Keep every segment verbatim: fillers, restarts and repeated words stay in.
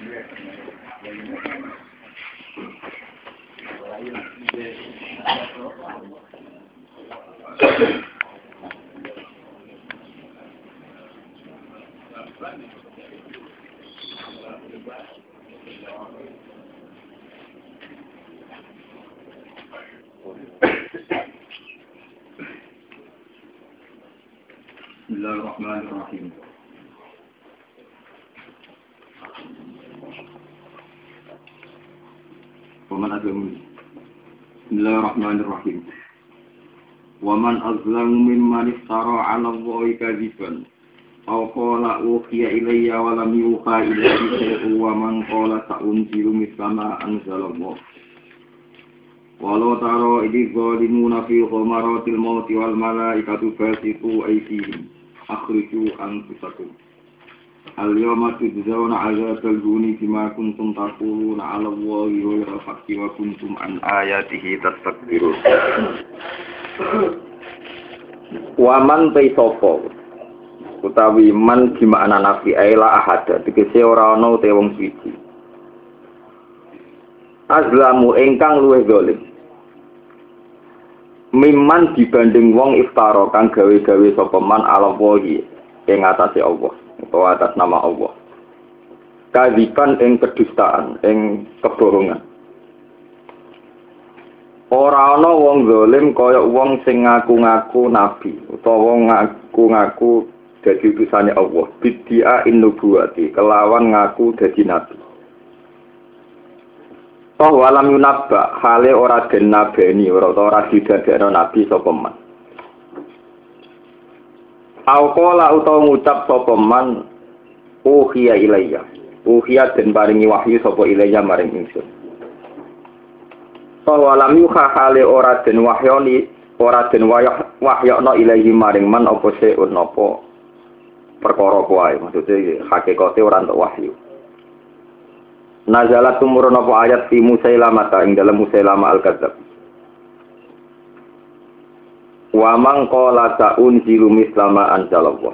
Bismillahirrahmanirrahim. Waman azlamu Bismillahirrahmanirrahim. Waman azlamu mimman iftara 'ala Allahi kadziban aw qala uhiya ilayya wa lam yuha ilayhi shay'un wa man qala sa'unzilu mithla ma anzalallah. Walau taro idh zalimuna fi ghamaratil mauti wal malaikatu basitu aydihim akhriju anfusakum. Al-yawma tujzauna 'adzabal huni bima kuntum taquluna 'ala Allahi ghayra haqqi wa kuntum an ayatihi tastakbirun. Wa man taisopo utawi man gimana nafi aila ahada tegese ora ana te wong siji. Azlamu ingkang luwih zalim. Mimman dibanding wong iftara kang gawe-gawe sapa man ala wahi ing atase Allah utawa atas nama Allah. Kadziban ing kedustaan, ing kebohongan. Ora ana wong zalim kaya wong sing ngaku-ngaku nabi utawa wong ngaku-ngaku dadi utusane Allah. Bid'a innubuwati kelawan ngaku dadi nabi. Toh walam yunabba hale ora den nabeni ora ora didadekno nabi sapa man. Auqala utawa ngucap sapa man uhiya ilayya. Uhiya den paringi wahyu sapa ilayya maring ingsun. Toh walam yuha hale ora den wahyoni ora den wahyakno ilayhi maring man apa seun apa perkara kuwi maksudnya hakikate ora entuk wahyu. Nazalat tumurun apa ayat fi Musailamah ing dalam Musailamah al-Kadzab. Wa man qala ta'unzilu mislama anzalallah.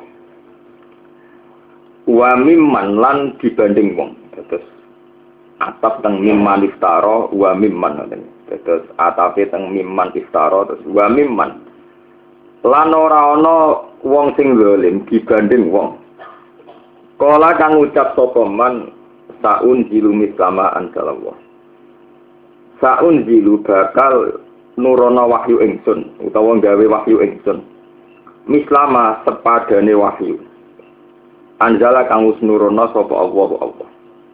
Wa mimman lan dibanding wong. Terus atap teng mimman iftara wa mimman ngoten. Terus atape teng mimman iftara terus wa mimman. Lan ora ana wong sing zalim dibanding wong. Kala kang ucap sapa man Sa'un zilu mislama anzalallah. Sa'un zilu bakal nurono wahyu ingsun utawa gawe wahyu ingsun. Mislama sepadane wahyu. Anzala kang wis nurono sapa Allah Allah.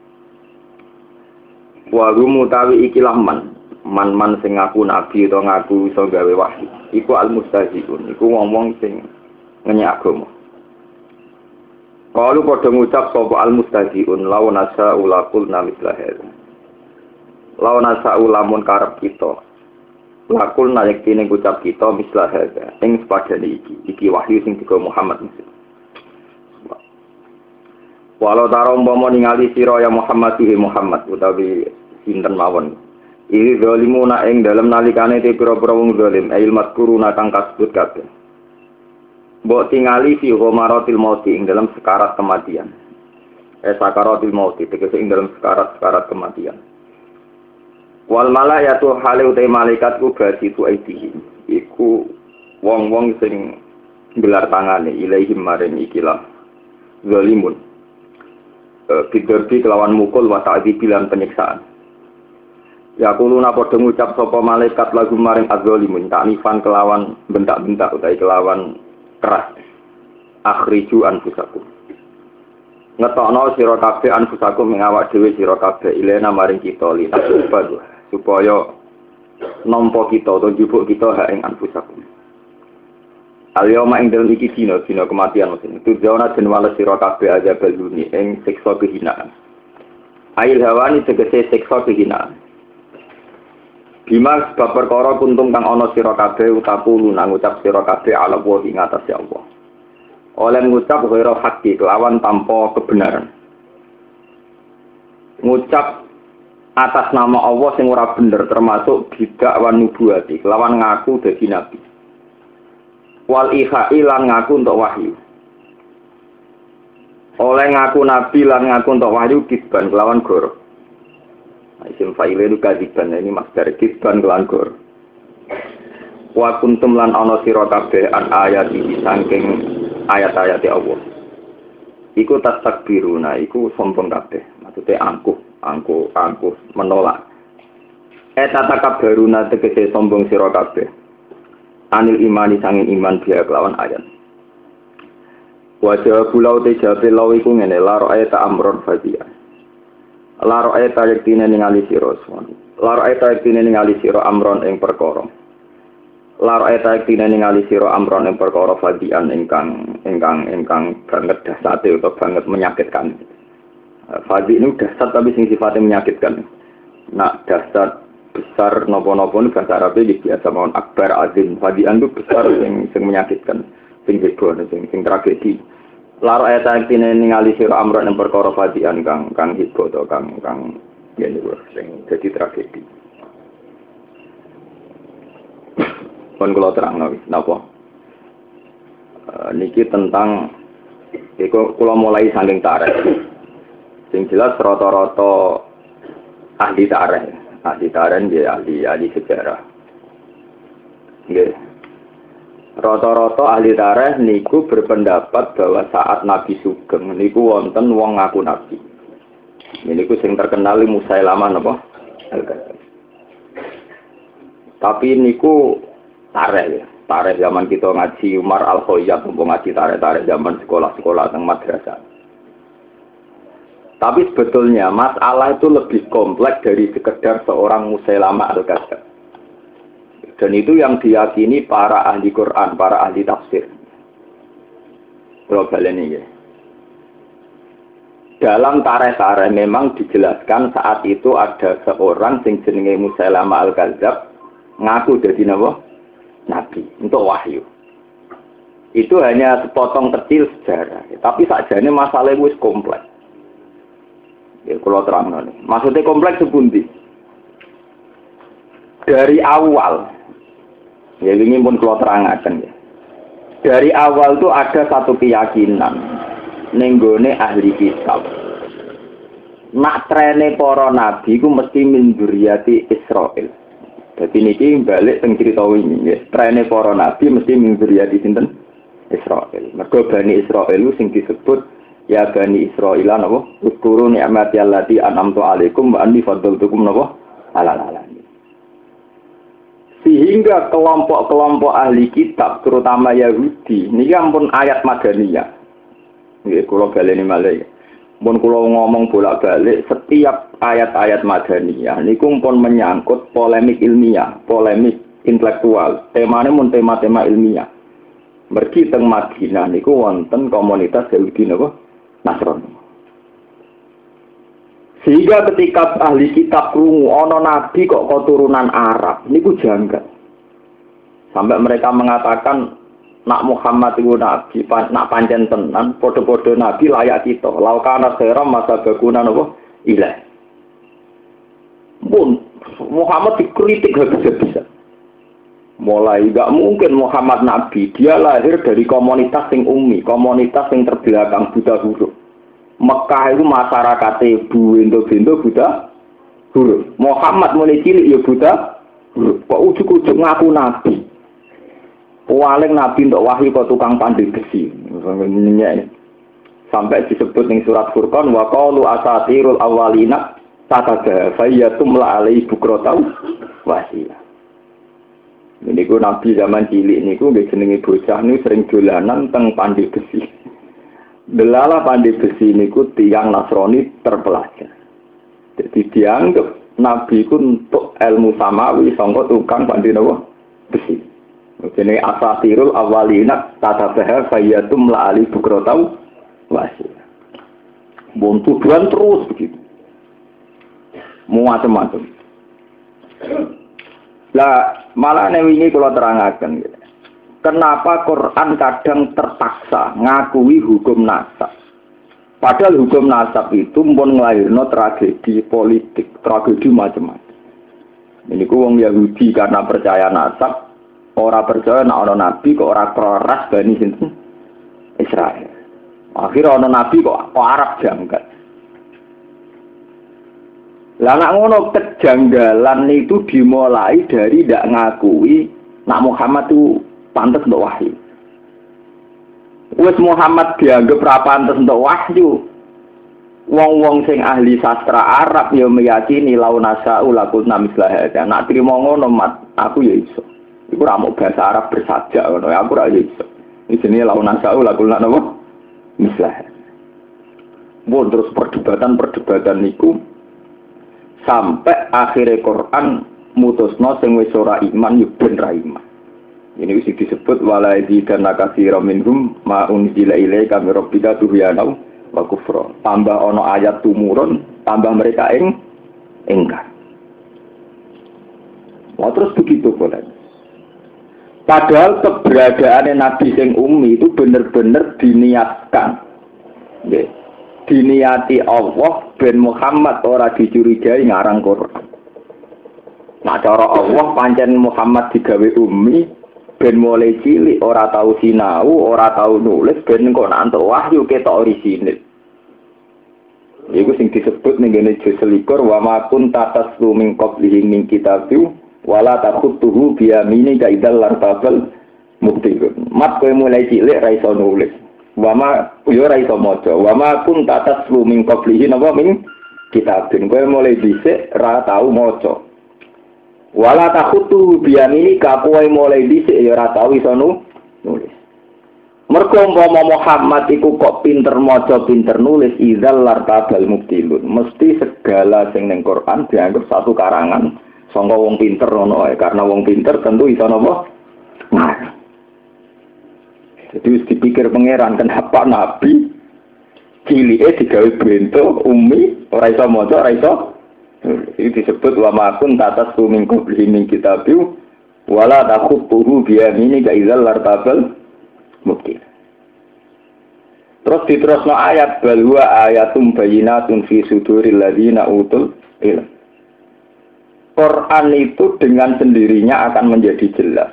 Wa rumutawi ikilah man, man-man sing ngaku nabi utawa ngaku iso gawe wahyu. Iku al-mustahzi'un, iku wong-wong sing ngenyek agama. Kalau pada ngucap sapa al-mustajiun lawan asa ulakul namithla hadza. Lawan asa ulamun karep kita. Lakul nayektine ngucap kita misla hadza. Ing sepadane iki, iki wahyu sing digawa Muhammad. Walau taro umpama ningali sira ya Muhammad hi Muhammad utawi sinten mawon. Iki zalimuna ing dalem nalikane te pira-pira wong zalim, ail mazkuruna kang kasebut kabeh. Mbok tingali fi ghamaratil mauti ing dalam sekarat kematian. Eh sakaratil mauti tegese ing dalam sekarat-sekarat kematian. Wal malaikatu hale utai malaikat ku basitu aidihim. Iku wong-wong sing gelar tangane ilaihim maring ikilah zalimun. E, Bidurbi kelawan mukul wa ta'dzibilan penyiksaan. Ya kuluna padha ngucap sapa malaikat lagu maring az-zalimun ta'nifan kelawan bentak-bentak utawi kelawan keras. Akhriju anfusakum. Ngetokno sira kabeh anfusakum ing awak dhewe sira kabeh ilena maring kita li tasubadu supaya nampa kita utawa njupuk kita hak ing anfusakum. Al-yawma ing dalem iki dina dina kematian mesti tujuana den wales sira kabeh aja baluni ing siksa kehinaan. Ail hawani tegese siksa kehinaan. Bima sebab perkara kuntum kang ana sira kabeh utapu nang ngucap sira kabeh ala wa ing atase Allah. Oleh ngucap ghairu haqqi kelawan tanpa kebenaran. Ngucap atas nama Allah sing ora bener termasuk bidak wan nubuwati kelawan ngaku dadi nabi. Wal ihai lan ngaku untuk wahyu. oleh ngaku nabi lan ngaku untuk wahyu kisban kelawan gor. Isim fa'ile itu kadiban, ini masdar kisban kelawan gor. Wa kuntum lan ana sira kabeh an ayat iki saking ayat-ayat Allah. Iku tastakbiruna, iku sombong kabeh. Maksudnya angkuh, angkuh, angkuh menolak. Eta takabbaruna tegese sombong sira kabeh. Anil imani sanging iman dia kelawan ayat. Wajah pulau te jabe law iku ngene laro ayat amron fadiya. Laro ayat yektine ningali sira suwan. Laro ayat yektine ningali sira amron ing perkara. Laro ayat yektine ningali sira amron ing perkara fadian ingkang ingkang ingkang banget dasate utawa banget menyakitkan. Fadi ini dasar tapi sing sifatnya menyakitkan. Nah, dasar besar nopo-nopo ini bahasa Arabnya biasa mohon akbar azim. Fadian itu besar yang, yang menyakitkan, sing heboh, sing, sing tragedi. Lar ayat ayat ini ningali sira amron yang perkara fadian kang kang heboh atau kang kang ya niku sing jadi tragedi. Pun kula terangno napa? Uh, niki tentang iku kula mulai saking tarikh. Sing jelas rata-rata ahli tarikh. Ahli tarikh dia ahli ahli sejarah. Nggih. Rata-rata ahli tarikh niku berpendapat bahwa saat Nabi Sugeng niku wonten wong ngaku nabi. Niku sing terkenal Musailamah napa? Al-Kadzdzab. Tapi niku tarikh ya. Tarikh zaman kita ngaji Umar Al-Khayyat mumpung ngaji tarikh-tarikh zaman sekolah-sekolah teng madrasah. Tapi sebetulnya masalah itu lebih kompleks dari sekedar seorang Musailamah Al-Kadzdzab. Dan itu yang diyakini para ahli Quran, para ahli tafsir. Global ini ya. Dalam tarikh-tarikh memang dijelaskan saat itu ada seorang sing jenenge Musailamah Al-Kadzdzab ngaku dadi napa? Nabi untuk wahyu. Itu hanya sepotong kecil sejarah. Tapi sakjane masalahnya wis kompleks. Ya, kalau terang nih. Maksudnya kompleks sepundi. Dari awal, ya ini pun kalau terangaken ya. Dari awal itu ada satu keyakinan, nenggone ahli kitab. Nak trene para nabi ku mesti min dzurriyyati Israil. Jadi niki balik teng cerita wingi ya. Trene para nabi mesti min dzurriyyati sinten? Israil. Mergo Bani Israil sing disebut ya Bani Israil napa? Uskuru ni'mati allati an'amtu 'alaikum wa anni faddaltukum napa? Alal alamin. Sehingga kelompok-kelompok ahli kitab terutama Yahudi niki ampun ayat madaniyah. Nggih kula baleni malih. Mun kula ngomong bolak-balik setiap ayat-ayat madaniyah niku pun menyangkut polemik ilmiah, polemik intelektual. Temane mun tema-tema ilmiah. Mergi teng Madinah niku wonten komunitas Yahudi napa? Nasrani. Sehingga ketika ahli kitab krungu ana nabi kok keturunan Arab niku janggal. Sampai mereka mengatakan nak Muhammad itu nabi, nak pancen tenan, podo-podo nabi layak kita. Laukana khairam masa baguna napa? Ilah. Pun Muhammad dikritik habis-habisan. Mulai enggak mungkin Muhammad nabi, dia lahir dari komunitas sing ummi, komunitas sing terbelakang buta huruf. Mekah itu masyarakatnya buindo-bindo buta huruf. Muhammad mulai cilik ya buta huruf. Kok ujuk-ujuk ngaku nabi? Paling nabi untuk wahyu kok tukang pandai besi. Sampai disebut ning surat Furqan wa qalu asatirul awwalina tatadha fayatum la alai bukrotau wasiya. Niku nabi zaman cilik niku nggih jenenge bocah niku sering dolanan teng pandai besi. Delala pandai besi niku tiyang Nasrani terpelajar. Jadi dianggap nabi ku untuk ilmu samawi sangka tukang pandai napa besi. Jadi asatirul awalina tatabaha fayatum la ali bukrotau wasi. Bon tujuan terus begitu. Macam-macam. Lah malah wingi kula terangaken gitu. Kenapa Quran kadang terpaksa ngakui hukum nasab? Padahal hukum nasab itu pun ngelahirno tragedi politik, tragedi macam-macam. Ini ku wong Yahudi karena percaya nasab. Orang percaya nak ana nabi kok ora keras Bani sinten Israel. Akhirnya ana nabi kok kok Arab janggal. Lah nak ngono kejanggalan itu dimulai dari ndak ngakui nak Muhammad itu pantas untuk wahyu. Wes Muhammad dianggap ra pantas untuk wahyu. Wong-wong sing ahli sastra Arab ya meyakini launasa ulakuna mislah. Nak trimo ngono mat aku ya iso. Iku ra mau bahasa Arab bersajak ngono. Aku ra iso. Iki jenenge launasa ulakuna napa? Mislah. Bon terus perdebatan-perdebatan niku sampai akhirnya Quran mutusno sing wis ora iman yo ben ra iman. Ini wis disebut wala dzikana katsiran minhum ma unzila ilaika min rabbika tuhyana wa kufra. Tambah ana ayat tumurun, tambah mereka ing engkar. Wah terus begitu boleh. Padahal keberadaan Nabi sing ummi itu benar-benar diniatkan. Nggih. Diniati Allah ben Muhammad ora dicurigai ngarang Quran. Nah cara Allah pancen Muhammad digawe ummi ben mulai cilik ora tahu sinau, ora tahu nulis ben kok nantuk wahyu ketok orisinil. Iku sing disebut ning ngene juz selikur wa ma kunta taslu min qablihi min kitabin wala takhutuhu bi yamini kaidal lartabal mubtilun. Mat kowe mulai cilik ra iso nulis. Wama yo ora iso maca wama kun tataslu min qablihi napa min kitabin kowe mulai dhisik ra tau maca wala takhutu biyamini ka kowe mulai dhisik ya ora tau iso nulis mergo umpama Muhammad iku kok pinter maca pinter nulis idzal lartabal mubtilun mesti segala sing ning Quran dianggap satu karangan sangka wong pinter ngono ae karena wong pinter tentu iso napa nah jadi dipikir pangeran kenapa Nabi cilike digawe bento ummi ora iso maca ora iso iki disebut wa ma kun tatas min qabli min kitabiu wala takhutuhu bi yamini ka idzal lartabal mubtil. Terus diterusno ayat bal huwa ayatum bayyinatun fi suduril ladzina utul ilm. Quran itu dengan sendirinya akan menjadi jelas.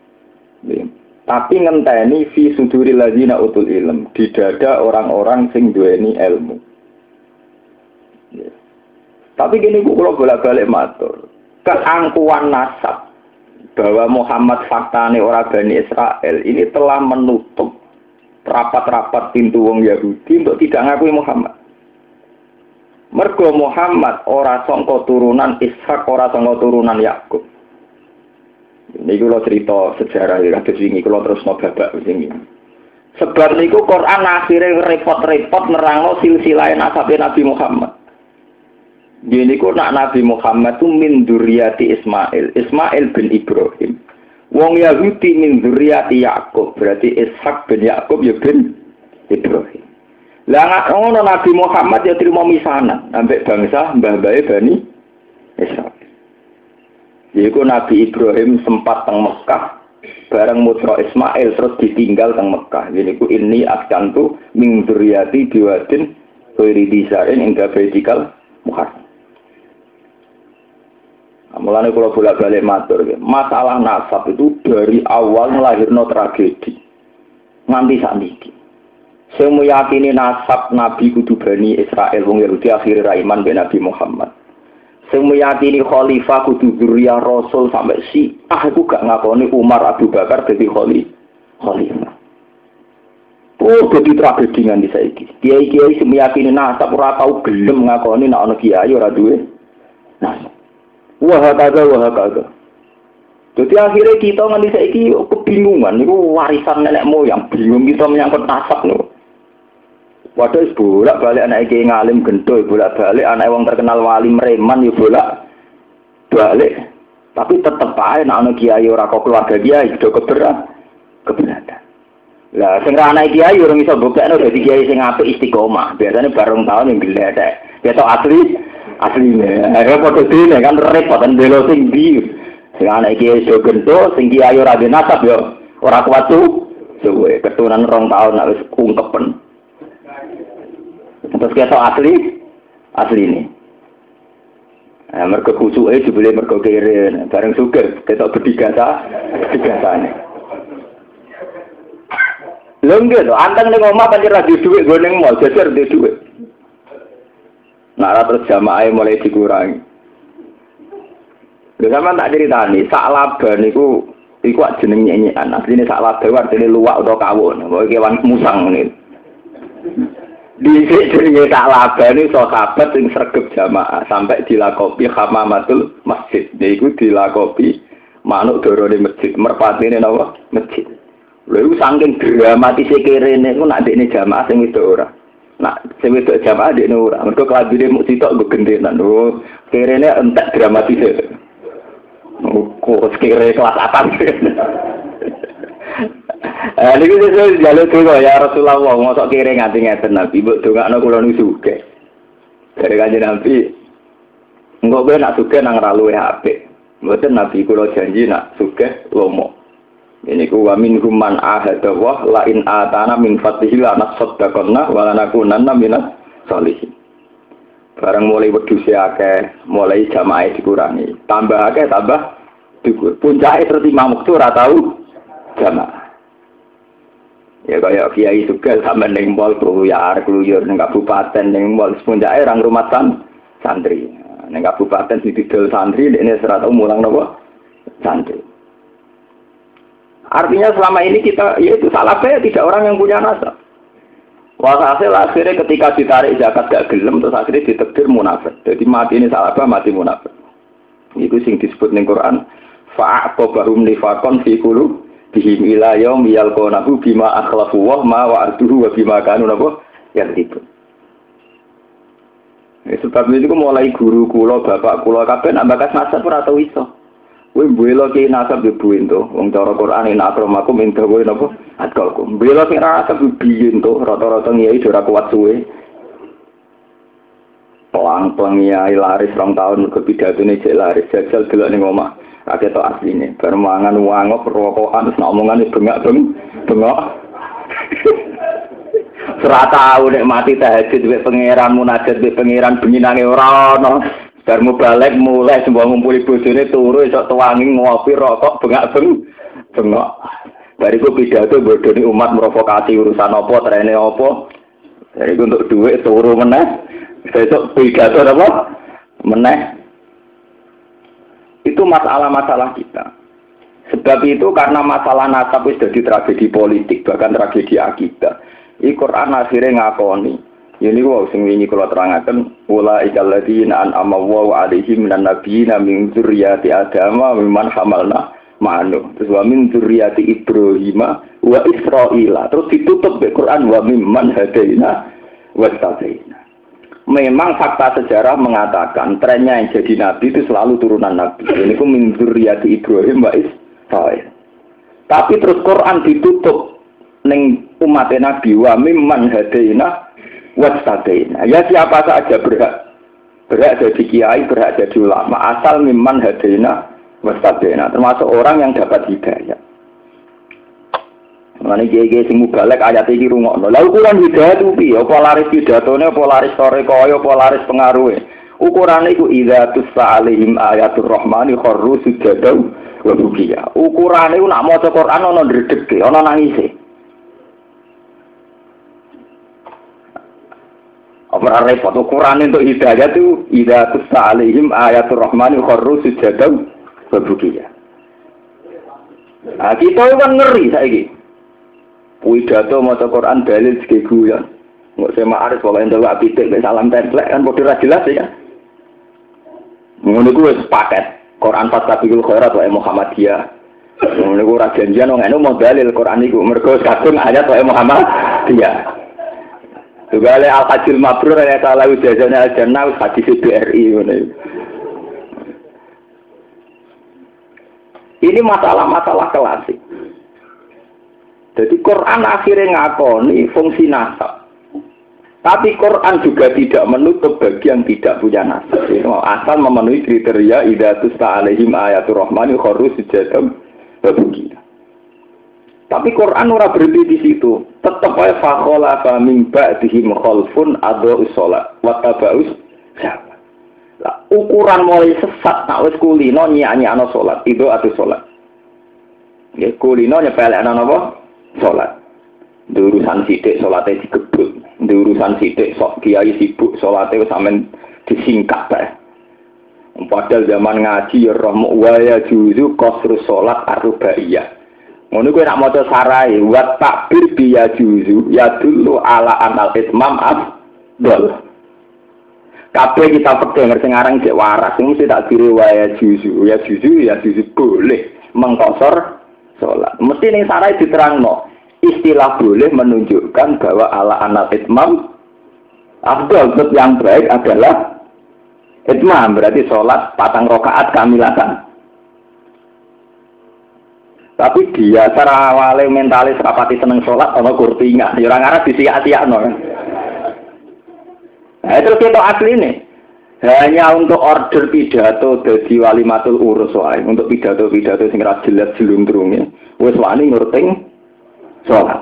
Tapi ngenteni fi suduril ladzina utul ilm, di dada orang-orang sing duweni ilmu. Ya. Tapi gini ku kula bolak-balik matur, keangkuhan nasab bahwa Muhammad faktane ora Bani Israel ini telah menutup rapat-rapat pintu wong Yahudi untuk tidak ngakui Muhammad. Mergo Muhammad ora sangka turunan Ishak, ora sangka turunan Yakub. Ini kalau cerita sejarah ya, kados wingi kalau terus mau babak wingi. Sebab niku Quran akhirnya repot-repot nerangno silsilah nasabe Nabi Muhammad. Jadi ku nak Nabi Muhammad itu min dzurriyyati Ismail, Ismail bin Ibrahim. Wong Yahudi min dzurriyyati Yakub, berarti Ishak bin Yakub ya bin Ibrahim. Lah ngono Nabi Muhammad ya terima misanan ambek bangsa mbah-mbahe Bani Israil. Yaitu Nabi Ibrahim sempat teng Mekah bareng putra Ismail terus ditinggal teng Mekah. Yaitu ini askantu min dzurriyyati biwadin ghairi disarin inda baitikal muharram. Mulane kula bolak-balik matur masalah nasab itu dari awal melahirno tragedi nganti sakniki. Sing meyakini nasab Nabi kudu Bani Israil wong Yahudi akhire ra iman be Nabi Muhammad. Sing meyakini khalifah kudu dzurriyyah Rasul sampai si ah aku gak ngakoni Umar Abu Bakar dadi khalifah. Oh, dadi tragedi nganti saiki. Kiai-kiai sing meyakini nasab ora tau gelem ngakoni nek ana kiai ora duwe nasab. Wah kagak wah kagak. Jadi akhirnya kita nganti saiki kebingungan niku warisan nenek moyang bingung kita menyangkut nasab niku. Waduh bolak-balik anak iki ngalim gendho, bolak-balik anak wong terkenal wali mereman yo bolak balik. Tapi tetep ae nek ana kiai ora kok keluarga kiai do keberat keberatan. Lah sing ra ana kiai ora iso buktekno dadi kiai sing apik istiqomah. Biasane bareng tahun yang gledek. Ketok asli asline. Ayo padha dene kan repot kan belo sing ndi. Sing ana kiai do gendho, sing kiai ora dinasab yo ora kuat tuh. Suwe keturunan rong tahun nek wis ungkepen. Terus kita asli, asli ini. Nah, mereka kusuke dibeli mereka kiri, bareng sugar, kita berdigasa, berdigasane. Lho nggih to, anteng ning omah pancen ra duwe dhuwit nggo ning mall, jajar duwe dhuwit. Nah, ra terus jamaah mulai dikurangi. Lho sampean tak critani, sak laba niku iku jeneng nyenyekan. Asline sak laba artine luwak utawa kawon, kok kewan musang ngene. Dhisik jenenge sak laba niku sahabat sing sregep jamaah sampai dilakopi hamamatul masjid. Niku dilakopi manuk dorone masjid, merpatine napa? Masjid. Lha iku saking dramatisé kerene iku nak dekne jamaah sing wedok ora. Nak sing wedok jamaah dekne ora. Mergo kelabine mung sitok nggo gendenan. Oh, kerene entek dramatisé. Kok sekiranya kelas atas. Eh, ini saya jalur dulu ya Rasulullah. Masa kira nganti ngeten Nabi. Ibu tuh nggak nak kulon suge. Dari kanjeng Nabi. Enggak boleh nak suge nang ralu H P. Betul Nabi kulon janji nak suge lomo. Ini ku wamin human ahadawah lain atana min fatihil anak sodakonna walanakunanna minat solihin. Barang mulai wedhuse akeh, mulai jamaah dikurangi. Tambah akeh tambah dikur. Puncake terus imam waktu ora tau jamaah. Ya kaya kiai juga sampe ning mall keluyar keluyur ning kabupaten ning mall puncake orang rumah san, santri. Ning kabupaten didol santri dekne ora tau mulang napa santri. Artinya selama ini kita yaitu salah saya tidak orang yang punya nasab. Walhasil akhirnya ketika ditarik zakat gak gelem terus akhirnya ditakdir munafik. Jadi mati ini salah apa mati munafik. Itu sing disebut ning Quran fa'aqabahum nifaqan fi qulubihim ila yaum yalqanahu bima akhlafu wa ma wa'aduhu wa bima kanu napa yaktibu. Ya sebab itu mulai guru kula bapak kula kabeh nak bakas nasab ora tau iso. Kowe mbelo ki nasab yo buin to. Wong cara Quran ina akramakum inta kowe napa? Atkalkum. Mbelo sing ra nasab biyen to, rata-rata ngiyai ora kuat suwe. Pelang-pelang ngiyai laris rong tahun ke pidatone cek laris jajal delok ning omah. Akeh to asline. Bar mangan wangop rokokan wis omongane bengak-beng, bengok. Ora tau nek mati tahajud wek pangeran munajat wek pangeran benginange ora ono. Bar balik mulai semua ngumpuli bojone turu esuk tuwangi ngopi rokok bengak-beng bengok. Bariku pidato bodoni umat provokasi urusan apa trene apa. Bariku untuk duit turu meneh. Esuk pidato apa? Meneh. Itu masalah-masalah kita. Sebab itu karena masalah nasab itu jadi tragedi politik bahkan tragedi akidah. Ini Quran akhirnya ngakoni. Ini wow sing wingi kula terangaken ula ikal ladina an'ama Allahu 'alaihim minan nabiyina min dzurriyyati Adam wa mimman hamalna ma'anu. Terus wa min dzurriyyati Ibrahim wa Israila. Terus ditutup be Quran wa mimman hadaina wastabaina. Memang fakta sejarah mengatakan trennya yang jadi nabi itu selalu turunan nabi. Ini ku min dzurriyyati Ibrahim wa Israil. Tapi terus Quran ditutup ning umat nabi wa mimman hadaina wastabaina. Ya siapa saja berhak berhak jadi kiai, berhak jadi ulama asal mimman hadaina wastabaina, termasuk orang yang dapat hidayah. Mane kiai-kiai sing mubalek ayat iki rungokno. Lah ukuran hidayah itu piye? Apa laris pidatone, apa laris sore kaya, apa laris pengaruhe? Ukurane iku idza tusa alaihim ayatur rahmani kharru sujada wa bukiya. Ukurane ku nak maca Quran ana ndredege, ana nangise. Apa repot ukuran untuk hidayah itu idza tusa alaihim ayatur rahmani kharru sujadan wa bukiya. Ah kita kan ngeri saiki. Pidato maca Quran dalil segi guyon. Engko sema arep pokoke ndelok pitik mek salam templek kan padha ra jelas ya. Ngono ku wis paket Quran Fatabikul Khairat wa Muhammadiyah. Ngono ku ora janjian wong anu mau dalil Quran iku mergo kadung ayat wa Muhammadiyah. Juga oleh Al-Hajjul Mabrur yang salah ujazanya Al-Jannah hadis B R I. Ini masalah-masalah klasik. Jadi Quran akhirnya ngakoni fungsi nasab. Tapi Quran juga tidak menutup bagi yang tidak punya nasab. Asal memenuhi kriteria idza tusta alaihim ayatur rahmani kharru sujadan wa bukiya. Tapi Quran ora berhenti di situ. Tetap aja fakhola faming ba'dihim khalfun adha'us shalat wa taba'us syahwat. Lah ukuran mulai sesat nak wis kulino nyanyi-ana salat, itu atu salat. Nggih kulino nyepelekna napa? Salat. Di urusan sidik salate digebut, di urusan sidik sok kiai sibuk salate wis sampean disingkat bae. Padahal zaman ngaji ya roh wa ya juzu qasru salat arba'iyah. Ngono kuwi nak maca sarai wa takbir bi ya juzu ya dulu ala anal itmam afdal. Kabeh kita pedhe ngerti ngarang cek waras, mesti tak kira wa ya juzu, ya juzu ya juzu boleh mengkosor salat. Mesti ning sarai diterangno. Istilah boleh menunjukkan bahwa ala anal itmam afdal, yang baik adalah itmam, berarti sholat patang rokaat kamilatan. Tapi dia cara awalnya mentalis rapati seneng sholat sama kurtinga, orang Arab disiak-siak no. Nah itu kita asli nih, hanya untuk order pidato dari walimatul urus wae, untuk pidato-pidato sing ra jelas jelundrunge, wis wani ngurting sholat.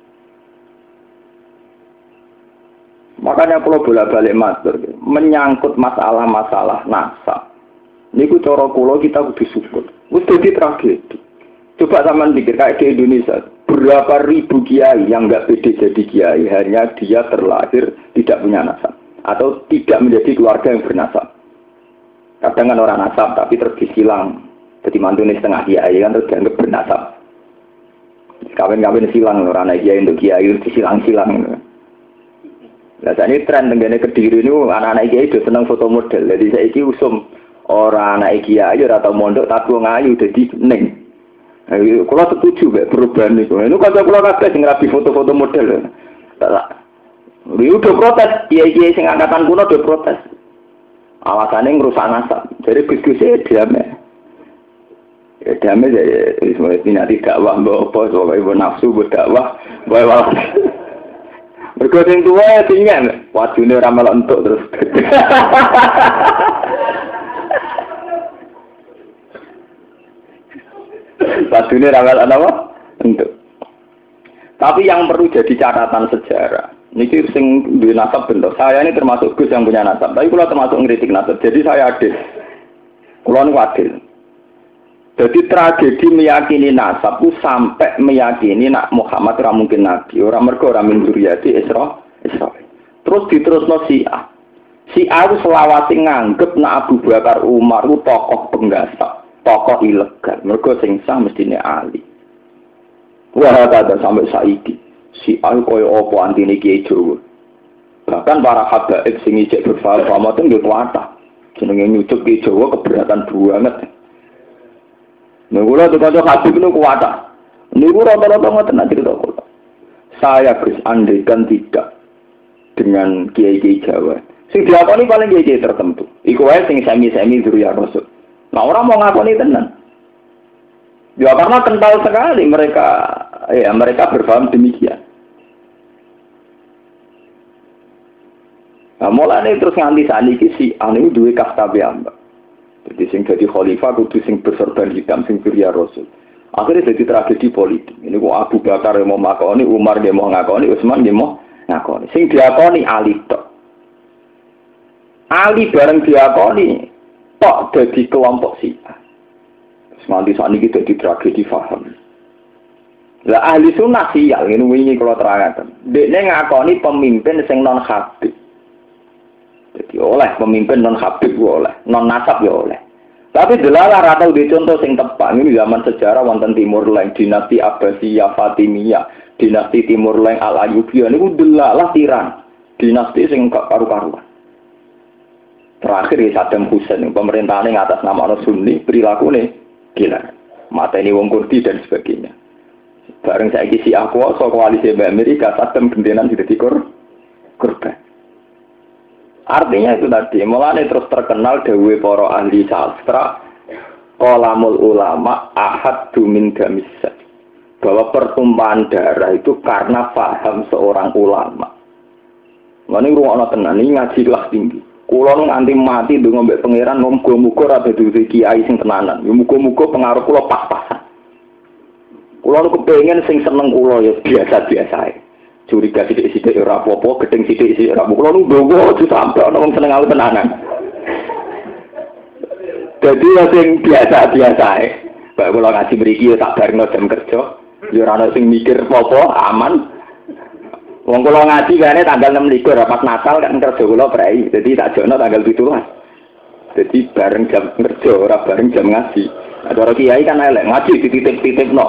Makanya kalau bolak-balik matur menyangkut masalah-masalah nasab. Niku cara kula kita kudu syukur. Wis dadi tragedi. Coba sampean pikir kayak di Indonesia, berapa ribu kiai yang enggak pede jadi kiai hanya dia terlahir tidak punya nasab atau tidak menjadi keluarga yang bernasab. Kadang kan orang nasab tapi terkisilang. Jadi mantune setengah kiai kan terus dianggap bernasab. Kawin-kawin silang orang anak kiai untuk kiai itu silang-silang. Nah, saat ini tren tenggane Kediri ini anak-anak kiai itu senang foto model. Jadi saya ini usum orang anak kiai atau mondok tabu ngayu jadi neng. Kalau setuju be perubahan itu. Ini kalau kalau kabeh sing rapi foto-foto model. Tak. Dia udah protes, kiai-kiai sing angkatan kuno udah protes. Alasannya ngerusak nasab. Jadi gus-gusnya diamnya. Ya damai ya, semua nanti dakwah mbak apa, soalnya ibu nafsu berdakwah, boleh malah. Berkuasa tua ya tinggal, wajibnya ramal untuk terus. Wajibnya ramal apa? Untuk. Tapi yang perlu jadi catatan sejarah. Ini sing duwe nasab bentuk. Saya ini termasuk gus yang punya nasab, tapi kalau termasuk ngeritik nasab. Jadi saya adil. Kalau ini adil. Jadi tragedi meyakini nasab itu sampai meyakini nak Muhammad ora mungkin nabi, ora mergo ora min dzurriyyati Isra, Israil. Terus diterusno Syiah. Syiah itu selawase nganggep nak Abu Bakar Umar itu tokoh penggasak, tokoh ilegal. Mergo sing sah mestine Ali. Wah, ada sampai saiki. Syiah koyo apa antine Kiai Jawa. Bahkan para habaib sing ijek berfaham itu nggih kuatah. Jenenge nyucuk Kiai Jawa keberatan banget. Nggula tuh kalau habib itu kuat. Niku rata-rata ngoten nak cerita kula. Saya bersandaikan tidak dengan kiai-kiai Jawa. Sing diakoni paling kiai-kiai tertentu. Iku wae sing sami-sami dzurriyyah Rasul. Nah orang mau ngakoni tenan. Ya karena kental sekali mereka, ya mereka berpaham demikian. Nah mulane terus nganti saniki si anu duwe kasta piyambak. Jadi sing jadi khalifah kudu sing bersorban hitam sing dzurriyyah Rasul. Akhirnya jadi tragedi politik. Ini kok Abu Bakar yang mau ngakoni, Umar yang mau ngakoni, Utsman yang mau ngakoni. Sing diakoni Ali tok. Ali bareng diakoni tok jadi kelompok Syiah. Semanti saat ini jadi tragedi faham. Lah ahli sunnah sial ngene wingi kula terangaken. Dekne ngakoni pemimpin sing non habib. Jadi oleh pemimpin non habib oleh, non nasab ya oleh. Tapi delalah rata di contoh sing tepat ini zaman sejarah wonten Timur Leng, dinasti Abbasiyah, Fatimiyah, dinasti Timur Leng Al Ayyubiyah niku delalah tiran. Dinasti sing gak karu-karuan. Terakhir ya Saddam Hussein pemerintahane ngatas nama Sunni, perilakune gila. Mateni wong Kurdi dan sebagainya. Bareng saiki si kuasa koalisi Amerika, Saddam gendenan dadi korban. Artinya itu tadi, mulanya terus terkenal dawuhe para ahli sastra, qalamul ulama ahad min damisa. Bahwa pertumpahan darah itu karena paham seorang ulama. Ini ruang tenan, ini ngaji kelas tinggi. Kulo nganti mati ndonga mbek pangeran muga-muga ora dadi kiai sing tenanan. Ya muga-muga pengaruh kulo pas-pasan. Kulo kepengin sing seneng kulo ya biasa-biasa ae. Curiga sidik-sidik ora apa-apa, gedeng sidik-sidik ora apa-apa. Kulo ndonga aja sampe ana wong seneng aku tenanan. Dadi ya sing biasa-biasa ae. Bae kulo ngaji mriki ya tak barengno jam kerja. Ya ora ana sing mikir apa-apa, aman. Wong kula ngaji kene tanggal enam likur pas Natal kan kerja kula prei. Dadi tak jono tanggal tujuh belas. Jadi bareng jam kerja ora bareng jam ngaji. Cara kiai kan elek ngaji dititip-titipno.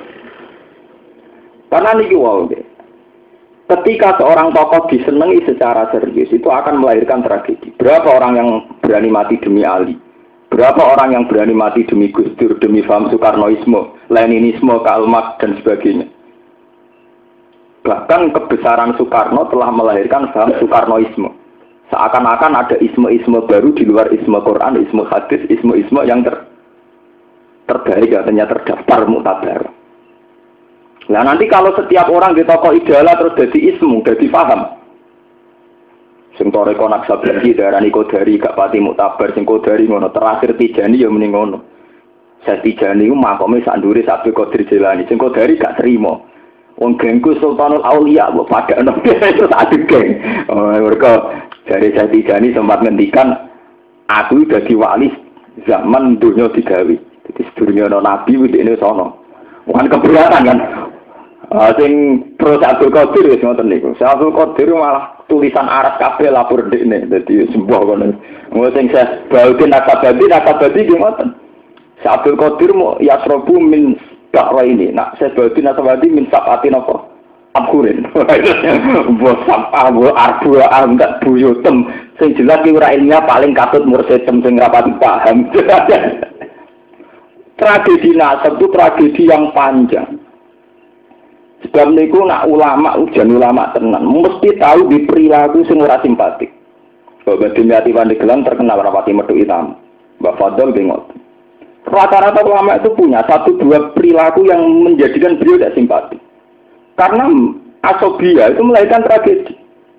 Karena niki wae. Ketika seorang tokoh disenangi secara serius itu akan melahirkan tragedi. Berapa orang yang berani mati demi Ali? Berapa orang yang berani mati demi Gus Dur, demi paham Soekarnoisme, Leninisme, Karl Marx dan sebagainya. Bahkan kebesaran Soekarno telah melahirkan paham Soekarnoisme. Seakan-akan ada isme-isme baru di luar isme Quran, isme hadis, isme-isme yang ter terbaik katanya terdaftar muktabar. Nah nanti kalau setiap orang di tokoh idola terus jadi ismu, jadi paham. Sing toreko Naksabandi darani Kodari gak pati muktabar, sing Kodari ngono terakhir Tijani ya mending ngono. Saya Tijani ku makome sak ndure Abdul Qadir Jilani, sing Kodari gak terima. Wong gengku Sultanul Aulia mbok padakno terus adu geng. Oh mergo dari saya Tijani sempat ngendikan aku dadi wali zaman dunia digawe. Jadi sedurunge ana nabi wis dene sono. Bukan keberatan kan. Ah sing terus Abdul Qadir wis ngoten niku. Abdul Qadir malah tulisan Arab kabeh lapor dekne. Dadi sembuh kono. Ngono sing saya Baudin Nakabadi Nakabadi ki ngoten. Abdul Qadir mau yasrobu min bakwa ini. Nak saya Baudin Nakabadi min sabati napa? Abkurin. Bos sampah bu arbu enggak buyutem. Sing jelas ki ora ilmiah paling katut mursetem sing rapati paham. Tragedi nasab itu tragedi yang panjang. Sebab niku nak ulama ujian ulama tenan mesti tahu di perilaku sing ora simpatik. Bapak Dimyati Pandeglang terkenal rapati metu hitam. Mbak Fadl bingung. Rata-rata ulama itu punya satu dua perilaku yang menjadikan beliau tidak simpatik. Karena asobia itu melahirkan tragedi.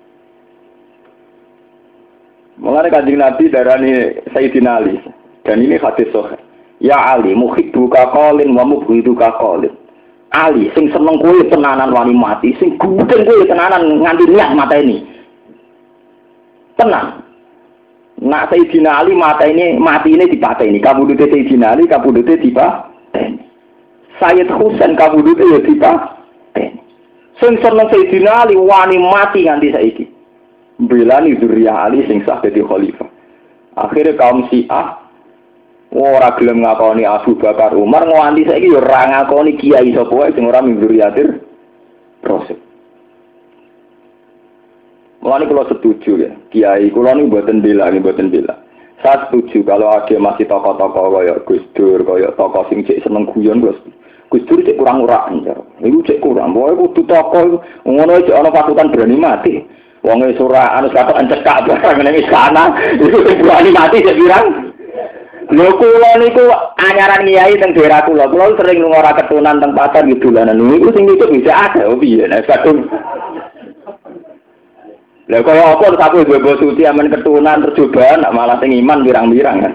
Mulai Kanjeng Nabi darani Sayyidina Ali dan ini hadis sahih. Ya Ali, muhibbuka qalin wa mubghiduka qalin. Ali sing seneng kowe tenanan wani mati, sing gudeng kowe tenanan nganti niat mateni. Tenang. Nak Sayyidina Ali mateni matine dipateni, kabudute Sayyidina Ali kabudute dipateni. Sayyid Husain kabudute ya dipateni. Sing seneng Sayyidina Ali wani mati nganti saiki. Belani dzurriyyah Ali sing sah dadi khalifah. Akhirnya kaum Syiah ora gelem ngakoni Abu Bakar Umar nganti saiki ya ora ngakoni kiai sapa wae sing ora mimburiatir proses. Mulane kula setuju ya, kiai kula niku mboten bela, mboten bela. Saya setuju kalau ada masih tokoh-tokoh kaya Gus Dur, kaya tokoh sing cek seneng guyon Gus. Gus Dur cek kurang urakan cara. Niku cek kurang, pokoke kudu tokoh ngono cek ana pasukan berani mati. Wong wis ora anu katok encekak barang ning istana, iku berani mati cek pirang. Lho kula niku anyaran kiai teng daerah kula. Kula sering lunga ora ketunan teng pasar gitu dolanan. Niku sing itu bisa ada oh piye nek kadung. Lah kaya apa satu dua bos suci aman ketunan tercobaan malah sing iman pirang-pirang kan.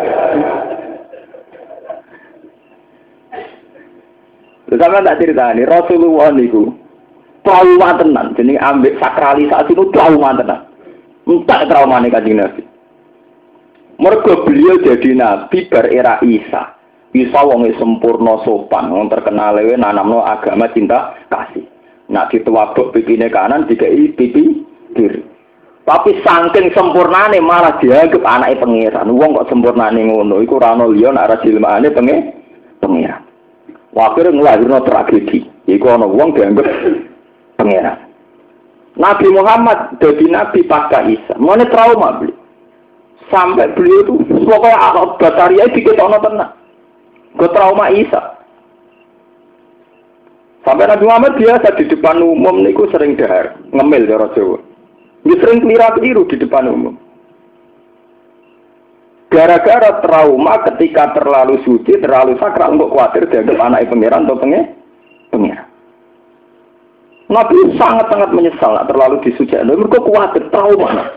Lha sampeyan tak critani Rasulullah niku trauma tenan jenenge ambek sakralisasi itu trauma tenan. Entak traumane Kanjeng Nabi. Mergo beliau jadi nabi bar era Isa. Isa wonge sempurna sopan, wong terkenal lewe nanamno agama cinta kasih. Nak dituwabuk pipine kanan dikai pipi kiri. Tapi saking sempurnane malah dianggap anake pangeran. Wong kok sempurnane ngono iku ora ono liya nek ora dilemaane penge pangeran. Wakire nglahirno tragedi. Iku ana wong dianggap pangeran. Nabi Muhammad dadi nabi pasca Isa. Mone trauma beliau. Sampai beliau itu pokoknya akal basaria diketokno tenan. Ke trauma Isa. Sampai Nabi Muhammad biasa di depan umum niku sering dahar, ngemil cara Jawa. Dia sering keliru-keliru di depan umum. Gara-gara trauma ketika terlalu suci, terlalu sakral untuk khawatir dianggap anak pangeran atau pengen pengeran. Nabi sangat-sangat menyesal terlalu disucikan. Mereka khawatir trauma.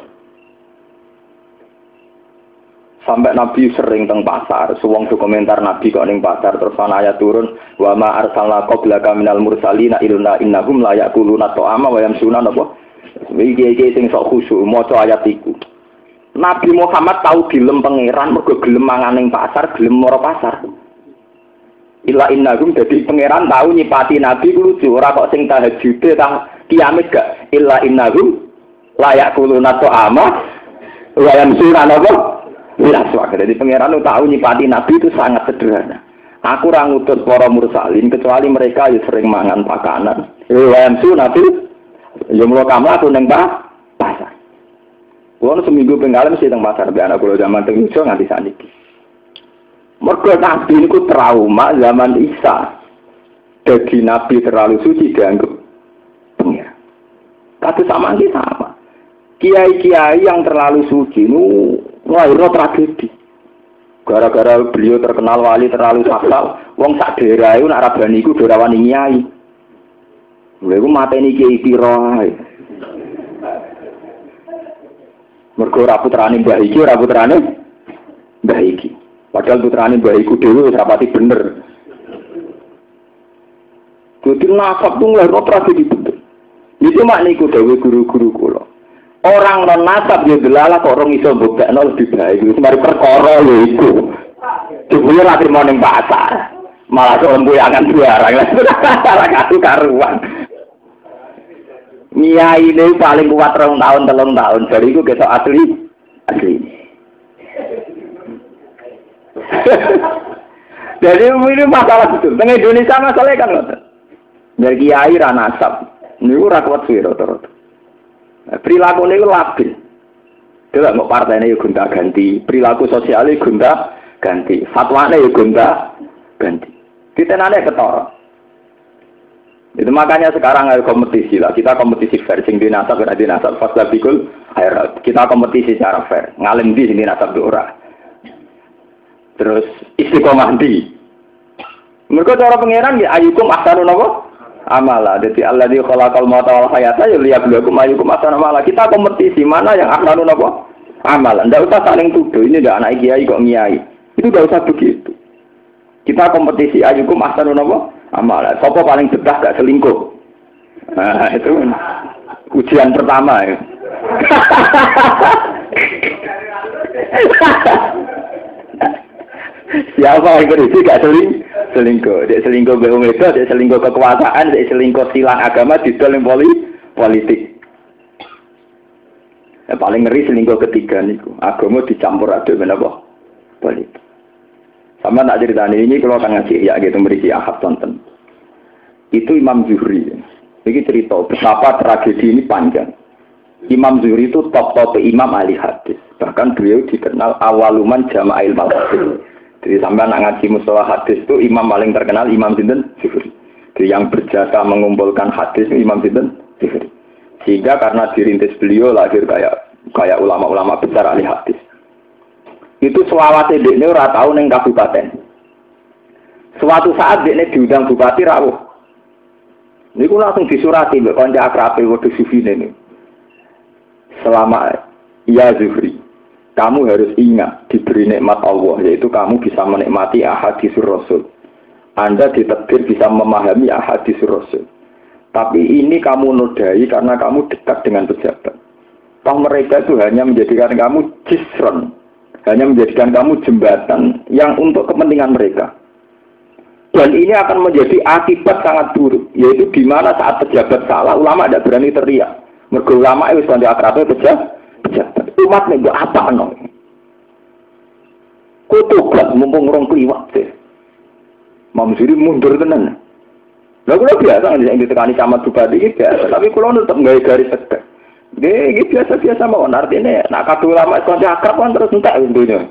Sampai Nabi sering teng pasar, suwong komentar Nabi kok ning pasar terus ana ayat turun wa ma arsalna qablaka minal mursalina illa innahum la yaquluna ta'ama wa yamsuna napa iki-iki sing sok khusyuk maca ayat iku. Nabi Muhammad tahu dilem pangeran mergo gelem mangan ning pasar, gelem mara pasar. Illa innahum dadi pangeran tahu nyipati Nabi ku lucu, ora kok sing tahajude tah Kiamat gak illa innahum la yaquluna ta'ama wa yamsuna apa? Bilaswa. Jadi pangeran tahu nyipati nabi itu sangat sederhana. Aku ora ngutus para mursalin kecuali mereka yang sering mangan pakanan. Wa yamsuna bil yo mulo kamu aku ning pasar. Kulo seminggu pengalem mesti teng pasar be anak kulo zaman teng iso nganti saniki. Mergo nabi niku trauma zaman Isa. Dadi nabi terlalu suci dianggap pengira. Tapi sama iki sama. Kiai-kiai yang terlalu suci nu lahirno tragedi. Gara-gara beliau terkenal wali terlalu sakral, wong sak daerah iku nek rabani iku ora wani nyai. Lha iku mateni kiai pira ae. Mergo ora putrane mbah iki, ora putrane mbah iki. Padahal putrane mbah iku dhewe wis rapati bener. Kudu nasab tuh lahirno tragedi bener. Itu mak niku dawuh guru-guru kula. Orang non nasab yo delalah kok orang iso mbuktekno lebih baik. Wis mari perkara lho iku. Dhewe ra trimo ning pasar. Malah kok mbuyangan barang. Ora kaku karuan. Nyai ini paling kuat rong tahun, telung tahun. Jadi iku ketok asli. Asli. Jadi ini masalah betul. Teng Indonesia masalahnya kan ngoten. Dari kiai ra nasab. Niku ora kuat suwe rata-rata. Perilaku niku labil. Delok mau partene yo gonta ganti, perilaku sosiale gonta ganti, fatwane yo gonta ganti. Ditenane ketara. Itu makanya sekarang ada kompetisi lah. Kita kompetisi fair sing di nasab ora di nasab fasla bikul khairat. Kita kompetisi secara fair. Ngalim di sing di nasab ora. Terus istiqomah di. Mergo cara pangeran ya ayukum ahsanun apa? Amala. Jadi alladzi khalaqal mauta wal hayata liyabluwakum ayyukum ahsanu amala. Kita kompetisi mana yang ahsanun apa? Amal. Ndak usah saling tuduh. Ini ndak anak kiai kok ngiyai. Itu ndak usah begitu. Kita kompetisi ayyukum ahsanun apa? Amal. Siapa paling betah gak selingkuh? Nah, itu ujian pertama ya. Siapa yang berisi gak seling selingkuh? Dia selingkuh be wong wedok, dia selingkuh kekuasaan, dia selingkuh silang agama didol ning poli politik. Ya, paling ngeri selingkuh ketiga niku. Agama dicampur aduk ben apa? Politik. Sama tak ceritanya ini kalau akan ngaji ya gitu berisi ahad tonton. Itu Imam Zuhri. Ini cerita betapa tragedi ini panjang. Imam Zuhri itu top-top imam ahli hadis. Bahkan beliau dikenal awaluman jama'il hadis. Jadi sampai anak ngaji mustalah hadis itu imam paling terkenal Imam Sinten Zuhri. Jadi yang berjasa mengumpulkan hadis itu Imam Sinten Zuhri. Sehingga karena dirintis beliau lahir kayak kayak ulama-ulama besar ahli hadis. Itu selawase dekne ora tau ning kabupaten. Suatu saat dekne diundang bupati rawuh. Niku langsung disurati mbek kanca akrabe wedhus sufine niku. Selama ya Zuhri, kamu harus ingat diberi nikmat Allah, yaitu kamu bisa menikmati ahaditsur Rasul. Anda ditakdir bisa memahami ahaditsur Rasul. Tapi ini kamu nodai karena kamu dekat dengan pejabat. Toh mereka itu hanya menjadikan kamu jisron, hanya menjadikan kamu jembatan yang untuk kepentingan mereka. Dan ini akan menjadi akibat sangat buruk, yaitu di mana saat pejabat salah, ulama tidak berani teriak. Mergo ulama itu sudah akrabnya pejabat. pejabat. Umat nih buat apa no? Kutubat mumpung rong kliwat sih. Mam Zuri mundur tenan. Lah kula biasa nek ditekani camat bupati iki biasa, tapi kula tetep gawe garis tegak. Nggih, iki biasa-biasa mawon artine nek kadung ulama kanca akrab kan terus entek dunya.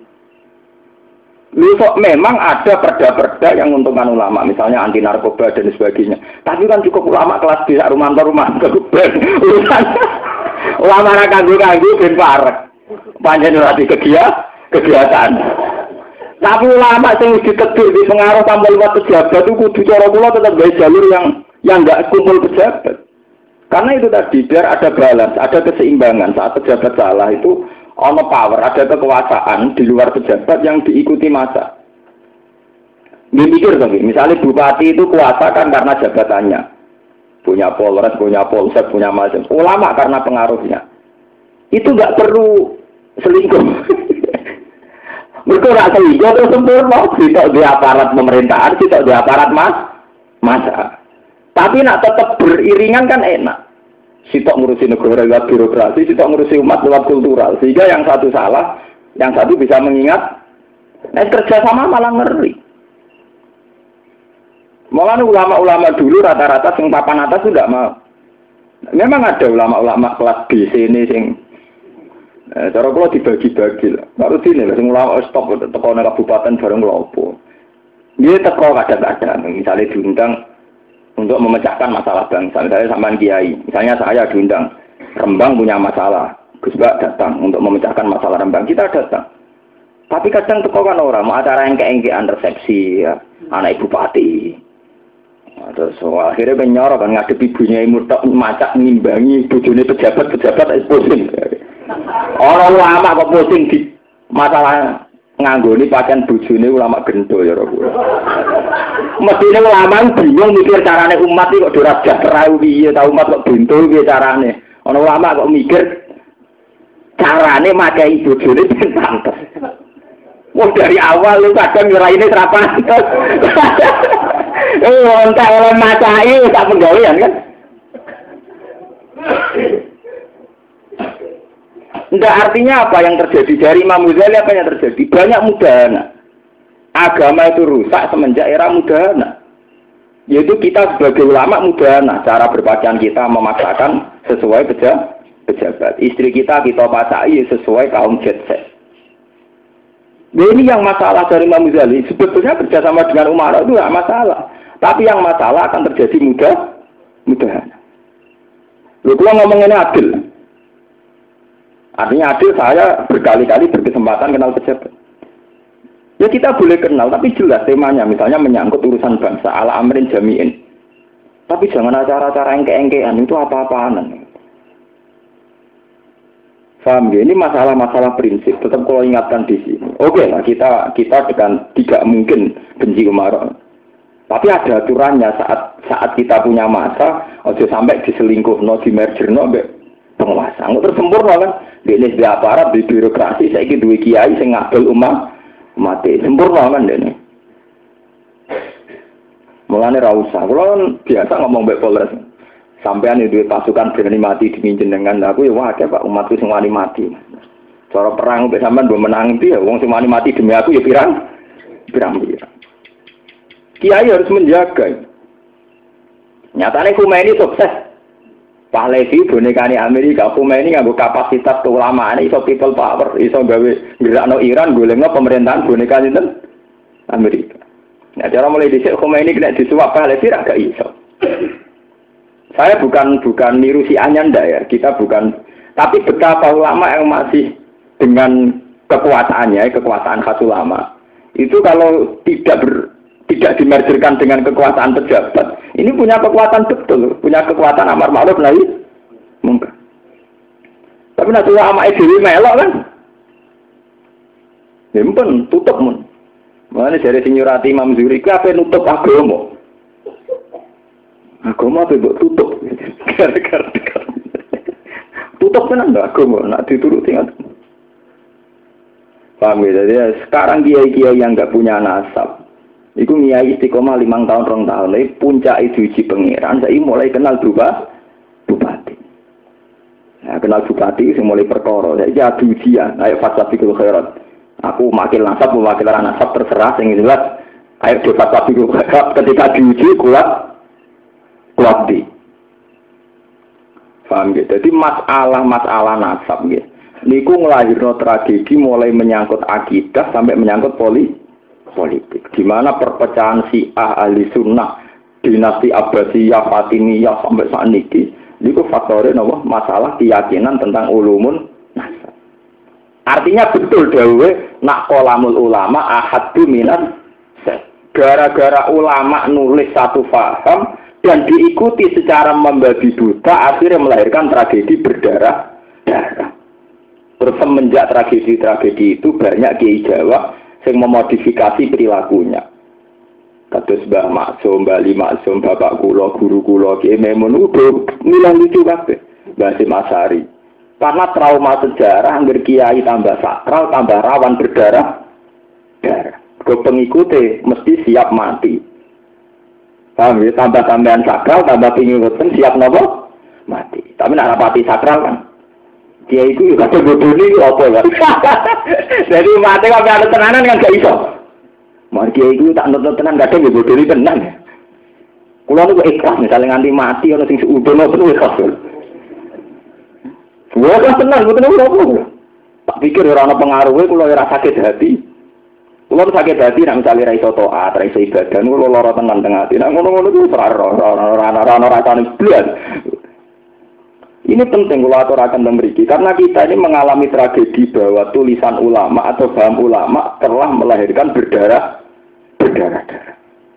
Kok memang ada perda-perda yang menguntungkan ulama, misalnya anti narkoba dan sebagainya. Tapi kan cukup ulama kelas B rumah-rumah keguben. Ulama ra kanggo-kanggo ben parek. Panjen ora kegiatan. Tapi ulama sing ditegur di pengaruh tanpa lewat pejabat itu kudu cara kula tetap gawe jalur yang yang enggak kumpul pejabat. Karena itu tadi biar ada balance, ada keseimbangan saat pejabat salah itu ono power, ada kekuasaan di luar pejabat yang diikuti massa. Dipikir tapi misalnya bupati itu kuasa kan karena jabatannya. Punya polres, punya polsek, punya macam. Ulama karena pengaruhnya. Itu enggak perlu selingkuh. Mereka tidak selingkuh terus sempurna. Tidak di aparat pemerintahan, tidak di aparat mas, masa. Tapi nak tetap beriringan kan enak. Sitok ngurusi negara lewat birokrasi, sitok ngurusi umat lewat kultural. Sehingga yang satu salah, yang satu bisa mengingat. Nah, kerja sama malah ngeri. Malah ulama-ulama dulu rata-rata sing papan atas sudah mau. Memang ada ulama-ulama kelas B, C ini sing eh, cara kalau dibagi-bagi lah. Baru sini lah, sing ulama stop teko nang kabupaten bareng lopo. Dia teko kadang-kadang, misalnya diundang untuk memecahkan masalah bangsa. Misalnya sampean kiai, misalnya saya diundang, Rembang punya masalah, Gus Bak datang untuk memecahkan masalah Rembang, kita datang. Tapi kadang teko kan orang mau acara yang keengkean resepsi ya, anak bupati. Nah, terus so, akhirnya penyorok kan ngadepi ibunya murtad macak ngimbangi bojone pejabat-pejabat es pusing. Orang lama kok pusing di masalah nganggoni pakaian bojone ulama gendo ya Rob. Mestine ulama bingung mikir carane umat iki kok ora jatera piye ta umat kok bentul piye carane. Ana ulama kok mikir carane makai bojone ben pantes. Wong dari awal lu kadang ngiraine ora pantes. Eh, entak oleh macai tak penggawean kan. Enggak artinya apa yang terjadi dari Imam Ghazali, apa yang terjadi? Banyak mudahana. Agama itu rusak semenjak era mudahana. Yaitu kita sebagai ulama mudahana, cara berpakaian kita memaksakan sesuai pejabat. Istri kita kita pasai sesuai kaum jet set. Nah, ini yang masalah dari Imam Ghazali. Sebetulnya kerjasama dengan Umar itu tidak masalah. Tapi yang masalah akan terjadi mudah, mudahan. Lalu kalau ngomong ini adil. Artinya adil saya berkali-kali berkesempatan kenal pejabat. Ya kita boleh kenal, tapi jelas temanya. Misalnya menyangkut urusan bangsa, ala amrin jami'in. Tapi jangan acara-acara yang keengkean, itu apa-apaan. Paham ya? Ini masalah-masalah prinsip. Tetap kalau ingatkan di sini. Oke lah, kita kita dengan tidak mungkin benci Umar. Tapi ada aturannya saat saat kita punya masa, ojo sampai diselingkuh, no di merger, no penguasa. Nggak tersempurna kan? Di ini di aparat, di birokrasi, saya ingin dua kiai, saya ngabel umat, mati. Sempurna kan ini. Mulanya rausa. Kalau biasa ngomong baik poles. Sampean itu pasukan berani mati diminjen dengan aku ya wah ada Pak umatku sing wani mati. Cara perang mbek sampean mbok menang iki ya wong sing wani mati demi aku ya pirang pirang-pirang. Kiai harus menjaga. Nyatane Khomeini sukses. Pahlavi bonekane Amerika, Khomeini nganggo kapasitas keulamaan iso people power, iso gawe gerakno Iran golekno pemerintahan boneka sinten Amerika. Nah, cara mulai dhisik Khomeini kena disuap Pahlavi ra gak iso. Saya bukan bukan niru si Anyanda ya, kita bukan. Tapi betapa ulama yang masih dengan kekuasaannya, kekuasaan khas ulama, itu kalau tidak ber, tidak dimergerkan dengan kekuasaan pejabat, ini punya kekuatan betul, punya kekuatan amar ma'ruf nahi munkar. Tapi nanti ulama itu melok kan, nyimpen tutup mun. Mana dari sinyurati Imam Zuhri, apa nutup agama? Agama apa buat tutup? Gara-gara tutup kan anda agama, nak dituruti nggak? Paham ya? Jadi sekarang kiai-kiai yang nggak punya nasab. Iku ngiyai istiqomah limang tahun rong tahun, ini puncak itu uji pengiran. Saya mulai kenal juga bupati. Nah, kenal bupati, saya mulai perkara. Saya adu ujian, ayo fasafikul khairat. Aku makil nasab, makil nasab terserah. Yang jelas, ayo di fasafikul khairat. Ketika diuji kuat, kuat di. Paham gitu. Jadi masalah-masalah nasab gitu. Niku ngelahirno tragedi mulai menyangkut akidah sampai menyangkut politik. politik, di mana perpecahan Syiah ahli sunnah, dinasti Abbasiyah, Fatimiyah sampai saat ini, itu faktornya nopo masalah keyakinan tentang ulumun nasab. Artinya betul dawe nak kolamul ulama ahadu minan. Gara-gara ulama nulis satu faham dan diikuti secara membabi buta, akhirnya melahirkan tragedi berdarah-darah. Terus semenjak tragedi-tragedi itu banyak kiai Jawa yang memodifikasi perilakunya. Kados Mbah Maksum, Mbah Li Maksum, bapak kula, guru kula, Kiai Maimun udah milah lucu kabeh. Mbah Hasyim Asy'ari. Karena trauma sejarah angger kiai tambah sakral, tambah rawan berdarah. Darah. Ke pengikutnya mesti siap mati. Paham ya? Tambah tambahan sakral, tambah pingin ngoten siap nopo mati. Tapi nak rapati sakral kan. Dia itu juga ada bodoh ini apa ya? Jadi mati kalau ada tenanan kan gak iso. Mari dia itu tak nonton tenan gak ada bodoh ini tenan. Kalau itu ikhlas misalnya nganti mati orang sing seudah nopo ikhlas. Gua kan tenang, betul betul. Tak pikir orang pengaruhnya kalau orang sakit hati. Kalau sakit hati, nak misalnya raiso toat, raiso ibadah, kalau loro tenan tengah hati, nak ngono-ngono itu rano-rano rasanya belas. Ini penting kalau aturakan memiliki, karena kita ini mengalami tragedi bahwa tulisan ulama atau paham ulama telah melahirkan berdarah, berdarah-darah.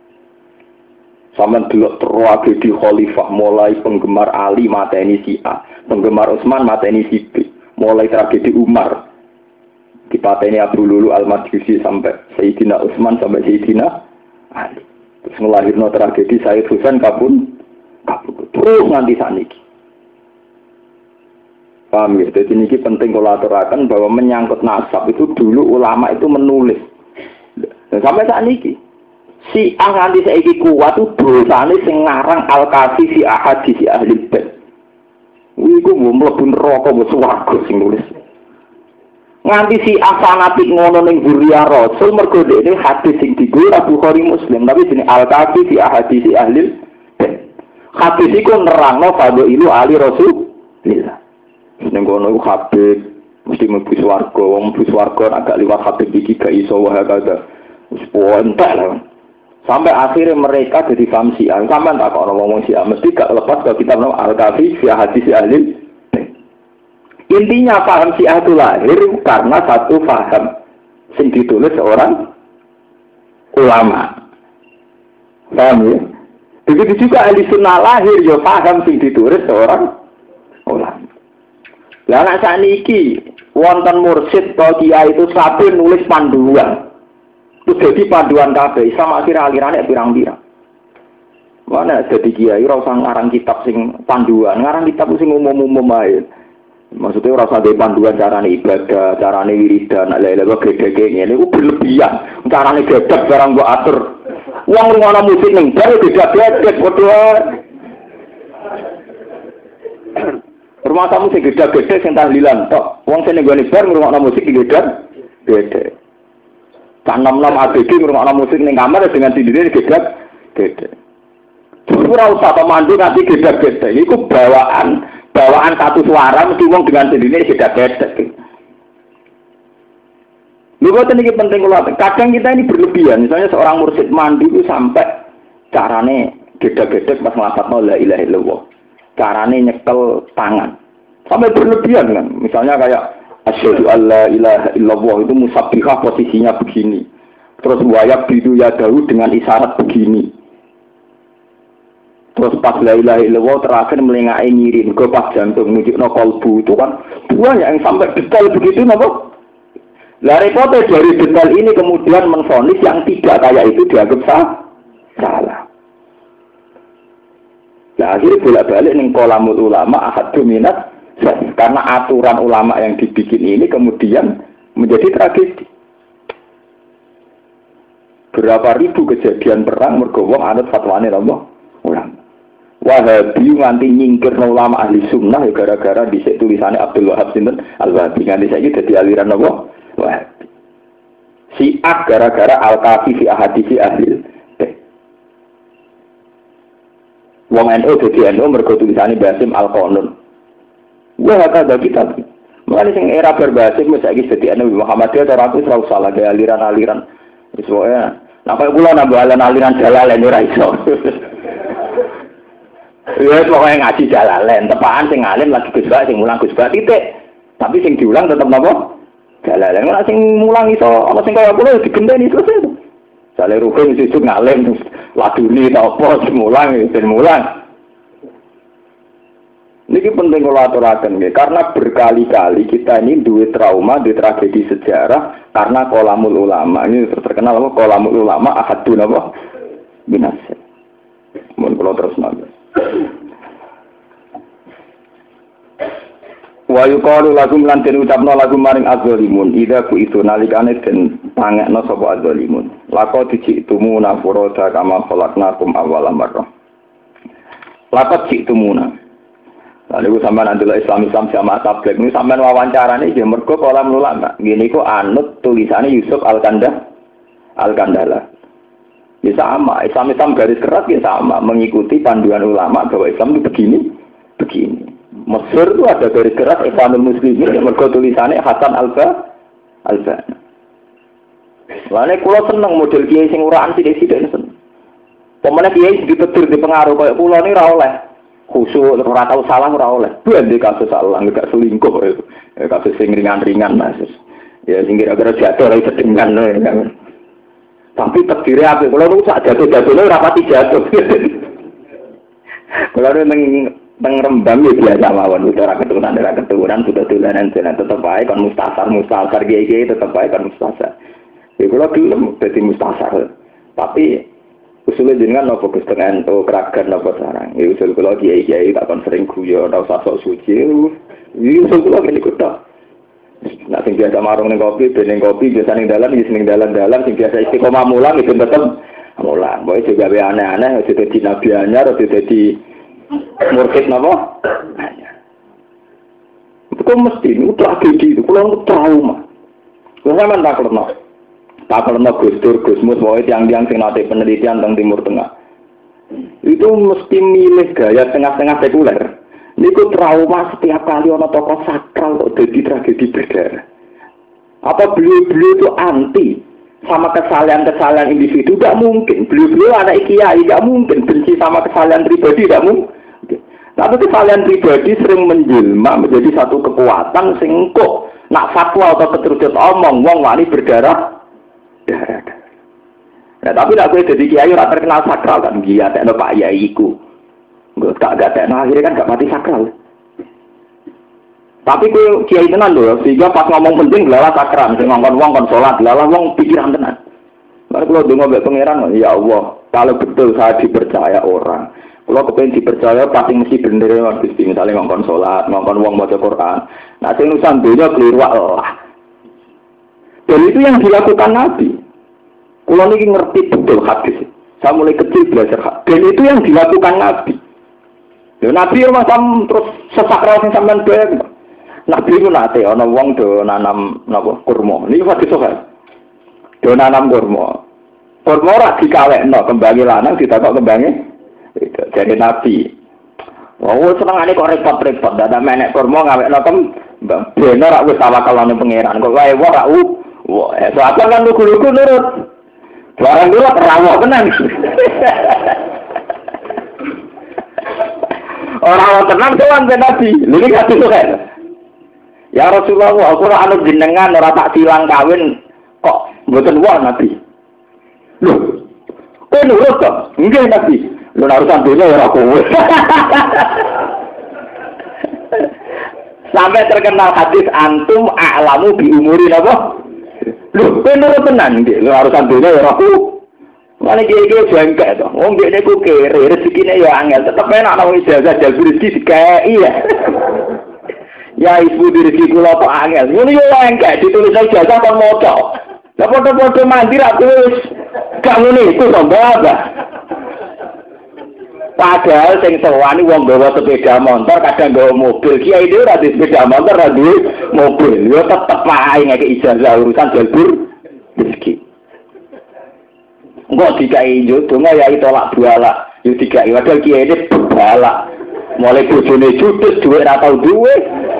Sama dulu tragedi khalifah, mulai penggemar Ali mateni si A, penggemar Utsman mateni si B, mulai tragedi Umar. Dipateni Abu Lulu Al-Majusi sampai Sayyidina Utsman sampai Sayyidina Ali. Terus melahirkan tragedi Sayyid Husain kabun, kabun terus nanti saniki. Paham ya? Jadi ini penting kalau aturakan bahwa menyangkut nasab itu dulu ulama itu menulis. Dan sampai saat ini si A nanti saiki kuat itu dosane sing ngarang Al-Kafi fi ahadits ahli bait. Iku mau mlebu neraka mbok swarga sing nulis. Nganti si afanatik ngono ning Buria Rasul mergo dekne hadis sing digo Bukhari Muslim tapi jenenge Al-Kafi fi ahadits ahli bait. Hadis iku nerangno fadhailu ali Rasulillah. Ning kono iku Habib mesti mlebu swarga, wong mlebu swarga agak liwat Habib iki gak iso wae kada. Wis entek lah. Sampai akhirnya mereka jadi paham Syiah. Sampai tak kok ngomong Syiah mesti gak lepas ke kitab Al-Kafi fi hadits ahli. Intinya paham Syiah itu lahir karena satu paham yang ditulis seorang ulama. Paham ya? Begitu juga ahli sunnah lahir ya paham yang ditulis seorang ulama. Lah nek saniki wonten mursyid to kiai itu sampai nulis panduan. Itu jadi panduan kabeh sama akhir alirane pirang-pirang. Mana jadi kiai ora usah ngarang kitab sing panduan, ngarang kitab sing umum-umum ae. Maksudnya ora usah panduan carane ibadah, carane wiridan, lha-lha gede-gede ngene iku berlebihan. Carane gedhe barang mbok atur. Wong ngono musik ning bar beda-beda padha. Rumah tamu sing gede-gede sing tahlilan tok. Wong sing nggone bar ngrungokno musik gede gede. Kan nom-nom A B G ngrungokno musik ning kamar dengan sendiri gede gede. Ora usah pemandu nanti gede-gede. Iku bawaan bawaan satu suara mesti wong dengan sendiri gede-gede. Lha boten iki penting kula. Kadang kita ini berlebihan. Misalnya seorang mursyid mandi itu sampai carane gede-gede pas nglafadzno la ilaha illallah. Carane nyekel tangan. Sampai berlebihan kan. Misalnya kayak asyhadu alla ilaha illallah itu musabbihah posisinya begini. Terus wayak bidu yadahu dengan isyarat begini. Terus pas la ilaha illallah terakhir melengae ngirim ke pas jantung nunjukno kolbu itu kan banyak yang sampai detail begitu napa? Lah repotnya dari detail ini kemudian menfonis yang tidak kayak itu dianggap sah, salah. Nah akhirnya bolak-balik ning kolamul ulama ahad dominat karena aturan ulama yang dibikin ini kemudian menjadi tragedi. Berapa ribu kejadian perang mergo wong anut fatwane Allah ulama. Wahabi nganti nyingkirno ulama ahli sunnah ya gara-gara dhisik tulisane Abdul Wahab sinten Al-Wahabi nganti saiki dadi aliran Allah. Wahabi. Syiah gara-gara Al-Kafi fi ahadits ahli. Wong N U dadi N U mergo tulisane Basim Al-Qanun. Wah kada kitab. Mulane sing era berbasim wis saiki dadi N U Muhammadiyah ora aku ora usah lagi aliran-aliran. Wis wae. Napa kula nambah aliran Jalalain ora iso. Ya pokoknya ngaji Jalalain, tepaan sing alim lagi Gus Bak sing mulang Gus Bak titik. Tapi sing diulang tetep napa? Jalalain. Nek sing mulang iso ana sing kaya kula digenteni selesai to. Jale rukun sesuk ngalim laduni ta apa mulang ben mulang. Niki penting kalau aturaken nggih karena berkali-kali kita ini duwe trauma, duwe tragedi sejarah karena kolamul ulama. Ini terkenal apa kolamul ulama ahadun apa? Binasa. Mun kula terus nang. Wa yuqalu lakum lan den ucapno lagu maring azzalimun idza ku itu nalikane den pangekno sapa azzalimun laqad ji'tumuna furada kama khalaqnakum awwala marrah laqad ji'tumuna lalu sampean andelok Islam Islam jamaah tabligh niku sampean wawancarane nggih mergo kala ulama ngene iku anut tulisane Yusuf Al-Kandah Al-Kandala ya sama Islam Islam garis keras ya sama mengikuti panduan ulama bahwa Islam itu begini begini Mesir itu ada garis keras Ikhwanul Muslimin yang mergo tulisannya Hasan Alba Alba. Lainnya kalau seneng model kiai sing uraan sidik-sidik seneng. Pemenang kiai ditetir di pengaruh kayak pulau ini ora oleh khusyuk ora tau salah ora oleh. Bukan di kasus salah enggak selingkuh itu. Kasus sing ringan-ringan kasus. Ya sing kira-kira jatuh ora sedengan ya. Tapi terdiri apik kalau niku sak jatuh-jatuhne ora pati jatuh. Kalau nang teng Rembang ya biasa mawon ora keturunan ora keturunan sudah dolanan jalan tetep ae kon mustasar mustasar kiai tetep ae kon mustasar. Ya kula gelem dadi mustasar. Tapi usulnya jenengan napa Gus Tengen to kragan napa sarang. Ya usul kula kiai-kiai tak kon sering guyon ora usah sok suci. Iki usul kula ngene kok. Nek sing biasa marung ning kopi, ben kopi biasa ning dalan iki ning dalan-dalan sing biasa istiqomah mulang itu tetep mulang. Boy juga aneh-aneh dadi dadi nabi anyar dadi murtid napa? Itu mesti itu tragedi itu, kalau trauma. Kalau saya tak kerana, tak kerana Gus Dur, Gus Mus, bahwa tiang-tiang sing nate penelitian tentang Timur Tengah, itu mesti milih gaya tengah-tengah sekuler. Niku trauma setiap kali ono tokoh sakral kok jadi tragedi berdarah. Apa beliau-beliau itu anti sama kesalahan-kesalahan individu? Tidak mungkin. Beliau-beliau anak kiai, tidak mungkin. Benci sama kesalahan pribadi, tidak mungkin. Tapi kesalahan pribadi sering menjelma menjadi satu kekuatan sing kok nak fatwa atau keterucut omong wong wani berdarah darah. Nah, tapi nak kowe dadi kiai ora terkenal sakral kan dia tekno Pak Yai iku. Enggak gak gak tekno akhirnya kan gak mati sakral. Tapi kowe kiai tenan lho sehingga pas ngomong penting lalah sakral sing ngongkon wong kon salat lalah wong pikiran tenan. Mari kula donga mbek pangeran ya Allah, kalau betul saya dipercaya orang kalau kepengen dipercaya pasti mesti bener ya Gusti misalnya ngongkon sholat, ngongkon wong maca Quran. Nah sing urusan dunya keliru Allah. Dan itu yang dilakukan Nabi. Kulo niki ngerti betul hadis. Saya mulai kecil belajar hadis. Dan itu yang dilakukan Nabi. Ya Nabi rumah sam terus sesakral sing sampean bae. Nabi ku nate ana wong do nanam napa kurma. Niki hadis sok. Do nanam kurma. Kurma ora dikawekno kembange lanang ditakok kembange jadi Nabi. Wah, senengane kok repot-repot. Dada menek kurma ngawekno kem ben ora wis tawakalane pangeran. Kok wae ora u. Wah, soalnya kan lugu-lugu nurut. Barang dulu terawak tenan. Orang tenang tuan ben Nabi. Lha iki hati kan. Ya Rasulullah, aku ora anu jenengan ora tak silang kawin kok mboten wae Nabi. Lho. Kok nurut kok? Nggih Nabi. Lu urusan dunia ya aku. Sampai terkenal hadis antum a'lamu bi umuri apa? Lu bener tenan nggih, lu urusan dunia ya aku. Mane iki-iki jengkek to. Wong dekne ku kere, rezekine ya angel, tetep enak ana ijazah jalur rezeki dikai ya. Ya ibu rezeki kula kok angel. Ngono yo engke ditulis ijazah kon maca. Lah padha-padha mandi ra wis gak ngene iku to mbak. Padahal sing sewani wong gawa sepeda motor kadang gawa mobil. Kiai dhewe ora duwe sepeda motor, ora duwe mobil. Yo tetep wae ngeke ijazah urusan jalur rezeki. Engko dikai yo donga ya tolak buala. Yo dikai padahal kiai ini buala. Mulai bojone judes duwe ora tau duwe.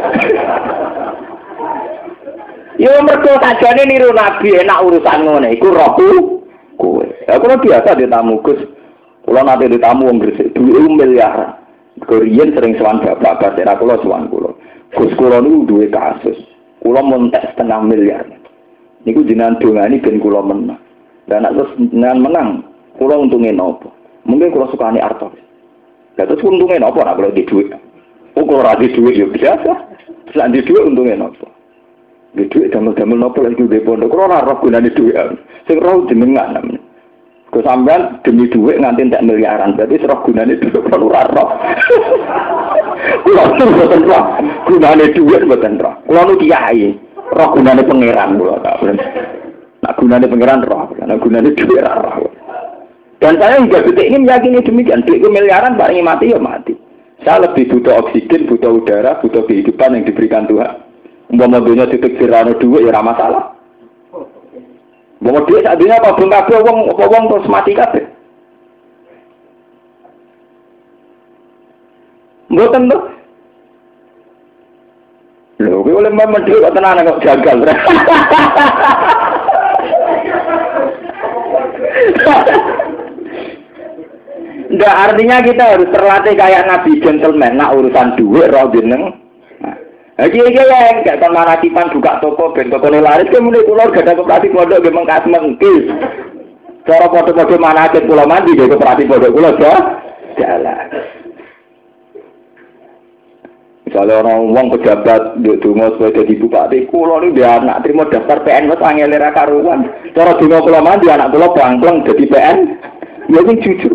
Yo mergo sajane niru Nabi enak urusan ngene iku rohku kowe. Aku biasa ditamu Gus. Kalau nanti ditamu wong Gresik duwe miliar. Korean sering sowan bapak-bapak daerah kula sowan kula. Gus kula niku duwe kasus. Kula montek setengah miliar. Niku jenengan dongani ben kula menang. Dan nek terus jenengan menang, kula untunge napa? Mungkin kula sukani artos. Lah terus untunge napa nek kula di dhuwit? Oh kula ra di dhuwit ya biasa. Terus di dhuwit untunge napa? Di dhuwit damel-damel napa lagi di pondok kula ora roh gunane dhuwit. Sing roh jenengan namanya. Kau sampean demi duit nganti tak miliaran, berarti serah gunanya itu kalau raro. Kulo tuh mboten roh. Gunane dhuwit mboten roh. Kulo nu kiai. Roh gunane pangeran kulo tak. Nak gunane pangeran roh, nak gunane dhuwit roh. Dan saya hingga detik ini meyakini demikian. Duitku miliaran paling mati ya mati. Saya lebih butuh oksigen, butuh udara, butuh kehidupan yang diberikan Tuhan. Umpama dunia titik sirano duit ya ramah salah. Umpama duit saat dunia apa belum kabeh wong wong terus mati kabeh. Mboten to. Lho, kowe oleh men duit kok tenan kok gagal. Nggak, artinya kita harus terlatih kayak Nabi gentleman, nak urusan duit roh jeneng. Nah, iki ya enggak kon manakipan buka toko ben tokone laris ke mulai kula gak ada koperasi pondok ge mengkas mengkis. Cara foto-foto manakib kula mandi ge koperasi pondok kula ya. Jalan. Misalnya orang wong pejabat nduk donga supaya dadi bupati, kula niku dia anak terima daftar P N wis angel ra karuan. Cara donga kula mandi anak kula bangkleng dadi P N. Ya sing jujur.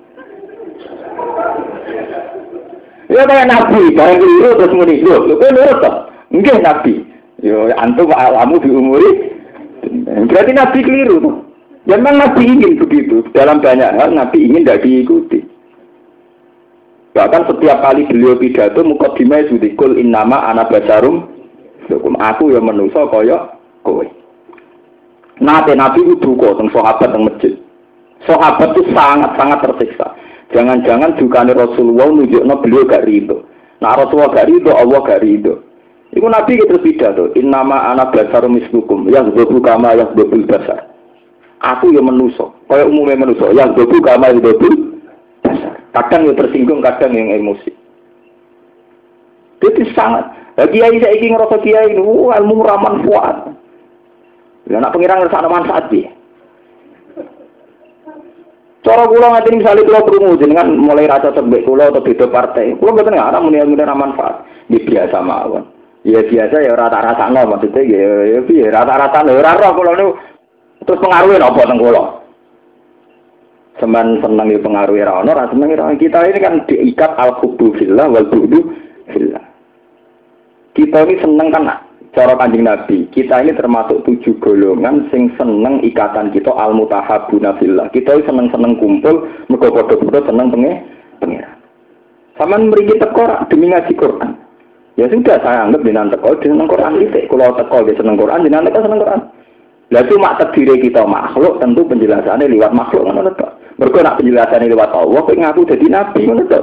Ya kayak Nabi, barang keliru terus muni, lho, lho, kok nurut toh? Enggak Nabi. Yo antum alamu di umuri. Berarti Nabi keliru toh. Ya memang Nabi ingin begitu. Dalam banyak hal Nabi ingin tidak diikuti. Bahkan setiap kali beliau pidato mukadimah sudikul innama ana basarum. Hukum aku yang manusa kaya kowe. Nate Nabi itu duka teng sahabat teng masjid. Sahabat itu sangat-sangat tersiksa. Jangan-jangan dukane Rasulullah nunjukno beliau gak rido. Nah Rasulullah gak rido, Allah gak rido. Iku Nabi terus pidato, innama ana basarum mislukum, yaghdabu kama yaghdabul basar. Aku yang manusa, kaya umumnya manusa, yaghdabu kama yaghdabul basar. Kadang yang tersinggung, kadang yang emosi. Itu sangat. Bagi kiai saiki ngrasa kiai niku ilmu ra manfaat. Lah nek pengiran ngrasakno manfaat piye? Cara kula ngaten misale kula krungu jenengan mulai rasa sebek kula atau beda partai. Kula mboten ngarep muni-muni ra manfaat. Iki biasa mawon. Ya biasa ya ora tak rasakno maksudnya ya ya piye rata-rata ora roh kula niku terus pengaruhe napa teng kula. Semen seneng ya pengaruhe ra ono, ra seneng ra kita ini kan diikat al-hubbu fillah wal bu'du fillah. Kita ini seneng kan cara Kanjeng Nabi, kita ini termasuk tujuh golongan sing seneng ikatan kita al-mutahabbuna fillah. Kita seneng-seneng kumpul, mergo padha-padha seneng pengen. Saman mriki teko demi ngaji Quran. Ya sudah saya anggap jenengan teko seneng Quran iki. Kalau teko ge seneng Quran, jenengan teko seneng Quran. Lah cuma takdire kita makhluk, tentu penjelasannya lewat makhluk ngono to. Mergo nek penjelasannya lewat Allah, kok ngaku dadi nabi ngono to.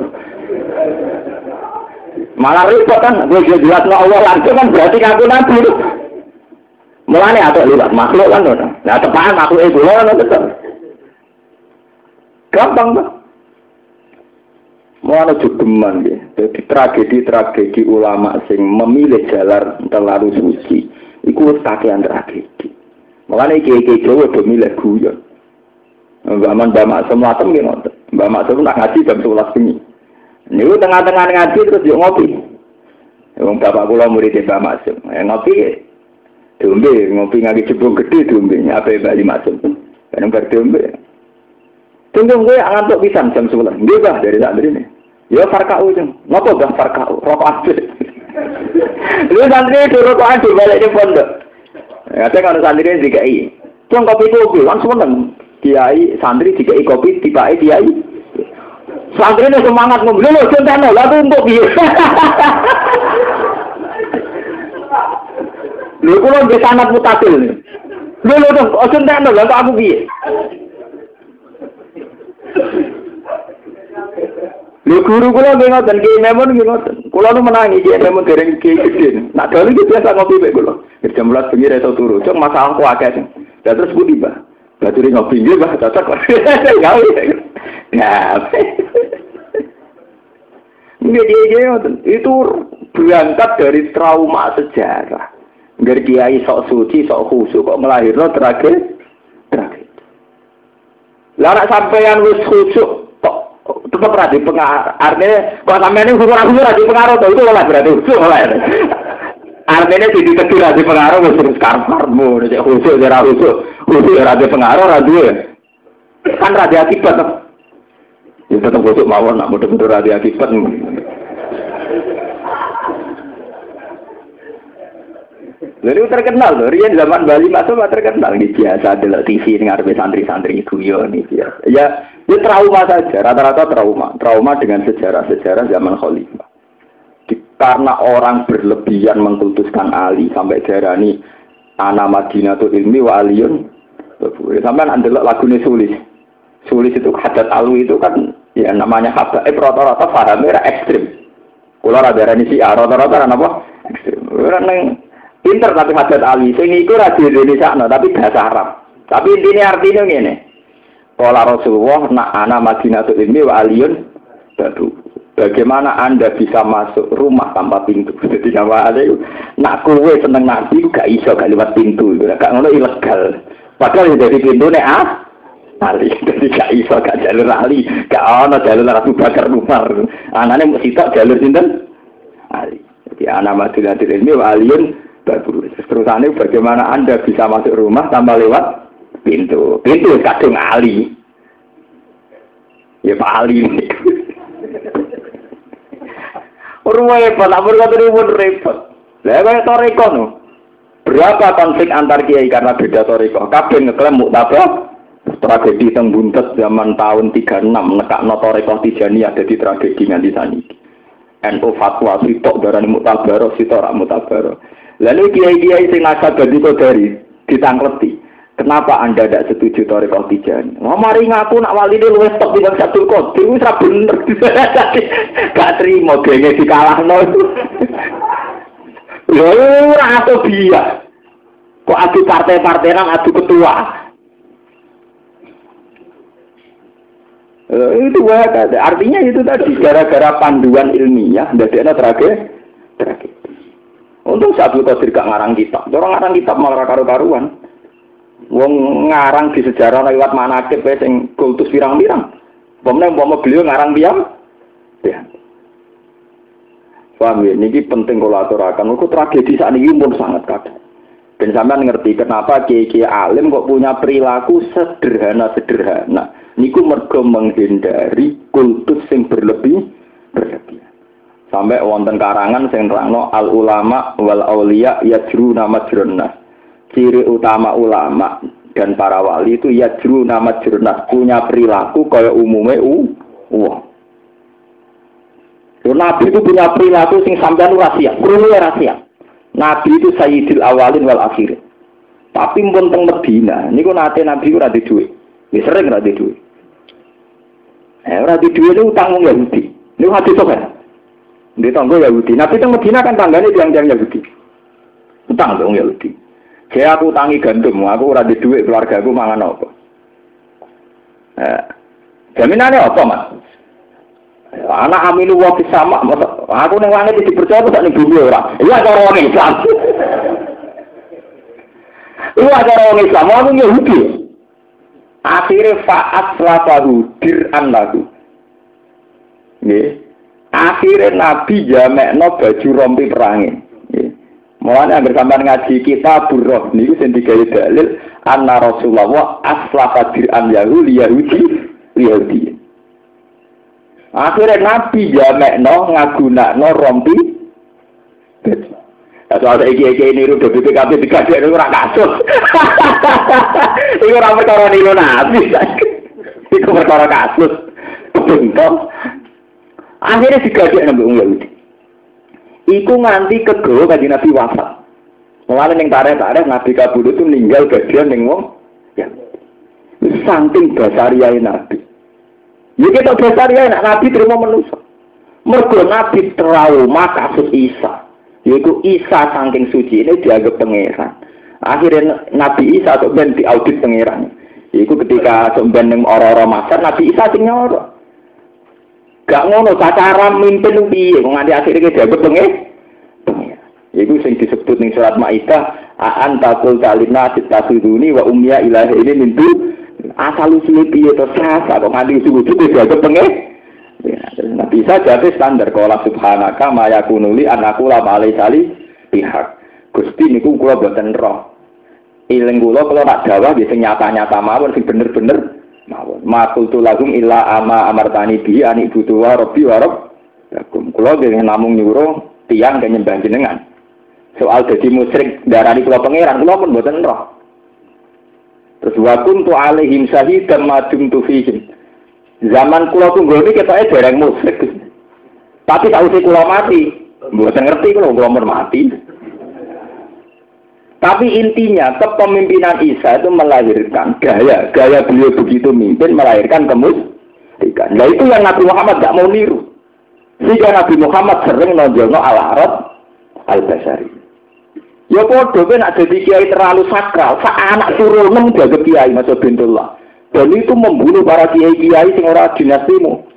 Malah repot kan, gue jelas no Allah langsung kan berarti ngaku nabi itu. Mulane atau liwat makhluk kan, nah tepat makhluk itu loh, betul. Gampang kan? Mulane jogeman ya, jadi tragedi-tragedi ulama sing memilih jalan terlalu suci, itu kakean tragedi. Mulane kiai-kiai Jawa do milih guyon. Mbak Man Mbak Maksum latem ki ngoten. Mbak Maksum nak ngaji jam sebelas bengi. Niku tengah-tengah ngaji terus yo ngopi. Wong bapak kula murid Mbak Maksum. Eh ngopi diombe, ngopi ngaji jebong gede diombe, ape Mbak Maksum. Kan bar diombe. Tunggu gue ngantuk pisan jam sebelas. Nggih, Bah, dari santri ini. Ya farkau jeng. Napa Bah farkau? Rokok aja. Lu santri dulu rokok aja balik di pondok. Ada kan santri D K I. Cung kopi kopi langsung meneng. Kiai santri D K I kopi tibake kiai. Santri ini semangat ngomong, lho centeno, lalu untuk piye. Lho kula nggih sanad mutasil. Lho lho dong, centeno, lalu aku piye. Lho guru kula nggih ngoten, Ki Memon nggih ngoten. Kula nu menangi Ki Memon dereng Ki Gedhe. Nak dalu iki biasa ngopi mek kula. Jam sebelas bengi ra iso turu. Cuk masalah ku akeh. Lah terus budi, Mbah. Baturi ngopi nggih, Mbah, cocok. Gawe. Ya. Itu berangkat dari trauma sejarah. Dari kiai sok suci, sok khusyuk kok melahirkan tragedi. Tragedi. Lah nek sampeyan wis khusyuk kok tetep ra dipengaruh. Artinya kok sampeyan iki khusyuk ra dipengaruh to itu oleh berarti khusyuk oleh. Artinya jadi kedur ra dipengaruh wis terus karepmu nek khusyuk ora khusyuk. Khusyuk ra dipengaruh ra duwe. Kan ra akibat. Ya tetap khusyuk mawon nak mudah-mudahan ra akibat. Lalu terkenal loh, Rian zaman Bali masuk terkenal nih biasa delok T V ngarepe santri-santri guyon nih biasa. Ya, ya trauma saja, rata-rata trauma, trauma dengan sejarah-sejarah zaman Khalifah. Di, karena orang berlebihan mengkultuskan Ali sampai darani ana Madinatul Ilmi wa Aliyun. Sampai andelok lagune Sulis. Sulis itu hadat alu itu kan ya namanya hadat. Eh rata-rata fahamnya ekstrim. Kula ra darani si rata-rata kan apa? Ekstrim. Ora neng pinter tapi hadat ali, sing iku ra di Indonesia no, tapi bahasa Arab. Tapi intinya artinya ngene. Qala Rasulullah nak ana Madinatul Ilmi wa Aliyun badu. Bagaimana Anda bisa masuk rumah tanpa pintu? Jadi nama ada nak kowe seneng nabi gak iso gak lewat pintu, gak ngono ilegal. Padahal dari pintu nek ah ali, jadi gak iso gak jalur ali, gak ono jalur Abu Bakar Umar. Anane mesti tok jalur sinten? Ali. Jadi ana Madinatul Ilmi wa Aliyun terusannya bagaimana Anda bisa masuk rumah tanpa lewat pintu. Pintu kadung Ali. Ya Pak Ali ini. Rumah repot, apa kata pun repot. Lah kayak toriko no. Berapa konflik antar kiai karena beda toriko? Kabeh ngeklaim muktabah tragedi teng buntet zaman tahun tiga puluh enam nekakno toriko Tijaniyah dadi tragedi nganti saniki. N U fatwa sitok darani muktabaro sitok rak mutabaro. Lalu kiai-kiai sing nasab dadi kodari ditangkleti. Kenapa Anda tidak setuju Thariqah Tijaniyah? Wah mari ngaku nak wali ini luwes top dengan Abdul Qadir wis ra bener. Gak trimo genge dikalahno. Lho ora atuh biya. Kok adu partai-partai nang adu ketua. Uh, itu wah artinya itu tadi gara-gara panduan ilmiah ndadekno tragedi. Tragedi. Untuk Abdul Qadir gak ngarang kitab. Orang ngarang kitab malah karu-karuan. Wong ngarang di sejarah lewat manakib sing kultus pirang-pirang. Pemene umpama beliau ngarang piyam. Ya. Paham ya, niki penting kula aturaken. Iku tragedi sakniki pun sangat kadang. Ben sampean ngerti kenapa kiai-kiai alim kok punya perilaku sederhana-sederhana. Niku mergo menghindari kultus sing berlebih berlebihan. Sampai wonten karangan sing nerangno al ulama wal auliya yajruna majrunnas. Ciri utama ulama dan para wali itu yajruna majrunnas, punya perilaku kaya umume u wong. Nabi itu punya perilaku sing sampean ora siap, krungu ora siap. Nabi itu sayyidil awalin wal akhirin. Tapi pun teng Medina niku nate Nabi ora di dhuwit. Wis sering ora di dhuwit. Eh ora di dhuwit itu utang wong Yahudi. Niku hadis sopan. Di tangga Yahudi. Nabi teng Medina kan tanggane tiang-tiang Yahudi. Utang wong Yahudi. Saya aku utangi gandum, aku ora di dhuwit keluarga aku mangan apa. Eh jaminane apa, Mas? Anak aminu wa sama, aku ning langit dipercaya sak ning bumi ora. Iya cara wong Islam. Iya cara wong Islam, aku Yahudi. Akhire fa'at lafahu dir'an lagu. Nggih. Akhire Nabi jamekno baju rompi perangi. Nggih. Mulane anggere sampean ngaji kitab Burroh niku sing digawe dalil anna Rasulullah aslafa dir'an Yahudi Yahudi Yahudi. Akhirnya Nabi jamekno ngagunakno rompi. Soal iki-iki niru do B P K B dikadek ora kasus. Iku ora perkara niru Nabi. Iku perkara kasus. Bentuk. Akhirnya digadek nang wong Yahudi. Iku nganti kegawa kanjeng Nabi wafat. Mulane ning tarikh-tarikh Nabi kabudut itu ninggal bagian ning wong ya. Saking basariyae Nabi. Ya kita basariyae Nabi terima manusa. Mergo Nabi trauma kasus Isa. Yaitu Isa saking suci ini dianggap pangeran. Akhirnya Nabi Isa sok ben diaudit pangeran. Yaitu ketika sok ben ning ora-ora Masar Nabi Isa sing nyoro. Gak ngono cara mimpin piye kok nganti akhire dianggap pangeran. Iku sing disebut ning surat Maidah anta qul talina tasuduni wa ummiya ilahi ini mintu asal usule piye to sasa kok nganti sujud dianggap pangeran. Ya, nah bisa jadi standar kalau subhanaka mayakunuli anakku la malai sali pihak Gusti niku kula boten roh iling kula kula nak dawuh nggih sing nyata-nyata mawon sing bener-bener mawon makultu lagum illa ama amartani bi ani butuh wa rabbi wa rabb lakum kula nggih namung nyuruh tiyang kang nyembah jenengan Soal dadi musyrik darani kula pangeran kula pun mboten roh. Terus wa kuntu alaihim syahidan ma dumtu fihim. Zaman kula tunggone ketoke dereng musyrik. Tapi sausé kula mati, mboten ngerti kula kula mun mati. Tapi intinya kepemimpinan Isa itu melahirkan gaya, gaya beliau begitu mimpin melahirkan kemusyrikan. Nah itu yang Nabi Muhammad tidak mau niru. Sehingga Nabi Muhammad sering nonjolno al-Arab al-Basari. Ya podo ben nak jadi kiai terlalu sakral, sak anak turunem jaga kiai Mas Bintullah. Dan itu membunuh para kiai-kiai sing ora dinastimu.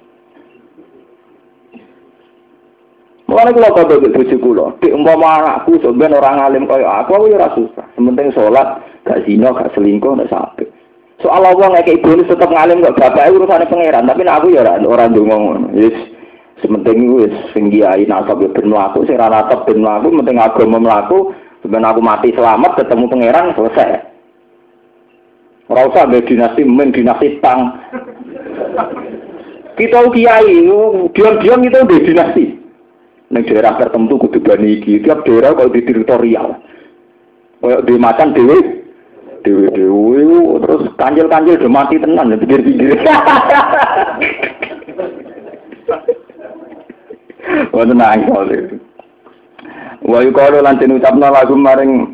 Mulane kula padha bojo kula, dik umpama anakku sampeyan orang alim kaya aku, aku ya ora susah. Sementing salat, gak zina, gak selingkuh, nek sampe. Soal wong ngekek bonus tetep ngalim kok bapake urusane pangeran, tapi nek aku ya ora ora ndonga ngono. Wis sementing wis sing kiai nasab ben mlaku, sing ora nasab ben mlaku, penting agama mlaku, sampeyan aku mati selamat ketemu pangeran selesai. Ora usah mbek dinasti men dinasti tang. Kita kiai, diam-diam kita udah dinasti. Neng daerah tertentu kudu bani iki, tiap daerah kalau di teritorial. Kayak di macan dewe, dewe dewe, terus kanjil-kanjil udah mati tenan, pinggir-pinggir. Wah tenang soalnya. Wah kalau lantin ucapna lagu maring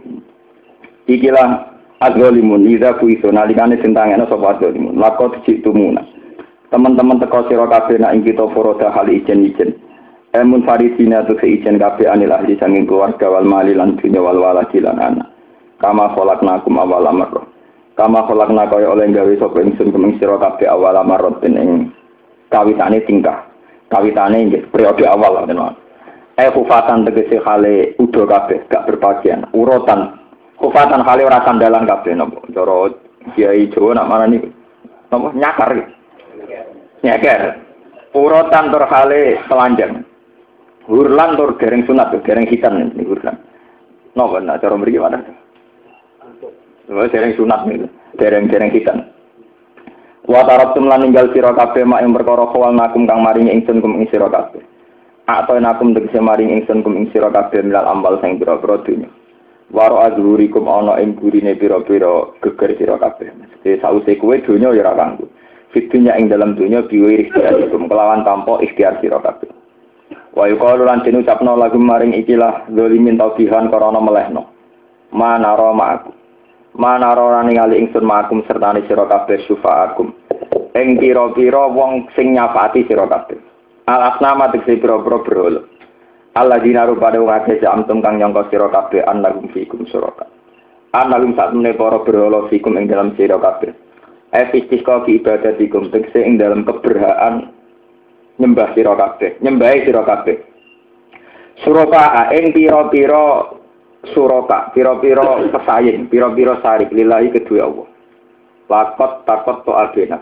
ikilah azolimun, ida kuiso nalikane sentangena sapa azolimun. Lakot citumuna. Teman-teman teko sira kabeh nak ing kita foroda hal ijen-ijen. Emun faridina tu seijen kabeh anil ahli sanging keluarga wal mali lan dunya wal waladi lan anak. Kama khalaqnakum awwala marrah. Kama khalaqna kaya oleh gawe sapa ingsun kumeng sira kabeh awwala marrah ing kawitane tingkah. Kawitane nggih periode awal tenan. Eh kufatan tegese hale udo kabeh gak berbagian. Urutan kufatan hale ora sandalan kabeh napa. Cara kiai Jawa nak marani napa nyakar. Nyakar. Urutan tur hale telanjang. Hurlan tur dereng sunat, dereng hitam nih hurlan. Napa nak cara mriki wadah. Oh dereng sunat nih, dereng-dereng hitam. Wa tarabtum lan ninggal sira kabeh mak ing perkara kawal nakum kang maringi ingsun kum ing sira kabeh. Atau nakum tegese maring ingsun kum ing sira kabeh milal ambal sing pira-pira dunya. Waro azhurikum ana ing gurine pira-pira geger sira kabeh. Mesti sause kowe dunya ya ora kanggo. Fitunya ing dalam dunya biwe ikhtiarikum kelawan tanpa ikhtiar sira kabeh. Wa yuqalu lan den ucapno lagu maring ikilah zalimin taubihan karana melehno. Manara ma'akum. Manara ningali ingsun ma'akum sertane sira kabeh syufa'akum. Ing pira-pira wong sing nyapati sira kabeh. Al asnama tegese pira-pira berhala. Alladzina rubada wa kajamtum kang nyangka sira kabeh annahum fikum suraka. Annahum satune para berhala fikum ing dalam sira kabeh. Efistika ki ibadatikum tegese ing dalam keberhaan nyembah sira kabeh, nyembahi sira kabeh. Suraka ing pira-pira suraka, pira-pira pesaing, pira-pira sarik lillahi kedue Allah. Lakot takot to agena.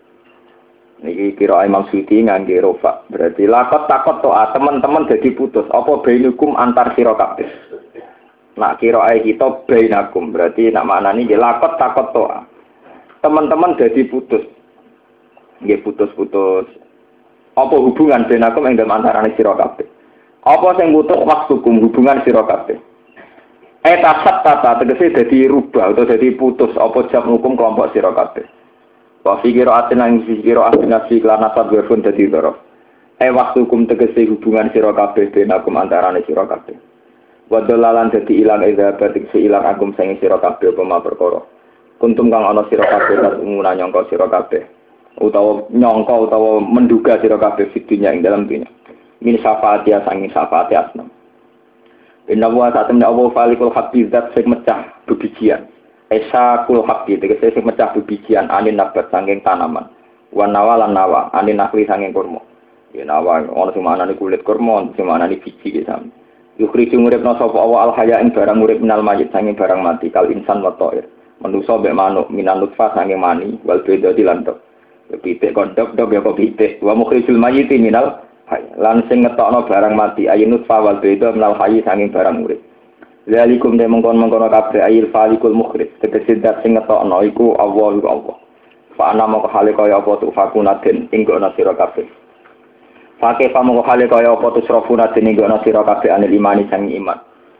Niki kira Imam Suyuti ngangge rofa. Berarti lakot takot to teman-teman dadi putus. Apa bainukum antar sira kabeh. Nak kira ae kita bainakum. Berarti nak maknane nggih lakot takot to. Teman-teman dadi putus. Nggih putus-putus. Apa hubungan benakum ing dalem antarane sira kabeh? Apa sing putus waktukum hubungan sira kabeh? Eta sattata tegese dadi rubah atau dadi putus apa jam hukum kelompok sira kabeh. Wa fikira atin lan fikira asnasi lan nasab werfun dadi dorof. E waktukum tegese hubungan sira kabeh benakum antarane sira kabeh. Wa dalalan dadi ilang ida batik ilang agum sing sira kabeh apa perkara. Kuntum kang ana sira kabeh lan umuna nyangka sira kabeh. Utawa nyangka utawa menduga sira kabeh fidunya ing dalam dunya. Min syafaati sangi syafaati asna. Inna wa ta'ala Allah falikul haqqi zat sing mecah bebijian. Esa kul haqqi tegese sing mecah bebijian anin nabat sanging tanaman. Wa nawalan nawa anin nakli sanging kurma. Ya nawa ana sing manani kulit kurma, sing manani biji iki sam. Yukhriju nguripna sapa Allah al haya ing barang urip minal mayit sanging barang mati kal insan wa ta'ir. Manusa mek manuk minan nutfah sanging mani wal beda dilantok. Pitik kondok dok ya kok pitik wa mukhrijul mayyiti minal hayy lan sing ngetokno barang mati ayinut fawal beda minal hayy sanging barang urip zalikum de mengkon-mengkon kabeh ayil falikul mukhrij tegese dat sing ngetokno iku Allah iku Allah fa ana moko hale kaya apa tu fakunaden ing ana sira kabeh fake pamoko hale kaya apa tu srafuna den ing ana sira kabeh anil imani sang iman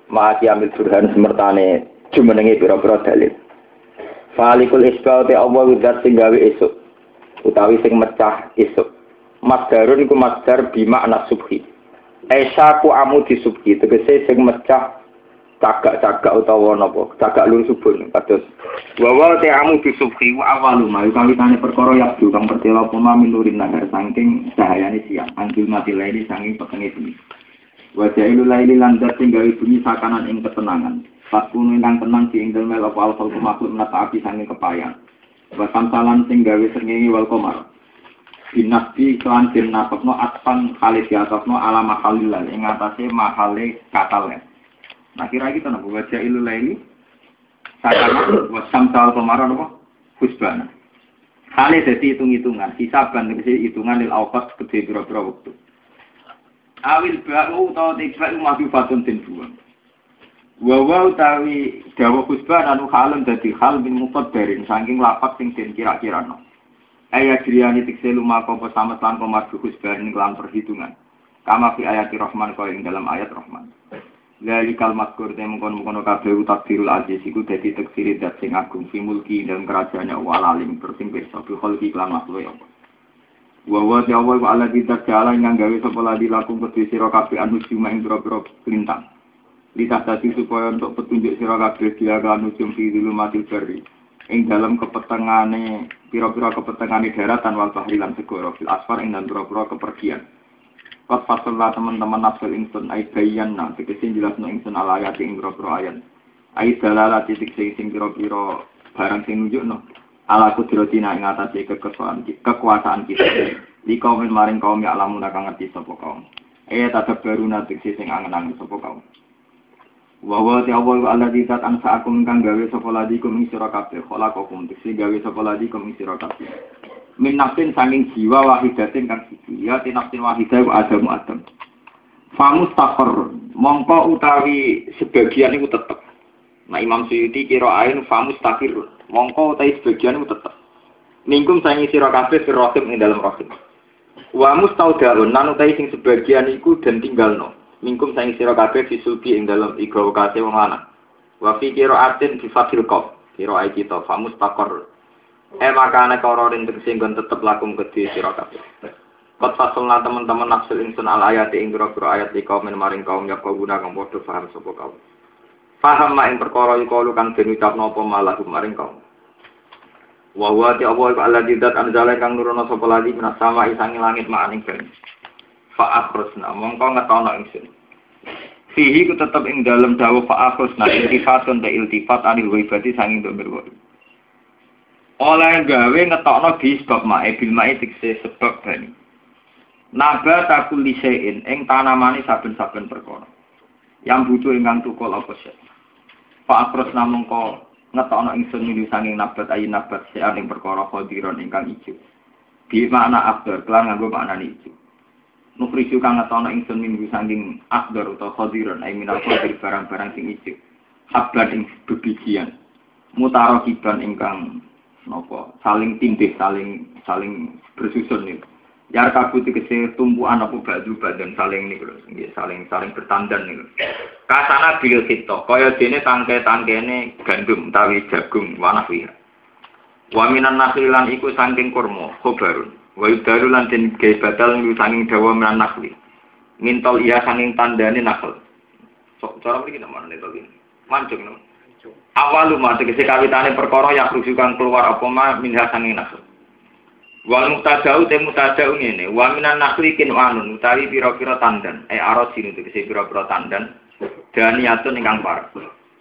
Maki ambil burhan semertane jumenenge pira-pira dalil. Falikul isbal te Allah widat sing gawe esuk utawi sing mecah esuk. Masdarun iku masdar bimakna subhi. Esa ku amu di subhi tegese sing mecah cagak-cagak utawa napa cagak lur subuh kados wawa te amu di subhi wa awalu ma kawitane perkara yabdu kang pertela poma minurin nang saking cahayane siang anjil mati laili saking petenge bumi. Wajailu laili lan dat sing gawe bunyi sakanan ing ketenangan. Fakunu ingkang tenang di ing dalem apa alfal makhluk menata api saking kepayang. Wa samsalan sing gawe srengenge wal qamar. Binasti kelan den napekno atpan kali diatasno ala mahalilal ing atase mahale katale. Nah kira kita napa wajailu laili sakanan wa samsal qamar napa husbana. Hale dadi hitung-hitungan, hisaban tegese hitungan lil awqat gede pira-pira wektu. Awil ba'u utawa tiba umadu fatun den buang. Wawa utawi dawa khusbah anu halem dadi hal min muqaddarin saking lapat sing den kira-kirano. Ayat driyani tikse lumaka pesamet lan komar khusbah ing lan perhitungan. Kama fi ayati Rahman kaya ing dalam ayat Rahman. Lali kalimat kur temu kono-kono kabeh takdirul aziz iku dadi taksir dat sing agung fi mulki dalam kerajaannya walalim bersing pirsa bi kholqi lan makhluk ya. Wawa ti awal wa ala kita jalan yang gawe sapa ladi lakum kedhe sira kabeh anu cuma ing pira-pira lintang. Litah dadi supaya untuk petunjuk sira kabeh dia kan ujung fi mati bari. Ing dalam kepetengane pira-pira kepetengane daratan wal bahri lan segara fil asfar ing dan pira-pira kepergian. Pas fasallah teman-teman nafsul ingsun ai bayanna tegese jelasno ingsun ala ayat ing pira-pira ayat. Ai dalala titik sing pira-pira barang sing nunjukno ala kudratina ing atase kekuasaan kekuasaan kita. Di kaum maring kaum ya alamun kang ngerti sapa kaum. Eh tatap baru nanti sing angen-angen sapa kaum. Wa wa ta'awwal alladzi tat ansa'akum kang gawe sapa ladikum ing sira kabeh khalaqakum sing gawe sapa ladikum ing sira kabeh. Min nafsin saking jiwa wahidatin kang siji ya tinafsin wahidah wa adamu adam. Famustaqar mongko utawi sebagian iku tetep. Nah Imam Suyuti kira ain famustaqir mongko utawi sebagian iku tetep. Mingkum sangi sira kabeh firrohim ing dalam rohim. Wa mustaudarun lan utawi sing sebagian iku den tinggalno. Mingkum sangi sira kabeh fisubi ing dalam igawa kase wong lanang. Wa fi qira'atin bi fathil qaf. Qira'ah kita famustaqar. Eh makane kororin tegese nggon tetep lakum kedhe sira kabeh. Kot fasulna teman-teman nafsul ingsun al ayat ing pira-pira ayat di kaum maring kaum ya guna kang padha paham sapa kaum. Paham mak ing perkara iku kang den ucapno apa malah maring kaum. Wa wa ti Allah alladzi dzat anzala kang nurono sapa lagi minas sama isangi langit maning ben. Fa akhrusna mongko ngetono ingsun. Fihi ku tetep ing dalem dawuh fa akhrusna iltifatun ta iltifat anil waibati sanging domir. Oleh gawe ngetokno di sebab mae bil mae tikse sebab bani. Nabata kulli syai'in ing tanamane saben-saben perkara. Yang butuh ingkang tukul apa sih? Fa akhrusna mongko ngetokno ingsun mili sanging nabat ayi nabat sean ing perkara khadiron ingkang ijo. Di makna akhdar kelan nganggo makna ijo. Nukriju kang ngetokno ingsun mili sanging akhdar utawa khadiron ayi minal khadir barang-barang sing ijo. Habban ing bebijian. Mutarokiban ingkang napa saling tindih saling saling bersusun niku. Yar kabut tegese tumpukan apa baju badan saling niku lho nggih saling saling bertandan niku. Kasana bil khito kaya dene tangke-tangkene gandum utawi jagung wanawi. Wa minan nakhilan iku saking kurma khobarun. Wa yudaru lan den ge badal niku saking dawa minan nakhli. Mintol iya saking tandane nakhl. Sok cara mriki namane to iki. Mancung no. Awalu ma tegese kawitane perkara yang rujukan keluar apa ma minha saking nakhl. Wal mutadau te mutadau ngene, wa minan nakhli kin wanun utawi pira-pira tandan, e arosin tegese pira-pira tandan, daniatun ingkang parek.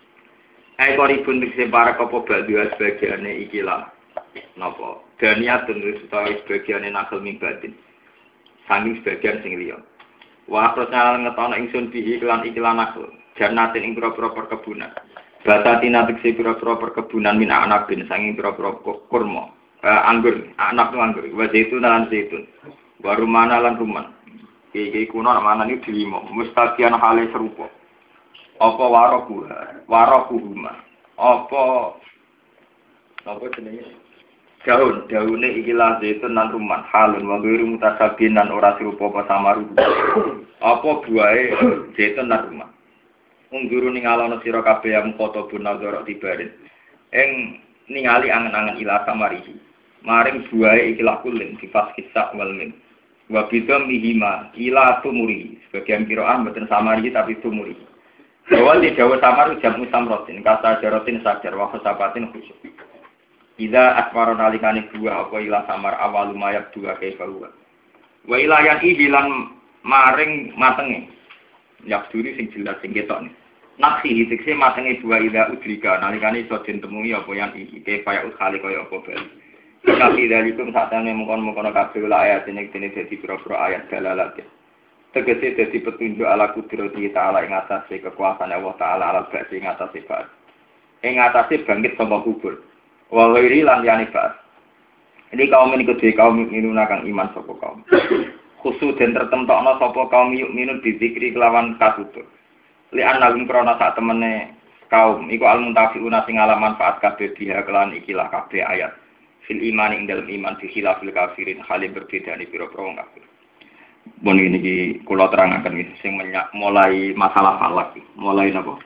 Ai koribun tegese parek apa badhe sebagiane iki lah. Napa? Daniatun utawi sebagiane nakhl mimbatin. Saking sebagian sing liya. Wa prosnal ngetono ingsun bihi iklan iklan nakhl, jannatin ing pira-pira perkebunan. Basatina tegese pira-pira perkebunan min anabin sanging pira-pira kurma. Uh, anggur, anak tu anggur. Wa zaitun lan zaitun. Wa rumana lan ruman. Iki kuno mana ni dilimo. Mustaqian hale serupa. Apa waroku? Waroku rumah. Apa apa jenenge? Daun, daune iki lah zaitun lan ruman. Halun wa ghairu mutasabbihin lan ora serupa apa samaru. Apa buahe zaitun lan ruman. ungguru ningalono sira kabeh ya mukota bunadara tibarin ing ningali angen-angen ila samarihi maring buahe ikilah kulin sifat kisah wal min wa bidam mihima ila tumuri sebagian qiraah mboten samarihi tapi tumuri bahwa di Jawa samar jam samrotin kata jarotin sajar wa khasabatin khusyuk ida asmaro nalikane dua apa ila samar awal lumayak dua kaya bahwa wa ila yang ibilan maring matenge yak duri sing jelas sing ketok nih naksi hitikse matenge dua ida udrika nalikane iso den temui apa yang iki kaya kaya ukhali kaya apa bali tapi dari itu satane mengkon-mengkon kabeh ayat ini dene dadi pira-pira ayat dalalat tegese dadi petunjuk ala kudrati ta'ala ing atase kekuasaan Allah taala ala ba'si ing atase ba'at ing atase bangkit saka kubur wa ghairi lan yani ba'at ini kaum ini kedhe kaum minuna kang iman sapa kaum khusus den tertentokno sapa kaum mukminun dizikri kelawan katutur li annahum krana sak temene kaum iku al muntafiuna sing ala manfaat kabeh dia kelan ikilah kabeh ayat fil iman ing dalam iman fi khilafil kafirin halim berbeda ni pira-pira wong kafir. Bon ini kula terangaken iki sing mulai masalah falak mulai napa?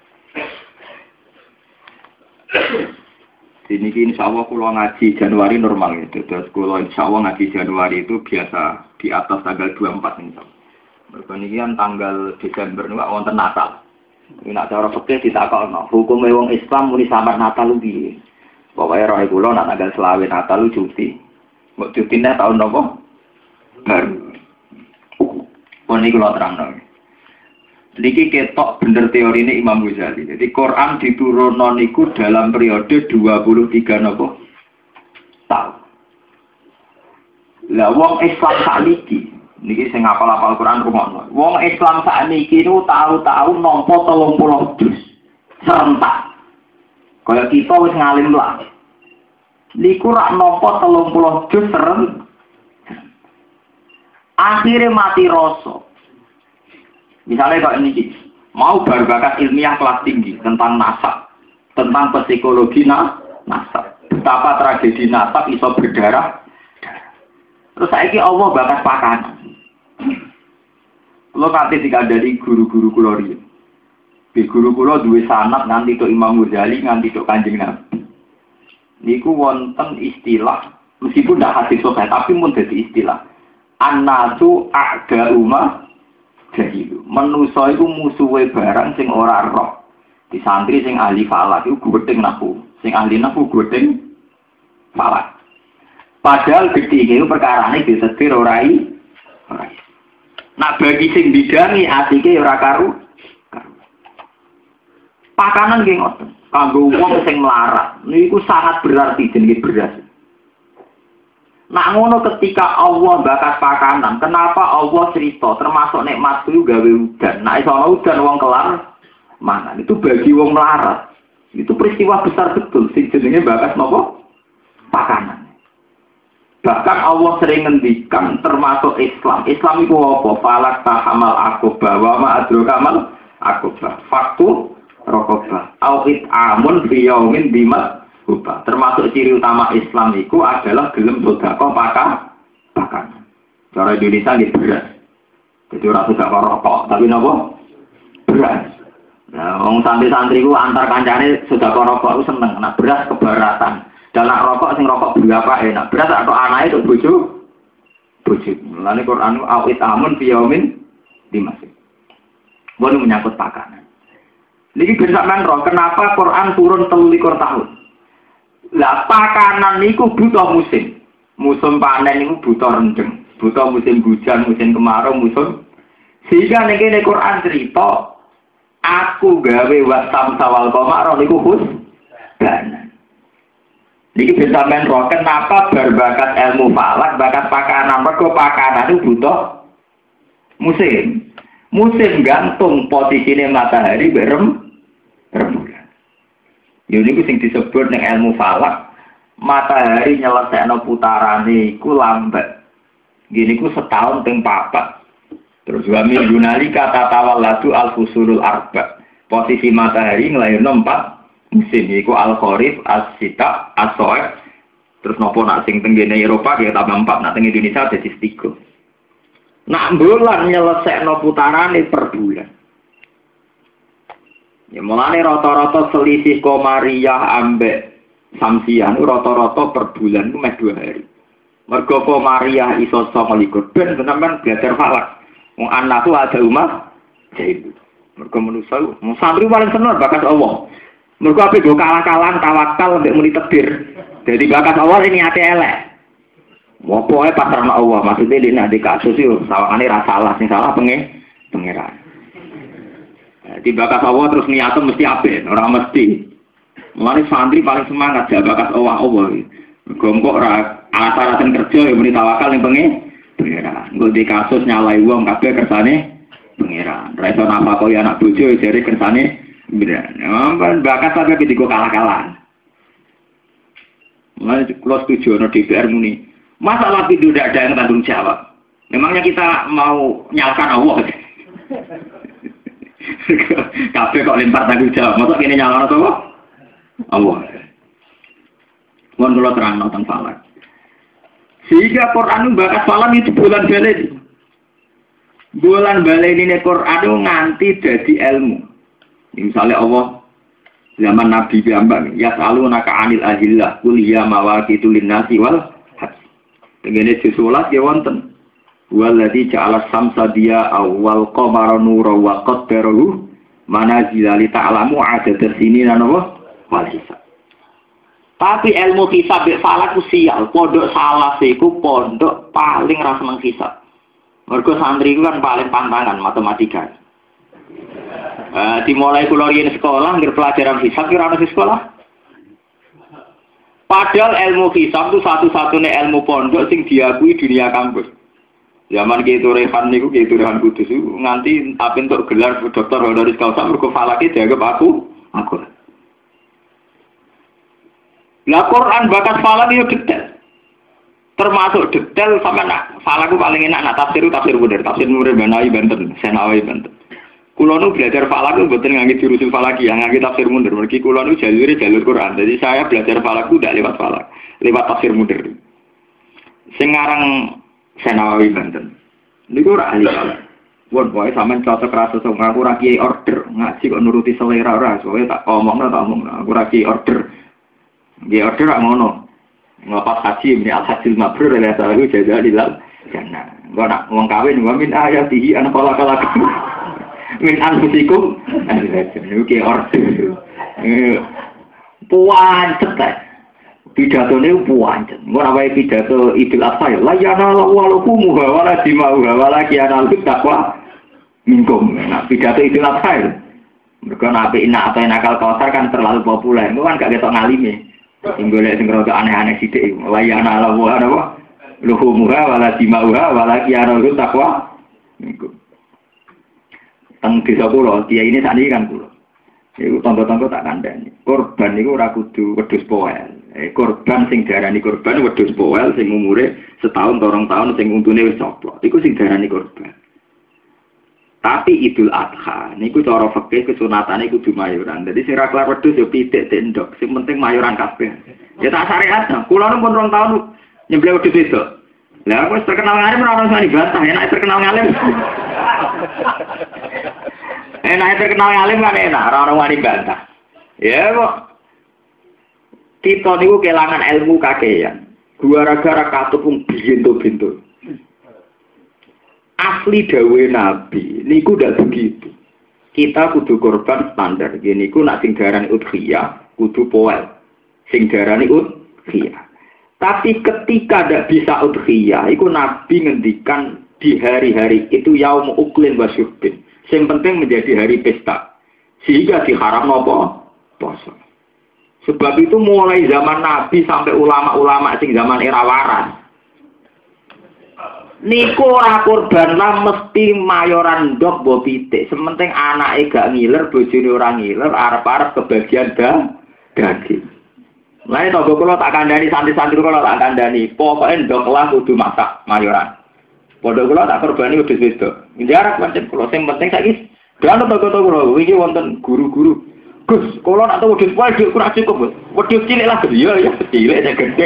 Ini insyaallah kula ngaji Januari normal gitu. Terus kula insyaallah ngaji Januari itu biasa di atas tanggal dua puluh empat insyaallah. Mergo niki kan tanggal Desember niku wonten Natal. Nek cara fikih ditakokno, hukume wong Islam muni samar Natal lu piye? Pokoke roh kula nek tanggal selawe Natal lu cuti. Mbok cutine tahun napa? Baru. Ini kalau terang-terang. Niki ketok bener teori ini Imam Ghazali. Jadi Quran diturunkan niku dalam periode dua puluh tiga nopo tahun. Lah wong Islam sakniki, niki sing ngapal-apal Quran rumono. Wong Islam sakniki niku tahu-tahu nampa telung puluh juz serentak. Kaya kita wis ngalim lah. Niku rak nampa telung puluh juz serentak. Akhirnya mati rasa. Misalnya kalau ini, mau baru bakat ilmiah kelas tinggi tentang nasab, tentang psikologi nasab, betapa tragedi nasab iso berdarah. Terus saya ini Allah bakat pakanan. Lo nanti tidak dari guru-guru kulori. Di guru kulo dua sanad nganti tok Imam Ghazali nganti tok Kanjeng Nabi. Niku wonten istilah, meskipun tidak hadis sahih tapi mun dadi istilah. An-nasu a'da umah jahilu. Manusa iku musuhe barang sing ora roh. Di santri sing ahli falak iku gething nahu. Sing ahli nahu gething falak. Padahal gedhe iki perkarane disetir ora i. Nak bagi sing bidangi atike ora karu. Pakanan nggih ngoten. Kanggo wong sing melarat niku sangat berarti jenenge beras. Nak ngono ketika Allah bakat pakanan, kenapa Allah cerita termasuk nikmat itu gawe udan. Nak iso udan wong kelar mangan. Itu bagi wong melarat. Itu peristiwa besar betul sing jenenge bakat napa? Pakanan. Bahkan Allah sering ngendikan termasuk Islam. Islam itu apa? Falak tahamal akobah wa ma adrokamal akobah. Faktu rokobah. Awit amun biyaumin bimat. Termasuk ciri utama Islam itu adalah gelem sedekah pakan pakan. Cara Indonesia nggih beras. Jadi ora sedekah rokok, tapi napa? Beras. Nah, wong santri-santri ku antar kancane sedekah rokok ku seneng, nek beras keberatan. Dan nek rokok sing rokok berapa enak. Beras atau anake itu bojo. Bojo. Mulane Quran awit amun biyaumin dimasih. Bono menyangkut pakanan. Niki bersamaan roh, kenapa Quran turun telulikur tahun? Lah pakanan niku butuh musim. Musim panen niku butuh rendeng. Butuh musim hujan, musim kemarau, musim. Sehingga nek kene Quran cerita aku gawe wasam sawal qamar niku khus. Dan niki sampean roh kenapa berbakat ilmu falak, bakat pakanan, mergo pakanan itu butuh musim. Musim gantung posisine matahari berem rembulan. Ini ku sing disebut ning ilmu falak, matahari nyelesekno putarane iku lambat. Gini ku setahun ping papat. Terus wa min yunali kata tawallatu al-fusulul arba. Posisi matahari nglairno empat musim iku al-kharif, as-sita, as-soif. Terus nopo nak sing tenggene Eropa ya tambah empat, nak teng Indonesia dadi tiga. Nak bulan nyelesekno putarane per bulan. Ya mulane rata-rata selisih Komariah ambek Samsiah itu rata-rata per bulan itu meh dua hari. Mergo Komariah iso sanga likur ben sampean belajar falak. Wong anak tuh ada umat jadi mergo manusa wong santri paling seneng bakat Allah. Mergo ape go kalah-kalahan tawakal mbek muni tebir. Jadi bakat Allah ini ate elek. Mopo ae pasrahna Allah, maksudnya di nek kasus yo sawangane ra salah, sing salah penge pangeran. Di bakat Allah terus niatnya mesti apik, ora mesti. Mulane santri paling semangat ya bakat Allah Allah. Gombok ora alasan kerja yo muni tawakal ning penge pangeran. Nggo di kasus nyalai wong kabeh kersane pangeran. Ra iso napakoi anak bojo jare kersane pangeran. Ampun bakat sampe digo kalah-kalahan. Mulane kula setuju ana D P R muni masalah itu tidak ada yang tanggung jawab. Memangnya kita mau nyalakan Allah? Kabeh kok lempar tanggung jawab. Masa kene nyalakan apa? Allah. Mohon kula terangno tentang falak. Sehingga Quran bakas falak itu bulan balen. Bulan balen ini Quran nganti dadi ilmu. Misalnya Allah zaman Nabi Muhammad ya salunaka anil ahillah qul ya mawaqitu linnasi wal Begini disulat ya wonten. Waladhi ja'ala samsa dia awal qamara nura wa qaddarahu manazila li ta'lamu adada sinina napa wal hisab. Tapi ilmu hisab mek falak ku sial, pondok salah iku pondok paling ra seneng hisab. Mergo santri ku kan paling pantangan matematika. Eh dimulai kula riyen sekolah ngger pelajaran hisab kira ana di sekolah. Padahal ilmu hisab itu satu-satunya ilmu pondok sing diakui dunia kampus. Zaman Kiai Rehan niku Kiai Rehan Kudus itu nganti apa untuk gelar doktor honoris causa mergo falake dianggap aku aku. Lah Quran bakat falak itu detail. Termasuk detail sampai nak falak paling enak nak tafsir tafsir bener, tafsir Nurul Banai Banten, Senawi Banten. Kulo nu belajar falak itu betul ngangge jurusul falaki, yang ngangge tafsir mundur. Mergi kulo nu jalure jalur Quran. Jadi saya belajar falak itu tidak lewat falak, lewat tafsir mundur. Sing aran Senawi Banten. Niku ora ahli falak. Wong wae sampean cocok rasa sok ngaku ora kiai order, ngaji kok nuruti selera ora, soalé tak omongno tak omongno. Aku ora kiai order. Kiai order rak ngono. Nglepas haji ini al-hajil mabrur ila salahu jaza dilal jannah. Engko nak wong kawin wa min ayatihi an khalaqalakum min anfusikum niku ki order puancet pidatone puancet ora wae pidato Idul Adha la yana lawalukum wala dimau wala kiana takwa minkum nah pidato Idul Adha mergo nabi ina atau nakal kausar kan terlalu populer itu kan gak ketok ngalime sing golek sing rada aneh-aneh sithik la yana lawalukum wala dimau wala kiana takwa minkum. Teng desa kula, kiai ini sakniki kan kula. Iku tangga-tangga tak kandhani. Korban niku ora kudu wedhus poel. Eh korban sing diarani korban wedhus poel sing umure setahun atau rong tahun sing untune wis coplok. Iku sing diarani korban. Tapi Idul Adha niku cara fikih kesunatane kudu mayuran. Dadi sing ra kelar wedhus ya pitik tendok. Sing penting mayuran kabeh. Ya tak syariat. Kula nu pun rong tahun nyembelih wedhus itu. Lah aku terkenal ngalim ora ono sing dibantah, enak terkenal ngalim. Enak terkenal ngalim kan enak, ora ono wani bantah. Ya kok kita niku kelangan ilmu kakean. Gara-gara katupung bintu-bintu. Asli dawe Nabi niku ndak begitu. Kita kudu korban standar. Gini ku nak sing darani udhiyah kudu poel. Sing darani udhiyah. Tapi ketika tidak bisa udhiyah, itu Nabi ngendikan di hari-hari itu yaum uklin wa syurbin. Yang penting menjadi hari pesta. Sehingga diharam apa? Puasa. Sebab itu mulai zaman Nabi sampai ulama-ulama sing zaman era waras. Niku ora kurban lah mesti mayoran ndok mbok pitik. Sementing anake gak ngiler, bojone ora ngiler, arep-arep kebagian daging. Lah itu kula tak kandhani santri-santri kula tak kandhani, pokoke ndok lah kudu masak mayoran. Padha kula tak korbani wedhus wedok. Njarak pancen kula sing penting saiki dan toko-toko kula iki wonten guru-guru. Gus, kula nak tau wedhus wae ora cukup, Gus. Wedhus cilik lah ya ya cilik ya gede.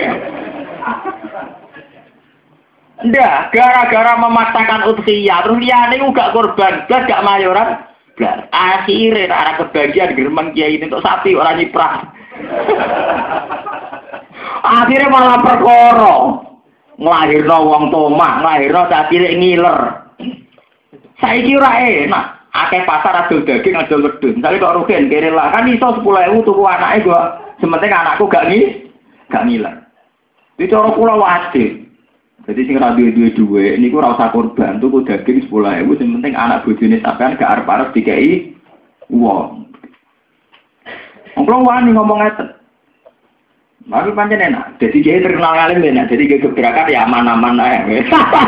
Ndak, gara-gara memaksakan udhiyah terus liyane gak korban, gak mayoran, blas. Akhirnya arah kebagian geremeng kiai ini untuk sapi orang nyiprah. Akhirnya malah perkara. Nglahirno wong tomah, nglahirno cah cilik ngiler. Saiki ora enak. Akeh pasar adol daging adol wedhus. Misale kok rugen kere lah kan iso sepuluh ribu tuku anake gua. Sementing anakku gak ngi gak ngiler. Iki cara kula wajib. Jadi sing ora duwe-duwe niku ora usah korban tuku daging sepuluh ribu sing penting anak bojone sampean gak arep-arep dikei wong. Wong kula wani ngomong ngeten. Mari pancen enak. Jadi kiai terkenal alim enak. Jadi kiai gebrakan ya aman-aman ae.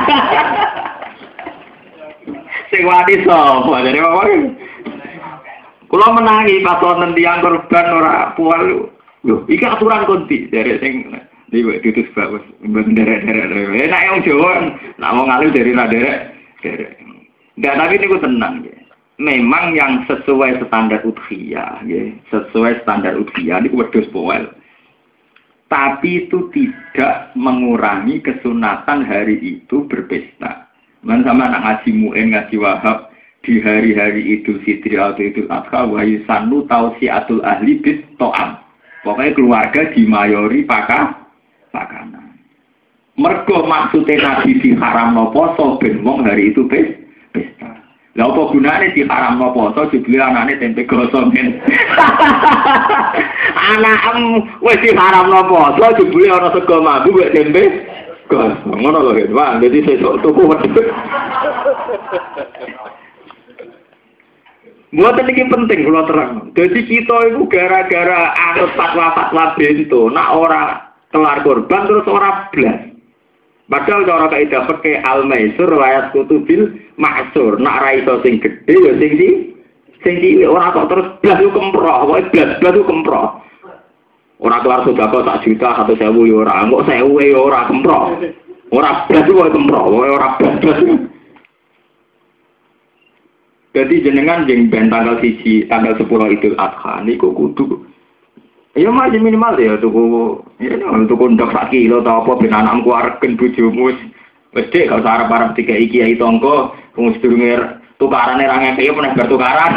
Sing wani sapa? Jadi apa? Kula menangi pas wonten tiyang korban ora pual. Lho, iki aturan konti dari sing niku ditus bagus derek-derek. Enak yang Jawa, nak wong alim dari nak derek. Derek. Enggak, tapi niku tenang ya. Memang yang sesuai standar udhiyah ya, sesuai standar udhiyah niku wedhus poel. Tapi itu tidak mengurangi kesunatan hari itu berpesta. Man sama anak ngaji mu'in, ngaji wahab di hari-hari Idul Fitri atau Idul Adha wa yusannu tausiatul ahli bit to'am. Pokoknya keluarga dimayori pakah makanan. Mergo maksudnya Nabi di haram no poso ben wong hari itu pesta. Lah apa gunane di haram no poso dibeli anaknya tempe gosong men. Anakmu wis di haram no poso dibeli ana sego mambu wek tempe gosong. Ngono lho kan. Wah, dadi sesuk tuku wedhus. Buat ini penting kalau terang. Jadi kita itu gara-gara anut fatwa-fatwa bento, nak ora kelar korban terus ora blas. Padahal cara kaidah pakai al-maisur riwayat kutubil maksur, nak ra iso sing gedhe ya sing di sing cilik ora kok terus blas yo kemproh, pokoke blas-blas yo kemproh. Ora kelar sedekah sak juta satu sewu yo ora, kok sewu yo ora kemproh. Ora blas yo kemproh, pokoke ora blas. Jadi jenengan jeng ben tanggal siji tanggal sepuluh Idul Adha niku kudu ya masih minimal ya tuku ya tuku ndok sak kilo ta apa ben anakku areken bojomu wis dek gak usah arep-arep tiga iki kiai tangga wong sedurunge tukarane ra ngeke yo meneh bar tukaran.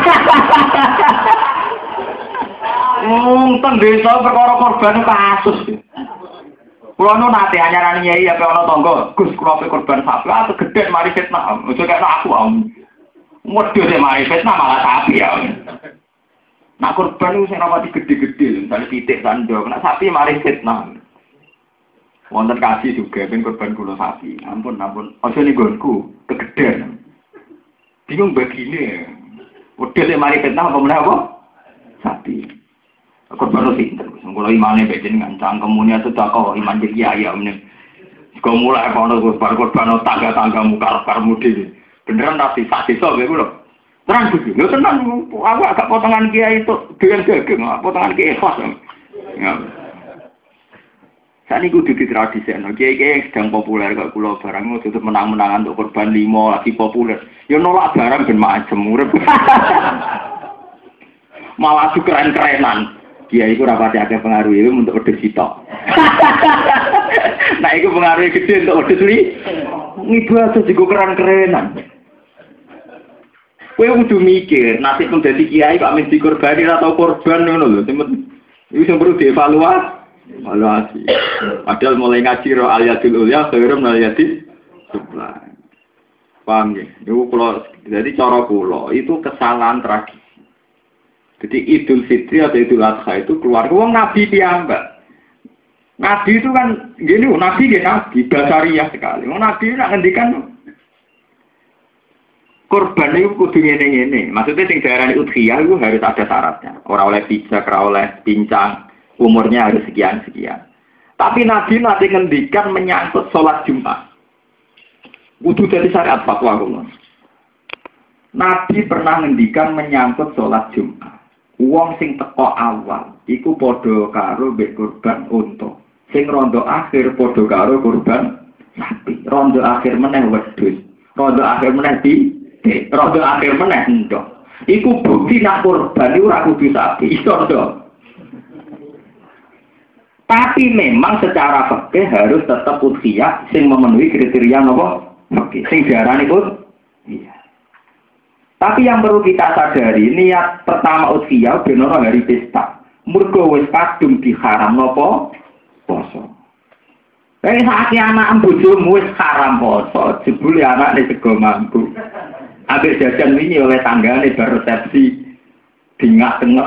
Wong teng desa perkara korban kasus. Kulo nu nate anyarane kiai apa ana tangga Gus kula korban sapi atau gedhe mari fitnah ojo kaya aku om. Waduh deh mari fitnah malah sapi ya. Nak korban itu saya rawati gede-gede, misalnya titik tanduk. Nak sapi mari fitnah. Wonten kasih juga, ben korban gula sapi. Ampun, ampun. Ojo nih gonku, kegedean. Bingung begini. Waduh deh mari fitnah apa mulai apa? Sapi. Korban itu pinter. Kalau imannya begini ngancang, kemudian sudah kau iman jadi ayam nih. Kau mulai kalau korban korban tangga-tangga muka karmudi. Beneran nasi saksi sok gitu loh. Terang gitu. Lo tenang, aku agak potongan kiai itu dengan daging, potongan kiai khas. Ya. Saat ini kudu di tradisi, kiai-kiai yang sedang populer ke pulau barang itu tutup menang-menangan untuk korban limo lagi populer. Ya nolak barang ben macam urip. Malah juga keren-kerenan. Kiai itu rapati agak pengaruh itu untuk wedhus sitok. Nah itu pengaruhnya gede untuk wedhus li. Ibadah juga keren-kerenan. Kowe kudu mikir, nasib menjadi kiai kok amin dikorbani atau korban ngono lho. Iki sing perlu dievaluasi. Evaluasi. Padahal mulai ngaji ro aliyatul ulya khairum aliyati sublah. Paham ya? Niku kula jadi cara kula itu kesalahan tragis. Jadi Idul Fitri atau Idul Adha itu keluar wong nabi piyambak. Nabi itu kan gini, nabi ya nabi basariah sekali. Wong nabi nak ngendikan korban itu kudu ngene-ngene. Maksudnya sing diarani udhiyah itu harus ada syaratnya. Ora oleh pijak, ora oleh pincang, umurnya harus sekian-sekian. Tapi Nabi nanti ngendikan menyangkut sholat Jumat. Kudu dari syariat fatwa kula. Nabi pernah ngendikan menyangkut sholat Jumat. Wong sing teko awal iku padha karo mbek korban unta. Sing rondo akhir padha karo korban sapi. Rondo akhir meneh wedhus. Rondo akhir meneh di rodo akhir meneh ndok. Iku bukti nak korban iku ora kudu sapi, iso ndok. Tapi memang secara fikih harus tetap udhiyah sing memenuhi kriteria napa? Fikih. Sing diarani ud iya. Tapi yang perlu kita sadari, niat pertama udhiyah ben ora hari pesta. Mergo wis kadung diharam napa poso. Lah saiki anak bojomu wis haram poso, jebule anake sego mampu. Ambek jajan wingi oleh tanggane bar resepsi dingak-dengek.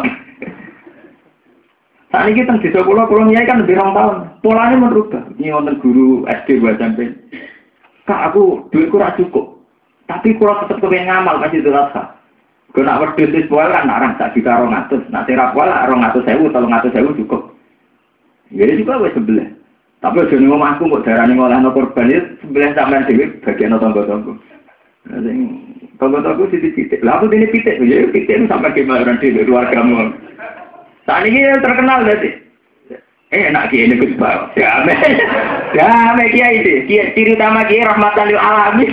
Saat ini kita di sekolah pulang nyai kan lebih rong tahun. Polanya merubah. Ini wonten guru S D buat sampai. Kak aku duitku ora cukup. Tapi kalau tetap kepengen ngamal kasih terasa. Kalau nak berdua di sekolah kan narang tak juta rong atus. Nak terap wala rong atus sewu, tolong atus sewu cukup. Jadi juga wes sebelah. Tapi udah nih ngomong aku mau darah nih ngolah no korban itu sebelah sampai dewi bagian no tonggo-tonggo. Tonggo-tonggo sih titik. Lah aku ini titik, ya titik itu sampai gimana di keluargamu. Saat ini terkenal berarti. Eh enak kiai ini Gus Bal. Ya me. Ya me kiai itu. Kiai ciri utama kiai rahmatan lil alamin.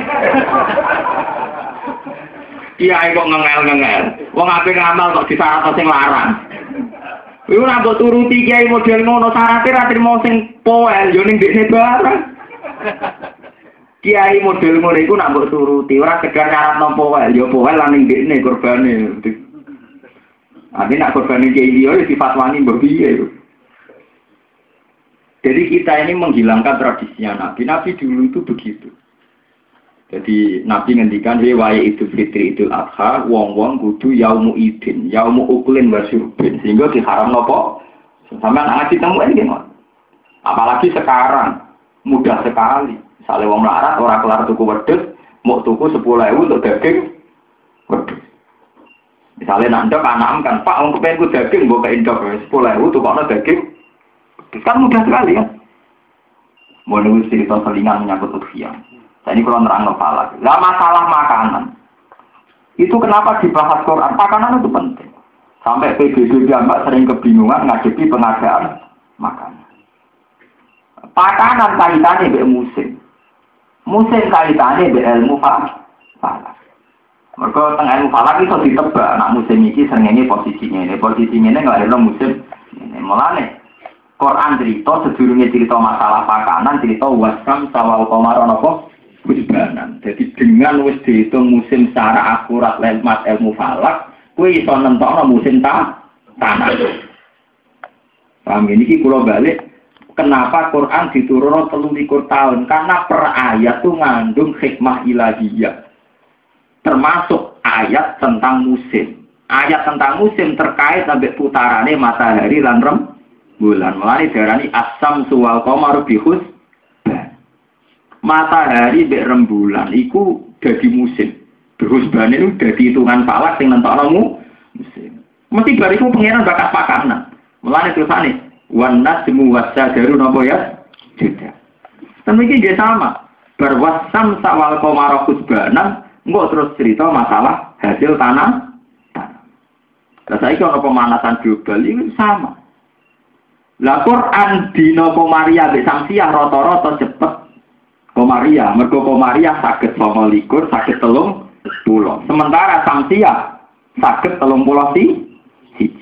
Kiai kok ngengel-ngengel. Wong ape ngamal kok disyarat sing larang. Iku ora mbok turuti kiai model ngono syaraté ra trimo sing poel yo ning dekne bareng. Kiai model ngono iku nak mbok turuti ora sekedar syarat nang poel yo poel lan ning dekne kurbane. Abi nak kurbane kiai yo difatwani mbok piye. Jadi kita ini menghilangkan tradisinya Nabi. Nabi dulu itu begitu. Jadi Nabi ngendikan waya Idul Fitri Idul Adha, wong-wong kudu yaumu idin, yaumu ukulin wa syurbin, sehingga diharam nopo. Sampai anak ditemuin gimana? Apalagi sekarang mudah sekali. Misalnya wong melarat orang kelar tuku wedhus, mau tuku sepuluh ribu untuk daging wedhus. Misalnya nandok anak kan, Pak, wong kepengen ku daging, mbok ke indok sepuluh ribu tukokno daging. Kan mudah sekali ya. Mau nulis cerita selingan menyangkut udhiyah. Jadi kalau nerang kepala. Lah masalah makanan. Itu kenapa dibahas Quran? Makanan itu penting. Sampai P B B Mbak sering kebingungan ngadepi pengadaan makanan. Makanan kaitannya dengan musim. Musim kaitannya dengan ilmu falak. Mereka tengah ilmu falak itu ditebak. Nak musim ini sering ini posisinya ini. Posisinya ini nggak ada musim. Ini mulane. Quran cerita sedurunge cerita masalah makanan, cerita wasam sawal qamar napa husbanan. Jadi dengan wis dihitung musim secara akurat lewat ilmu falak, kuwi iso nentokno musim ta tanah. Paham iki kula balik kenapa Quran diturunno telung likur tahun? Karena per ayat itu ngandung hikmah ilahiyah. Termasuk ayat tentang musim. Ayat tentang musim terkait sampai putarane matahari lan rem bulan. Mulai darani asam suwal qamar bihus. Matahari mbek rembulan iku dadi musim. Berhusban itu dadi hitungan falak sing nentokno musim. Mesti bariku pangeran bakat pakanan. Mulane tulisane wan najmu wasyajaru napa ya? Tidak. Tapi iki dia sama. Berwasam sawal qamar husbanan engko terus cerita masalah hasil tanah. Lah saiki ana pemanasan global iki sama. Lah Quran dina Komaria mbek Samsiah rata-rata cepet Komaria, mergo Komaria saged sanga likur, saged telung puluh. Sementara Samsiah saged telung puluh siji.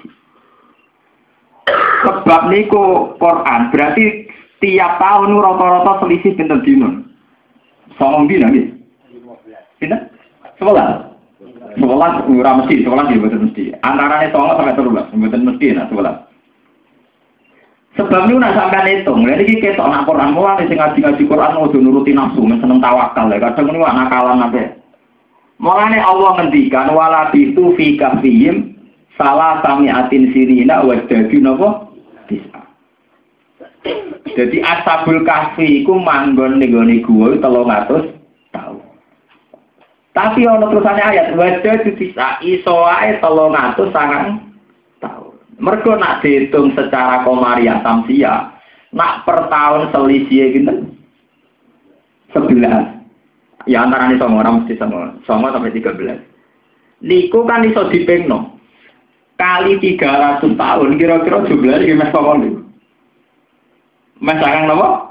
Sebab niku Quran berarti tiap tahun rata-rata selisih pinten dina? Sanga dina nggih. Pinten? sebelas. sebelas ora mesti, sebelas nggih mboten mesti. Antarane sanga sampai telulas, mboten mesti nak sebelas. Sebab ini nak sampai hitung, jadi kita nak Quran mulai sing ngaji-ngaji Quran udah nuruti nafsu, seneng tawakal ya. Kadang ini wak nakalan apa? Mulai Allah ngendikan wala bitu fi kafihim salah samiatin sirina wadagi nopo bisa. Jadi ashabul kahfi iku manggon ning gone gua telung atus tahun. Tapi ana terusane ayat wadagi bisa iso ae telung atus sangang tahun. Mergo nak dihitung secara Komariah Samsiah, nak per tahun selisih gitu sebelas. Ya antara ini sama orang mesti sama, sama sampai tiga belas. Niku kan iso dipengno kali tiga ratus tahun kira-kira jumlah iki mes apa niku? Mas sarang napa?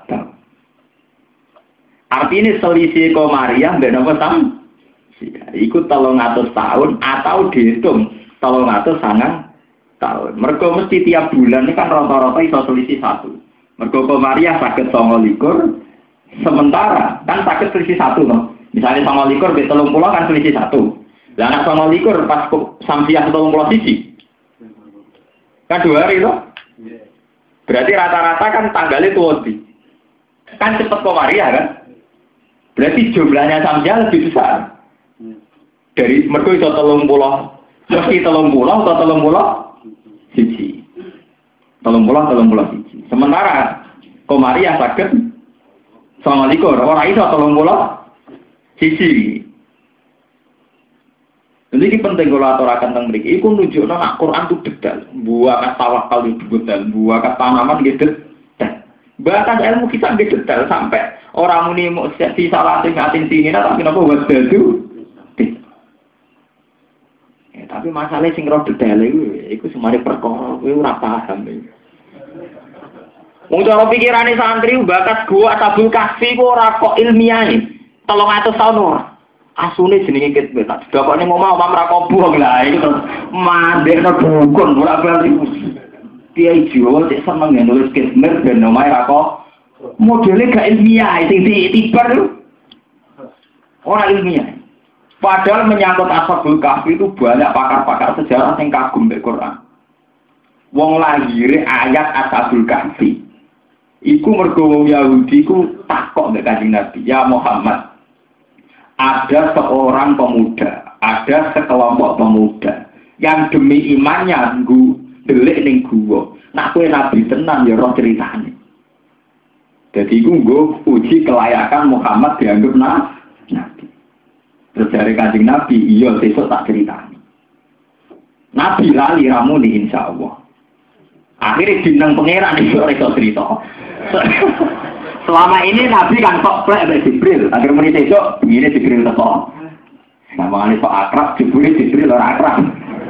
Artinya selisih Komariah mbek napa sam? Iku telung atus tahun atau dihitung telung atus sangang tahun. Mergo mesti tiap bulan ini kan rata-rata iso selisih satu. Mergo Komariah saged sanga likur, sementara kan saged selisih satu toh. Misalnya sanga likur be telung puluh kan selisih satu. Lah anak sama likur pas samsiah tolong pulau siji. Kan dua hari loh. Berarti rata-rata kan tanggalnya tua di. Kan cepet Komariah kan. Berarti jumlahnya samsiah lebih besar. Dari mereka itu tolong pulau. Meski tolong pulau atau tolong pulau siji. Tolong pulau tolong pulau siji. Sementara Komariah sakit sama likur. Orang itu tolong pulau siji. Jadi ini penting kalau aturakan tentang mereka. Iku nunjuk nak Quran itu detail. Buah tawakal itu detail. Buah tanaman gitu detail. Bahkan ilmu kita gitu detail sampai orang muni mau si salah sing atin tinggi. Tapi kenapa buat itu? Ya, tapi masalahnya sing roh detail itu, itu semari perkara. Itu ora paham. Wong cara pikirane santri bakat gua tabul kahfi ku ora kok ilmiah nih. Tolong atus tahun ora. Asune jenenge ket tak didakone ngomong omah ra kobuh lah iki terus mandekno dukun ora bali. Kiai Jawa cek seneng nulis kismer ben omahe ra kok modele gak ilmiah sing ditibar ora ilmiah. Padahal menyangkut Ashabul Kahfi itu banyak pakar-pakar sejarah yang kagum mbek Quran. Wong lahire ayat Ashabul Kahfi. Iku mergo wong Yahudi ku takok mbek Kanjeng Nabi, "Ya Muhammad, ada seorang pemuda, ada sekelompok pemuda yang demi imannya nggu delik ning guwa. Nak kowe nabi tenan ya roh ceritane." Jadi iku nggo uji kelayakan Muhammad dianggap nabi. Terus dari Kanjeng Nabi, iya besok tak ceritani. Nabi lali ramuni insyaallah. Akhirnya dinang pangeran iso iso cerita. Selama ini Nabi kan kok plek mbek Jibril, akhir muni besok ngene Jibril teko. Namane kok akrab Jibril Jibril ora akrab.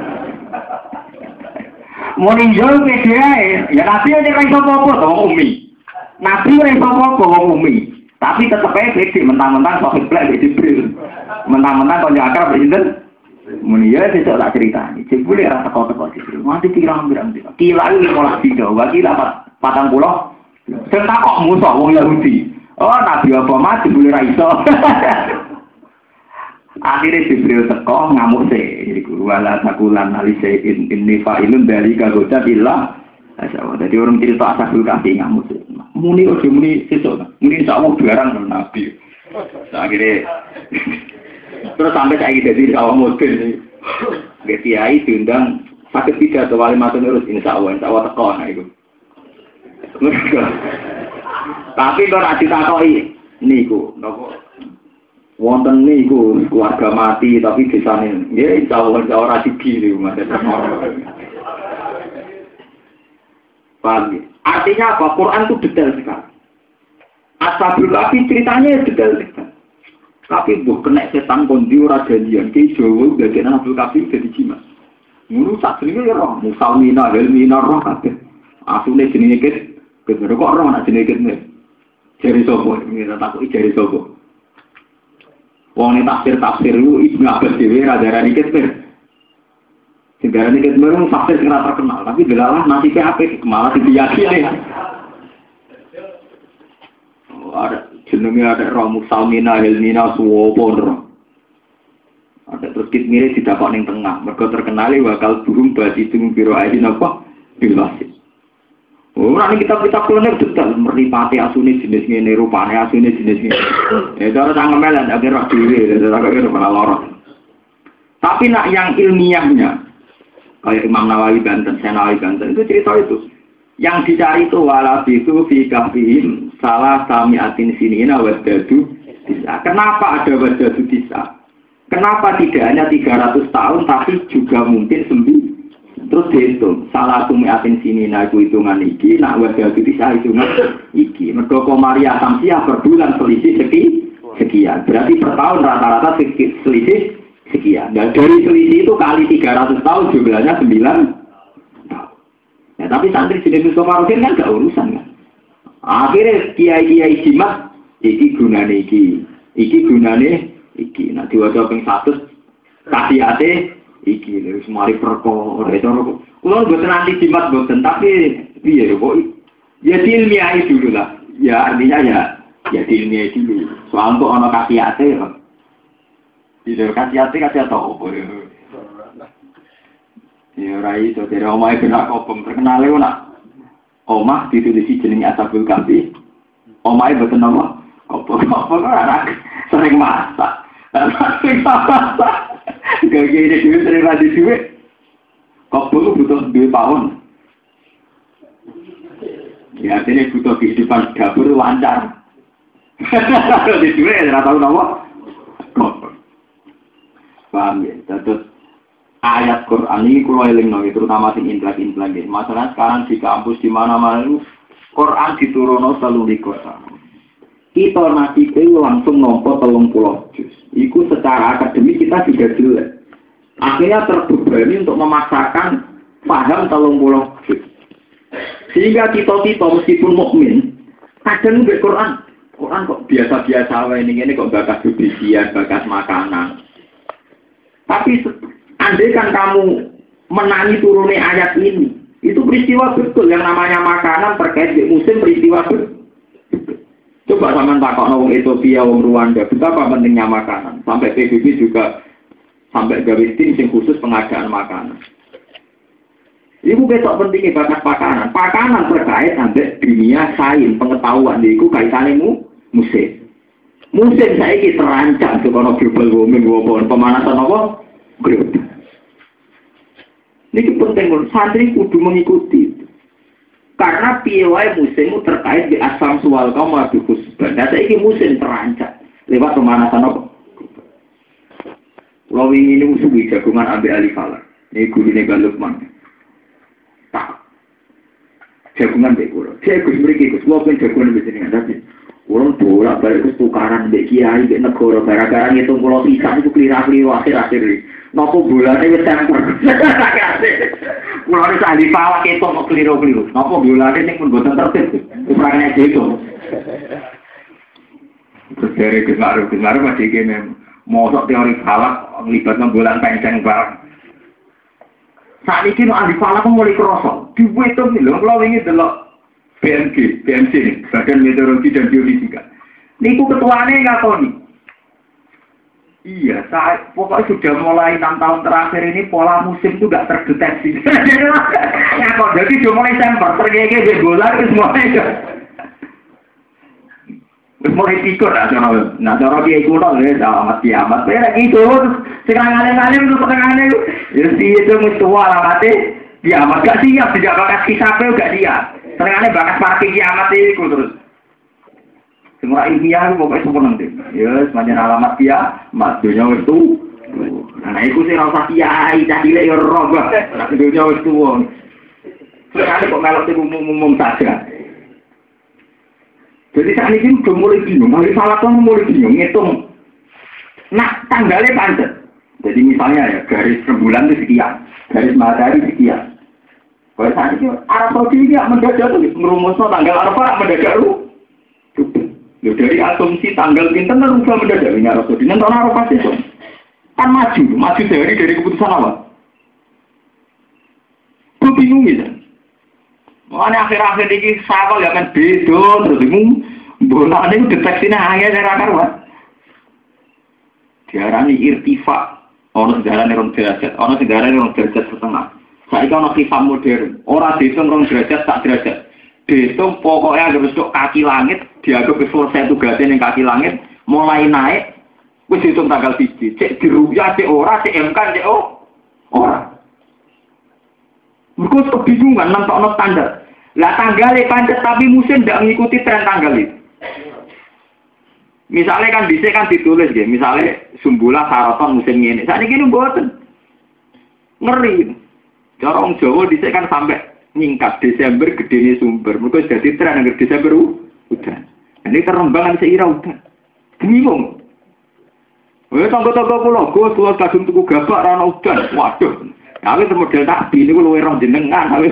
Muni yo pede ya Nabi ora iso apa-apa to wong umi. Nabi ora iso apa-apa wong umi. Tapi tetep ae pede mentang-mentang kok plek mbek Jibril. Mentang-mentang kok akrab sinten? Muni ya besok tak ceritani. Jibril ora teko-teko Jibril. Mati pirang-pirang dina. Kila iki ora video, wakila patang puluh. Sing takok musuh wong Yahudi. Oh, Nabi apa mati boleh ra iso. Akhirnya Jibril teko ngamuk sih. Iku wala takulan alise in inni fa'ilun dari kagoda billah. Asyawah. Jadi orang cerita Ashabul Kahfi ngamuk sih. Muni ojo muni sesuk. Muni insyaallah barang Nabi. Akhirnya terus sampai saiki dadi sawah mobil. Nggih kiai diundang sakit tidak wali matun urus insyaallah insyaallah teko nah iku. Tapi kok ora ditakoki niku napa wonten niku keluarga mati tapi desane nggih insyaallah ora siji niku Mas. Paham. Artinya apa? Quran itu detail sekali. Ashabul Kahfi ceritanya detail sekali. Tapi buh kena setan kondi ora janjian ki Jawa dadi Ashabul Kahfi dadi jimat. Ngono sak jenenge ya roh, musalmina helmina roh kabeh. Asune jenenge kit bener kok roh nak jenenge kit. Jari sapa? Iki tak takoki jari sapa. Wong nek tafsir-tafsir lu Ibnu Abbas dhewe ra darani kit. Sing darani kit merung tafsir sing ra terkenal, tapi delalah nasibe apik malah diyakini. Ada jenenge ada roh musalmina helmina suwopo. Ada terus kit mirip didapat ning tengah, mergo terkenali bakal burung badi tung biro ae napa dilasis. Ora nek kita-kita kloner detail meripati asune jenis ngene rupane asune jenis ngene. Ya cara sangemelan akhir roh dhewe akhir malah lara. Tapi nak yang ilmiahnya kayak Imam Nawawi Banten, Senawi Banten itu cerita itu. Yang dicari itu wala bisu fi kahfihim salah samiatin sinina wadadu bisa. Kenapa ada wadadu bisa? Kenapa tidak hanya tiga ratus tahun tapi juga mungkin sembilan? Terus dihitung salah samiatin sinina itu hitungan iki, nak wadadu bisa hitungan iki. Mergo Komariah Samsiah per bulan selisih seki, sekian. Berarti per tahun rata-rata selisih sekian. Dan dari selisih itu kali tiga ratus tahun jumlahnya sembilan. Ya, tapi santri jenis Mustafa kan gak urusan kan. Akhirnya kiai-kiai jimat, iki gunane iki, iki gunane iki. Nah diwaca ping seratus kasih ate iki. Terus mari perkara itu. Kalau buat nanti jimat boten, tapi piye kok? Ya ilmiah dulu lah. Ya artinya ya, ya ilmiah dulu. Soal kok ono kasih ate ya. Tidak kasih hati kasih tahu. Ya rai itu dari omah kena kopem terkenal itu nak. Omah ditulisi jenenge Ashabul Kahfi. Omah boten nama. Kopem-kopem anak sering masak. Sering masak. Gak gini duit sering radi duit. Kopem butuh dua tahun. Ya artinya butuh kehidupan dapur lancar. Di duit tidak tahu nama. Paham ya? Terus ayat Quran ini kalau eling nol, terutama sing intelek-intelek ini. Masalah sekarang di kampus di mana-mana itu Quran diturunno selalu di kota. Kita nanti itu langsung nompo telung puluh juz. Itu secara akademik kita juga jelek. Akhirnya terbebani untuk memaksakan paham telung puluh juz. Sehingga kita-kita meskipun mukmin kadang di Quran, Quran kok biasa-biasa wae ini kok bakas bibisian, bakas makanan. Tapi andai kan kamu menangi turunnya ayat ini, itu peristiwa betul yang namanya makanan terkait di musim peristiwa betul. Coba sama takut wong Ethiopia, wong Rwanda, betapa pentingnya makanan. Sampai P B B juga sampai gawe tim yang khusus pengadaan makanan. Ibu besok pentingnya bakat makanan. Makanan terkait sampai dunia sains pengetahuan itu kaitannya musim. Musim saya ini terancam karena global warming, pemanasan apa? Global. Ini penting, santri kudu mengikuti. Karena piawai musim terkait di asam sual kaum waduh khusban. Nah saya ini musim terancam lewat pemanasan apa? Kalau ini musuh jagungan ambil alih falar. Ini guru ini Galukman. Tak. Jagungan baik guru. Saya gus beri gus. Walaupun jagungan begini ada sih. Orang bolak balik ke tukaran di kiai di negara gara-gara ngitung pulau pisang itu kelirah-kelirih akhir-akhir ini. Nopo bulannya itu temper. Pulau ini ahli falak itu mau keliru-keliru. Nopo bulannya ini pun buatan tertib. Ukurannya itu. Terus dari Gus-Maru, masih gini. Mosok teori falak melibatkan bulan penceng barang. Saat ini ahli falak mulai kerosok. Dibuat itu nih loh. Kalau ini adalah B M G, B M C ini, Badan Meteorologi dan Geofisika. Niku ketuanya nggak tahu nih. Iya, saya pokoknya sudah mulai enam tahun terakhir ini pola musim itu nggak terdeteksi. Ya kok jadi sudah mulai semper, tergege begolan terus mulai. Terus mulai tikur, nah cara, nah cara dia ikut dong, ya selamat kiamat. Saya lagi itu, sekarang alim-alim itu setengahnya itu, jadi itu mesti alamatnya kiamat. Gak siap, tidak bakas kisahnya gak siap. Seringane bakas parti kiamat itu terus. Semua ilmiah pokoknya sempurna deh. Ya, semacam alamat kiamat. Dunia itu. Nah, itu sih rasa kiai, cah cilik ya roh. Nah, dunia itu. Seringane kok melok itu umum-umum saja. Jadi saat ini udah mulai bingung. Hari salah tuh mulai bingung ngitung. Nah, tanggalnya pancet. Jadi misalnya ya garis rembulan itu sekian, garis matahari sekian. Kalau saat ini Arab Saudi ini mendadak tuh, merumusnya tanggal Arafah mendadak lu. Ya dari asumsi tanggal pinten kan rubah mendadak ini Arab Saudi. Nanti Arafah itu kan maju, maju dari dari keputusan apa? Gue bingung gitu. Makanya akhir-akhir ini sahabat ya kan beda terus bingung. Bola ini deteksinya hanya dari karuan. Diarani irtifa, orang sejarahnya orang derajat, orang sejarahnya orang derajat setengah. Saya kan kisah modern, orang dihitung orang derajat tak derajat. Dihitung pokoknya ada bentuk kaki langit, dianggap selesai tugasnya yang kaki langit, mulai naik, wis hitung tanggal biji. Cek diruyah, cek ora, cek M K, cek oh, ora. Mereka kebingungan, nampak standar. Lah tanggalnya pancet tapi musim tidak mengikuti tren tanggal itu. Misalnya kan bisa kan ditulis ya, misalnya Sumbulah Saraton musim ini. Saat ini gini buatan ngeri. Cara orang Jawa dhisik kan sampai nyingkat Desember gedene sumber. Mergo jadi tren agar Desember udan. Ini terembangan seira udan. Bingung. Wes tangga-tangga kula, Gus, kula kadung tuku gabak ra ono udan. Waduh. Awis model takbi niku luwih roh jenengan awis.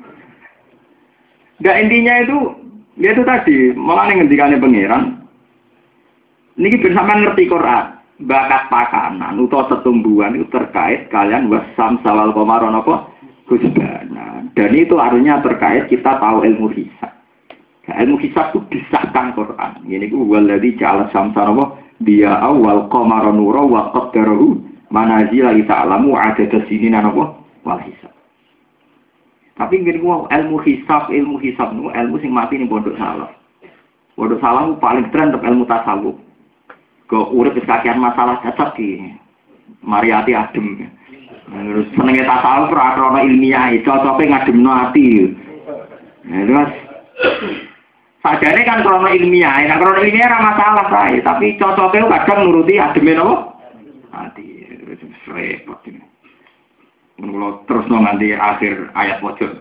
Nah intinya itu, ya itu tadi, malah ngendikane pangeran. Niki ben sampean ngerti Quran. Bakat pakanan utawa setumbuhan itu terkait kalian wasam sawal qamar napa husbana. Dan itu artinya terkait kita tahu ilmu hisab. Nah, ilmu hisab itu disahkan Quran. Ini ku waladzi ja'ala samsa napa dia awal qamara nura wa qaddarahu manazila ta'lamu adada sinina napa wal hisab. Tapi ngene ku ilmu hisab, ilmu hisab niku ilmu sing mati ning pondok salaf. Pondok salaf paling keren untuk ilmu tasawuf. Kok urip wis kakean masalah cocok iki. Mariati adem. Terus senenge tasawuf ora ana ilmiah, cocoke ngademno ati. Terus sadane kan krono ilmiah, nek krono ilmiah ora masalah sae, tapi cocoke kadang nuruti ademe napa? Ati. Terus repot iki. Menurut terus nganti akhir ayat wajib.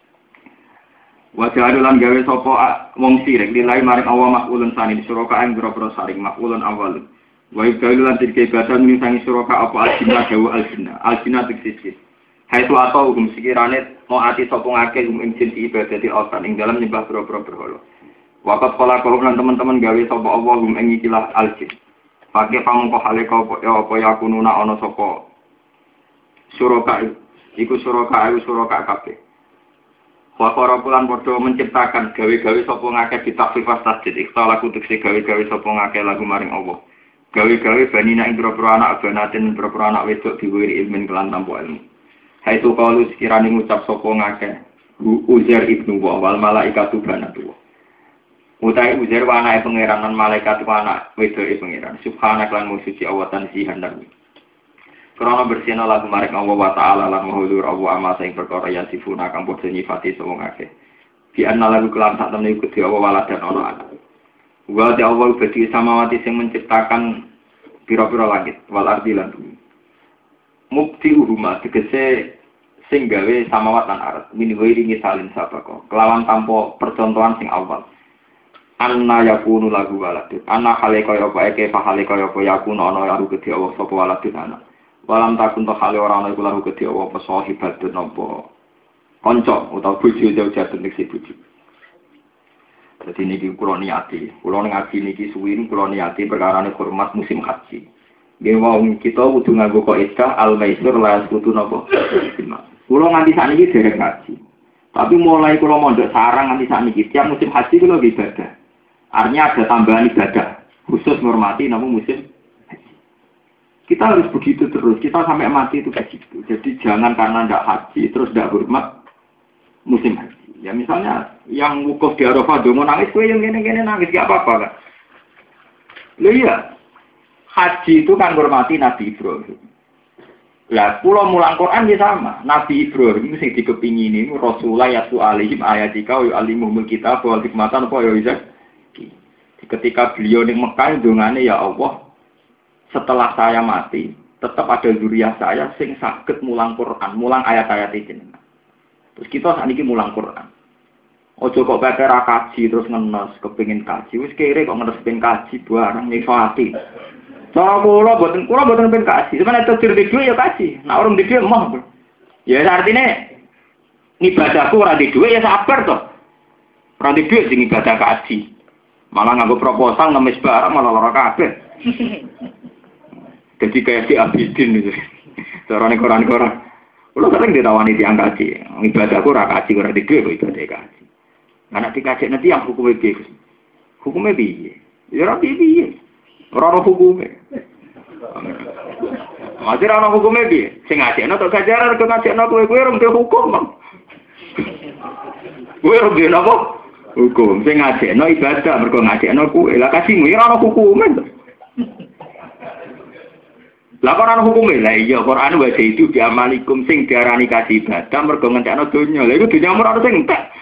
Wajah adulan gawe sopo wong sirik nilai maring awal makulun sani suraka ing boro-boro saring makulun awal. Wa ibdalulan tirke badan misangi suraka apa aljinna dawa aljinna. Aljinna tiksis. Hai tu atau hukum sekirane mau ati sopo ngake hukum ing jinsi ibadati altan ing dalam nyembah boro-boro berhala. Wakat kala kalau teman-teman gawe sopo Allah hukum ing ikilah aljin. Pakai pamungko hale kau ya apa ya kununa ana sopo suraka iku suraka ayu suraka kabeh. Wa para pulan padha menciptakan gawe-gawe sapa ngakeh ditafsifas tasdid ikhtala kutuk gawe-gawe sapa ngakeh lagu maring Allah. Gawe-gawe banina ing pira-pira anak banaten pira-pira anak wedok diwiri ilmin kelan tanpa ilmu. Haitu qalu sekirane ngucap sapa ngakeh Uzair ibnu wa wal malaikatu banatu. Utai Uzair wa anake pangeran lan malaikat wa anak wedoke pangeran. Subhanak lan musuci Allah tansihan dan Karena bersihna lagu maring Allah wa ta'ala lan mahulur Allah ama sing perkara yang sifuna kang padha nyifati sapa ngakeh. Bi anna lagu kelan sak temene Gusti Allah waladan ana anak. Wa ta Allah badi samawati sing menciptakan pira-pira langit wal ardi lan bumi. Mukti uruma tegese sing gawe samawat lan ardh minwi ringi salin sabako. Kelawan tanpa percontohan sing awal. Anna yakunu lagu waladun. Anna hale kaya apa eke fa hale kaya apa yakunu ana lagu Gusti Allah sapa waladun anak. Walam takun to hale ora ana iku lagu gedhe apa sahibatun napa kanca utawa bojo jauh-jauh nek si bojo. Dadi niki kula niati, kula ngaji niki suwi kula niati perkarane hormat musim haji. Nggih wong kita kudu nganggo kaidah al-maisur la kudu napa. Kula nganti sakniki dereng ngaji. Tapi mulai kula mondok sarang nganti sakniki tiap musim haji kula ibadah. Artinya ada tambahan ibadah khusus menghormati napa musim kita harus begitu terus, kita sampai mati itu begitu. Jadi jangan karena tidak haji, terus tidak hormat musim haji. Ya misalnya yang wukuf di Arafah, dongo nangis, gue yang gini-gini nangis, gak apa-apa kan? Loh iya, haji itu kan hormati Nabi Ibrahim. Lah, pulau mulang Quran ya sama. Nabi Ibrahim sing dikepingini Rasulullah yasu alihim ayatika wa alimumul kitab wa hikmatan apa ya Isa. Ketika beliau di Mekah dongane ya Allah, setelah saya mati, tetap ada zuriat saya sing saged mulang Quran, mulang ayat-ayat jenengan. Terus kita saat ini mulang Quran. Ojo kok bae ra kaji terus ngenes kepengin kaji, wis kere kok ngenes ben kaji barang nyiso ati. Cara kula boten kula boten ben kaji, sampeyan itu dir dhuwit ya kaji. Nek urung di dhuwit moh. Ya artine ibadahku ora di dhuwit ya sabar to. Ora di dhuwit sing ibadah kaji. Malah nganggo proposal ngemis barang malah ora kabeh. Jadi kayak si Abidin itu, caranya koran-koran. Kalau sering ditawani tiang kaji, ibadahku ora kaji ora digwe kok ibadah kaji. Anak dikaji nanti yang hukumnya biye, hukumnya biye, ya ora biye, ora ada hukumnya. Masih ora ada hukumnya biye, sing ngaji, no tak kajaran ke ngaji, no kue kue rum dia hukum bang, kue rum dia apa? Hukum, sing ngaji, no ibadah, mereka ngaji, no kue, lah kasihmu ya ora ada hukumnya. Laporan hukumnya, lah iya Quran wajah itu biamalikum sing diarani kasih ibadah mergo ngentekno donya. Lah iku donya ora ono sing entek.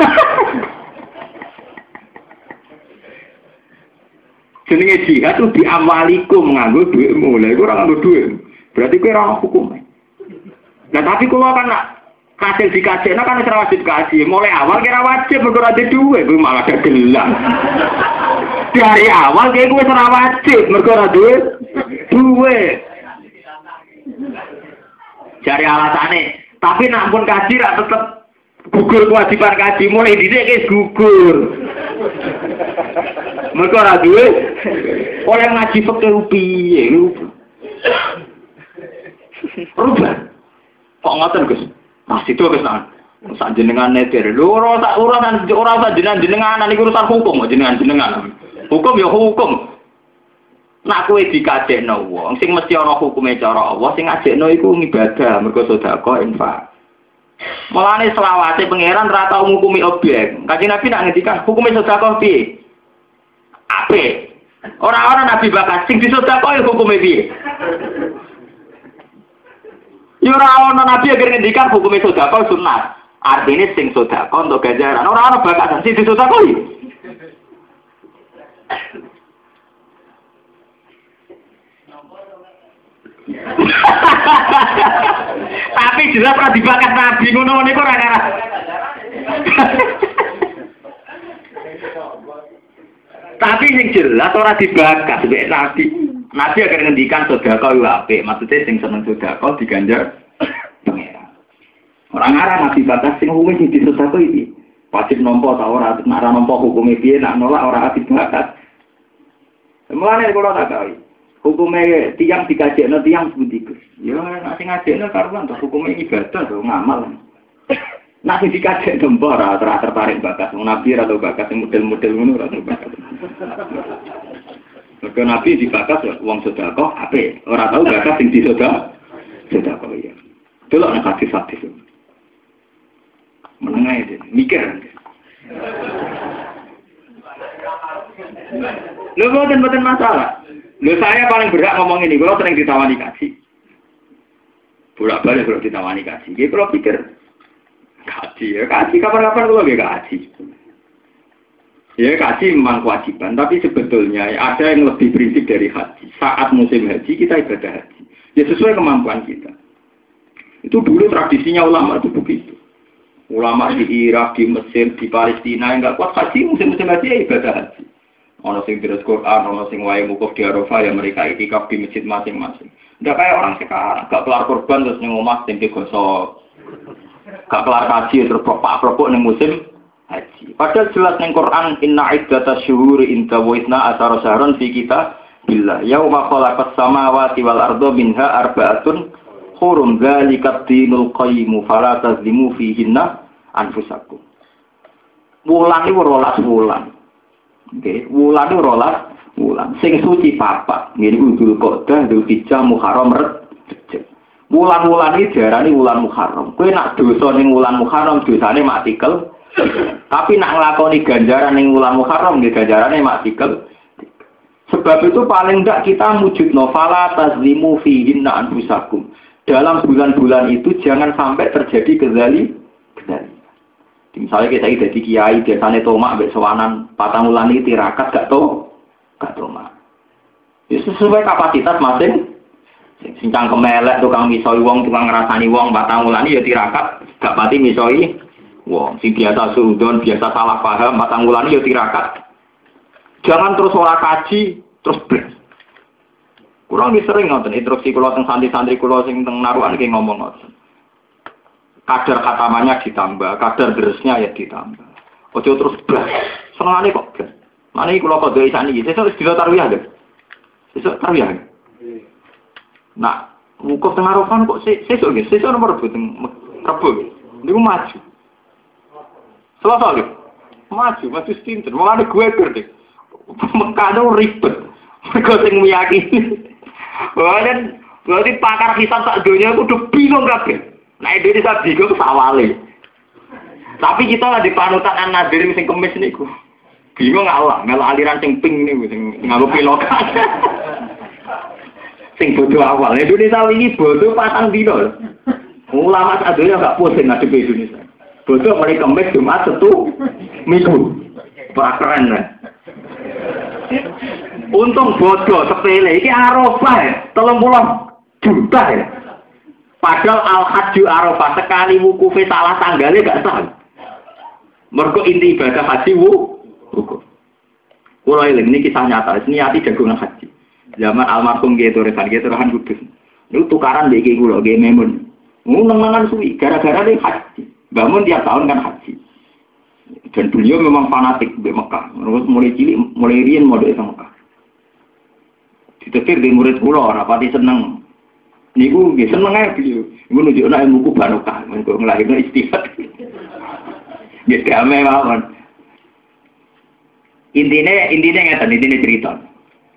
Jenenge jihad itu biamalikum nganggo dhuwitmu. Lah iku ora nganggo dhuwit. Berarti kowe ora ono hukume. Lah tapi kula kan kasil dikajekno kan ora wajib kaji. Mulai awal kira wajib mergo ora dhuwit, kuwi malah dagelan. Dari awal kayak gue ora wajib mergo ora duwe duwe. Cari alasane, tapi nak pun kaji ra tetep gugur kewajiban kaji mulai dhisik wis gugur. Mergo ora duwe oleh ngaji fikih piye lho. Rubah. Kok ngoten Gus? Masih itu Gus nang. Sak jenengan netir. Lho ora sak urusan ora sak jenengan-jenengan niku urusan hukum jenengan-jenengan. Hukum ya hukum. Nak kowe dikajekno wong sing mesti ana hukume cara Allah, sing ngajekno iku ibadah, mergo sedekah infak. Mulane selawase pangeran ra tau ngukumi objek. Kanjeng Nabi nak ngendikan hukume sedekah piye? Apik. Ora ana nabi bakas sing disedekah hukume piye? Ya ora ana nabi agar ngendikan hukume sedekah sunat. Artinya sing sedekah untuk ganjaran. Ora ana bakas sing disedekah. Tapi jelas ora dibakat nabi ngono niku ora ngarah. Tapi yang jelas ora dibakat mbek nabi. Nabi akan ngendikan sedekah yo apik, maksudnya sing seneng sedekah diganjar pangeran. Ora ngarah nabi bakas sing hukume sing disedekah iki. Wajib nampa ta ora, nek ora nampa hukume piye, nek nolak ora dibakat. Mulane kula tak tahu. Hukumnya tiang dikajekno tiang sebuti Gus. Ya nek sing ngajekno karuan to hukume ibadah to ngamal. Nek sing dikajekno mbok ora tertarik bakas wong nabi atau bakas sing model-model ngono ora bakas. Mergo nabi dibakas wong sedekah apik, ora tau bakas sing disedekah. Sedekah ya. Delok nek hadis-hadis. Menengae mikir. Lho boten-boten masalah. Lho saya paling berhak ngomong ini, kalau sering ditawani kaji. Bolak-balik kalau ditawani kaji. Jadi kalau pikir, kaji ya, kaji kapan-kapan kalau gak kaji. Ya kaji memang kewajiban, tapi sebetulnya ada yang lebih prinsip dari haji. Saat musim haji, kita ibadah haji. Ya sesuai kemampuan kita. Itu dulu tradisinya ulama itu begitu. Ulama di Irak, di Mesir, di Palestina, yang gak kuat haji, musim-musim haji ya ibadah haji. Ono sing terus Quran, ono sing wae mukuf di Arafah ya mereka iktikaf di masjid masing-masing. Ndak kayak orang sekarang, gak kelar kurban terus ning omah sing digosok. Gak kelar kaji terus propak-propok ning musim haji. Padahal jelas ning Quran inna iddatash syuhuri inda wa isna asara syahran fi kita billah yauma khalaqas samawati wal arda minha arba'atun hurum dzalikat dinul qayyim fala tazlimu fihinna anfusakum. Wulan iki rolas wulan. Oke, wulan itu rolas wulan. Sing suci papa, ngene Dzul Qa'dah, Dzulhijjah, Muharram, Rejab. Wulan-wulan iki diarani wulan Muharram. Kowe nak dosa ning wulan Muharram dosane maktikel. Tapi nak nglakoni ganjaran ning wulan Muharram nggih ganjarane maktikel. Sebab itu paling ndak kita mujudno fala tazlimu fihinna anfusakum. Dalam bulan-bulan itu jangan sampai terjadi kezali, kezali. Misalnya kita ini jadi kiai, biasanya tomak, ambek sewanan, patang wulan ini tirakat, gak tau, gak tomak. Ya sesuai kapasitas masing, sincang kemelek, tukang misoi wong, tukang ngerasani wong, patang wulan ini ya tirakat, gak pati misoi wong. Si biasa suudon, biasa salah paham, patang wulan ini ya tirakat. Jangan terus ora kaji, terus beres. Kurang sering nonton, instruksi kulo teng santri-santri kulo sing teng naruhan ki ngomong nonton. Kadar katamanya ditambah, kadar derasnya ya ditambah. Ojo terus blas. Senengane kok blas. Mane iki kula kodho isane iki, sesuk dina tarwiyah lho. Sesuk tarwiyah. Nah, wukuf teng Arafah kok sesuk nggih, sesuk nomor dua teng Rebo. Niku maju. Selasa lho. Maju, maju sinten. Mulane gue gede. Mekah ribet. Mergo sing meyakini. Wah, dan berarti pakar hisab sak donya kudu bingung kabeh. Nah Indonesia bingung sawale. Tapi kita lah di panutan an-nadir sing kemis niku. Bingung Allah, melu aliran sing pink niku sing nganggo pilokan. Sing bodoh awal. Indonesia ini bodoh patang dino. Ulama sadonya gak pusing ngadepi Indonesia. Bodoh mulai kemis Jumat Sabtu Minggu. Ora keren lah. Untung bodoh sepele iki Arafah ya, telung puluh juta ya. Padahal al-hajju Arafah sekali wukufe salah tanggalnya gak sah. Mergo inti ibadah haji wukuf. Kulo eling ini kisah nyata, niati jagongan haji. Zaman almarhum Kiai Toresan, Kiai Toresan Kudus. Niku tukaran mbek Kiai kula, Kiai Memun. Ngenengan suwi gara-gara dia haji. Bangun tiap tahun kan haji. Dan beliau memang fanatik di Mekah. Terus mulai cilik, mulai riyen model ke Mekah. Ditetir di murid kula, rapati seneng. Niku nggih seneng ae beliau. Niku nunjukna ilmu ku barokah, mengko nglahirno istihad. Nggih damai mawon. Intine intine ngeten, intine cerita.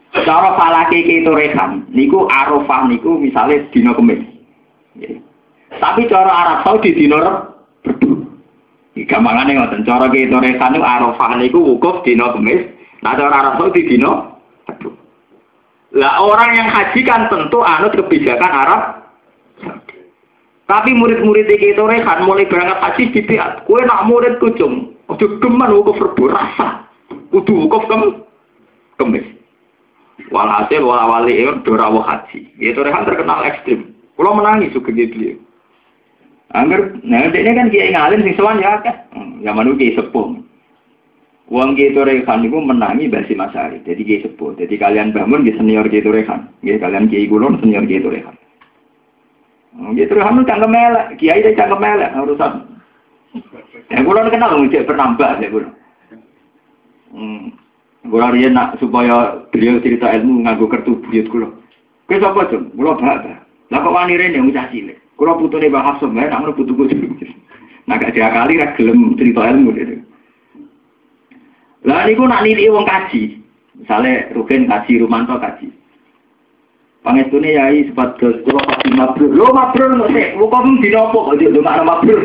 Cara falake itu rekan, niku Arafah niku misalnya dina Kamis. Tapi cara Arab Saudi dina Rebu. Iki gampangane ngoten, cara itu rekan niku Arafah niku wukuf dina Kamis, nah cara Arab Saudi dina Rebu. Lah orang yang haji kan tentu anut kebijakan Arab Saudi. Tapi murid-murid iki itu rekan mulai berangkat haji dipiat, kowe nak murid kucung, ojo geman wukuf Rebu rasa. Kudu wukuf kem Kamis. Walhasil wala-wali itu dorawah haji. Itu rekan terkenal ekstrim. Kalau menangis juga gitu. Angger, nah ini kan kiai ngalim sing sowan ya akeh. Zaman itu kiai sepuh. Wong kiai itu rekan itu menangi basi masari. Jadi kiai sepuh. Jadi kalian bangun di senior kiai itu rekan. Jadi kalian kiai kulon senior kiai itu rekan. Kiai itu rekan itu cangkem elek. Kiai itu cangkem elek urusan. Yang kulon kenal ngejek penambah ya kulon. Hmm. Gula riyen nak supaya beliau cerita ilmu nganggo kertu buyut kula. Kowe sapa, Jung? Kula Mbak. Lah kok wani rene bocah cilik. Kula putune Mbah Hafsah, nak ngono putuku. Nah gak diakali ra gelem cerita ilmu dhewe. Lah niku nak niliki wong kaji. Misale Rugen kaji, Rumanto kaji. Pangestune yai sepados kula pasti mabrur. Lho mabrur kok sik, kok dina apa kok yo ndongakno mabrur.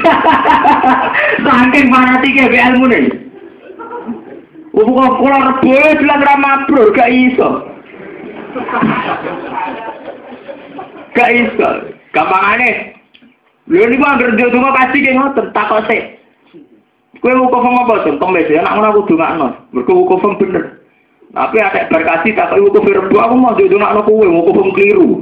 Saking fanatike be ilmune. Uang kula Rebu bilang ramah bro, gak iso. Gak iso. Gampangane. Lha niku anggere yo donga kasih ki ngoten takok sik. Kowe wukuf apa to? Kemis ya nek ngono kudu ngakno. Mergo wukuf bener. Tapi ada berkasih takok wukuf Rebu aku mau yo dongakno kowe wukuf keliru.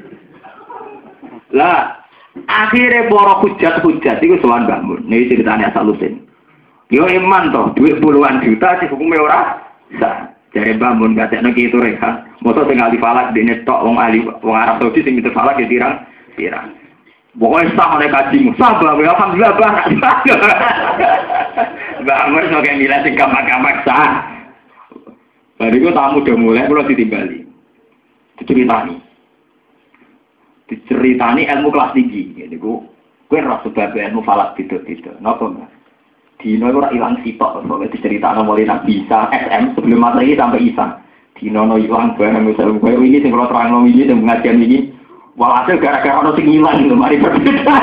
Lah akhire para hujat-hujat iku sowan Mbah Mun. Niki ceritane asal usul. Yo iman toh, duit puluhan juta sih hukumnya ora sah. Jare bangun gatekno ki itu rekan. Mosok sing ahli falak dene tok wong ahli wong Arab Saudi sing itu falak ya tirang pirang. Pokoke sah oleh kajimu. Sah bae alhamdulillah Bang. Bangun sebagai milah sing gampang-gampang sah. Bariku tamu udah mulai kula ditimbali. Diceritani. Diceritani ilmu kelas tinggi. Niku kowe ora sebab ilmu falak gitu-gitu. Napa, Mas? Dino itu hilang sitok, soalnya diceritakan mulai Nabi Isa, S M sebelum Masehi sampai Isa. Dino itu hilang barang, misalnya gue ini, yang kalau terang ini, yang pengajian ini, walhasil gara-gara ada yang hilang, itu mari berbeda.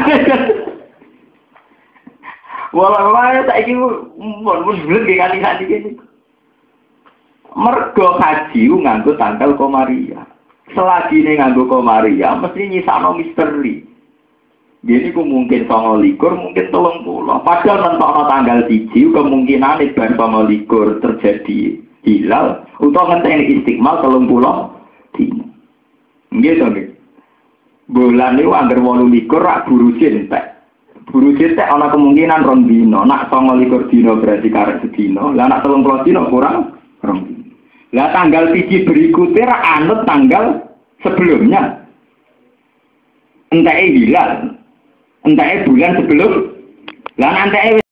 Walau-walau saya ini, mohon-mohon bulat kayak hati-hati ini. Mergo haji nganggo tanggal Komariah. Selagi ini nganggo Komariah, mesti nyisano misteri. Jadi ku mungkin songo likur, mungkin tolong pulau. Padahal nentokno tanggal siji, kemungkinan iban songo likur terjadi hilal, utawa ngenteni istiqmal tolong pulau. Gitu nih. Bulan itu anggar wolu likur, rak burusin tek. Burusin tek ada kemungkinan rong dino. Nak songo likur dino berarti karek sedino. Lah nak tolong pulau dino kurang rong dino. Lah tanggal siji berikutnya rak anut tanggal sebelumnya. Entah hilal. Entah bulan sebelum, lah nanti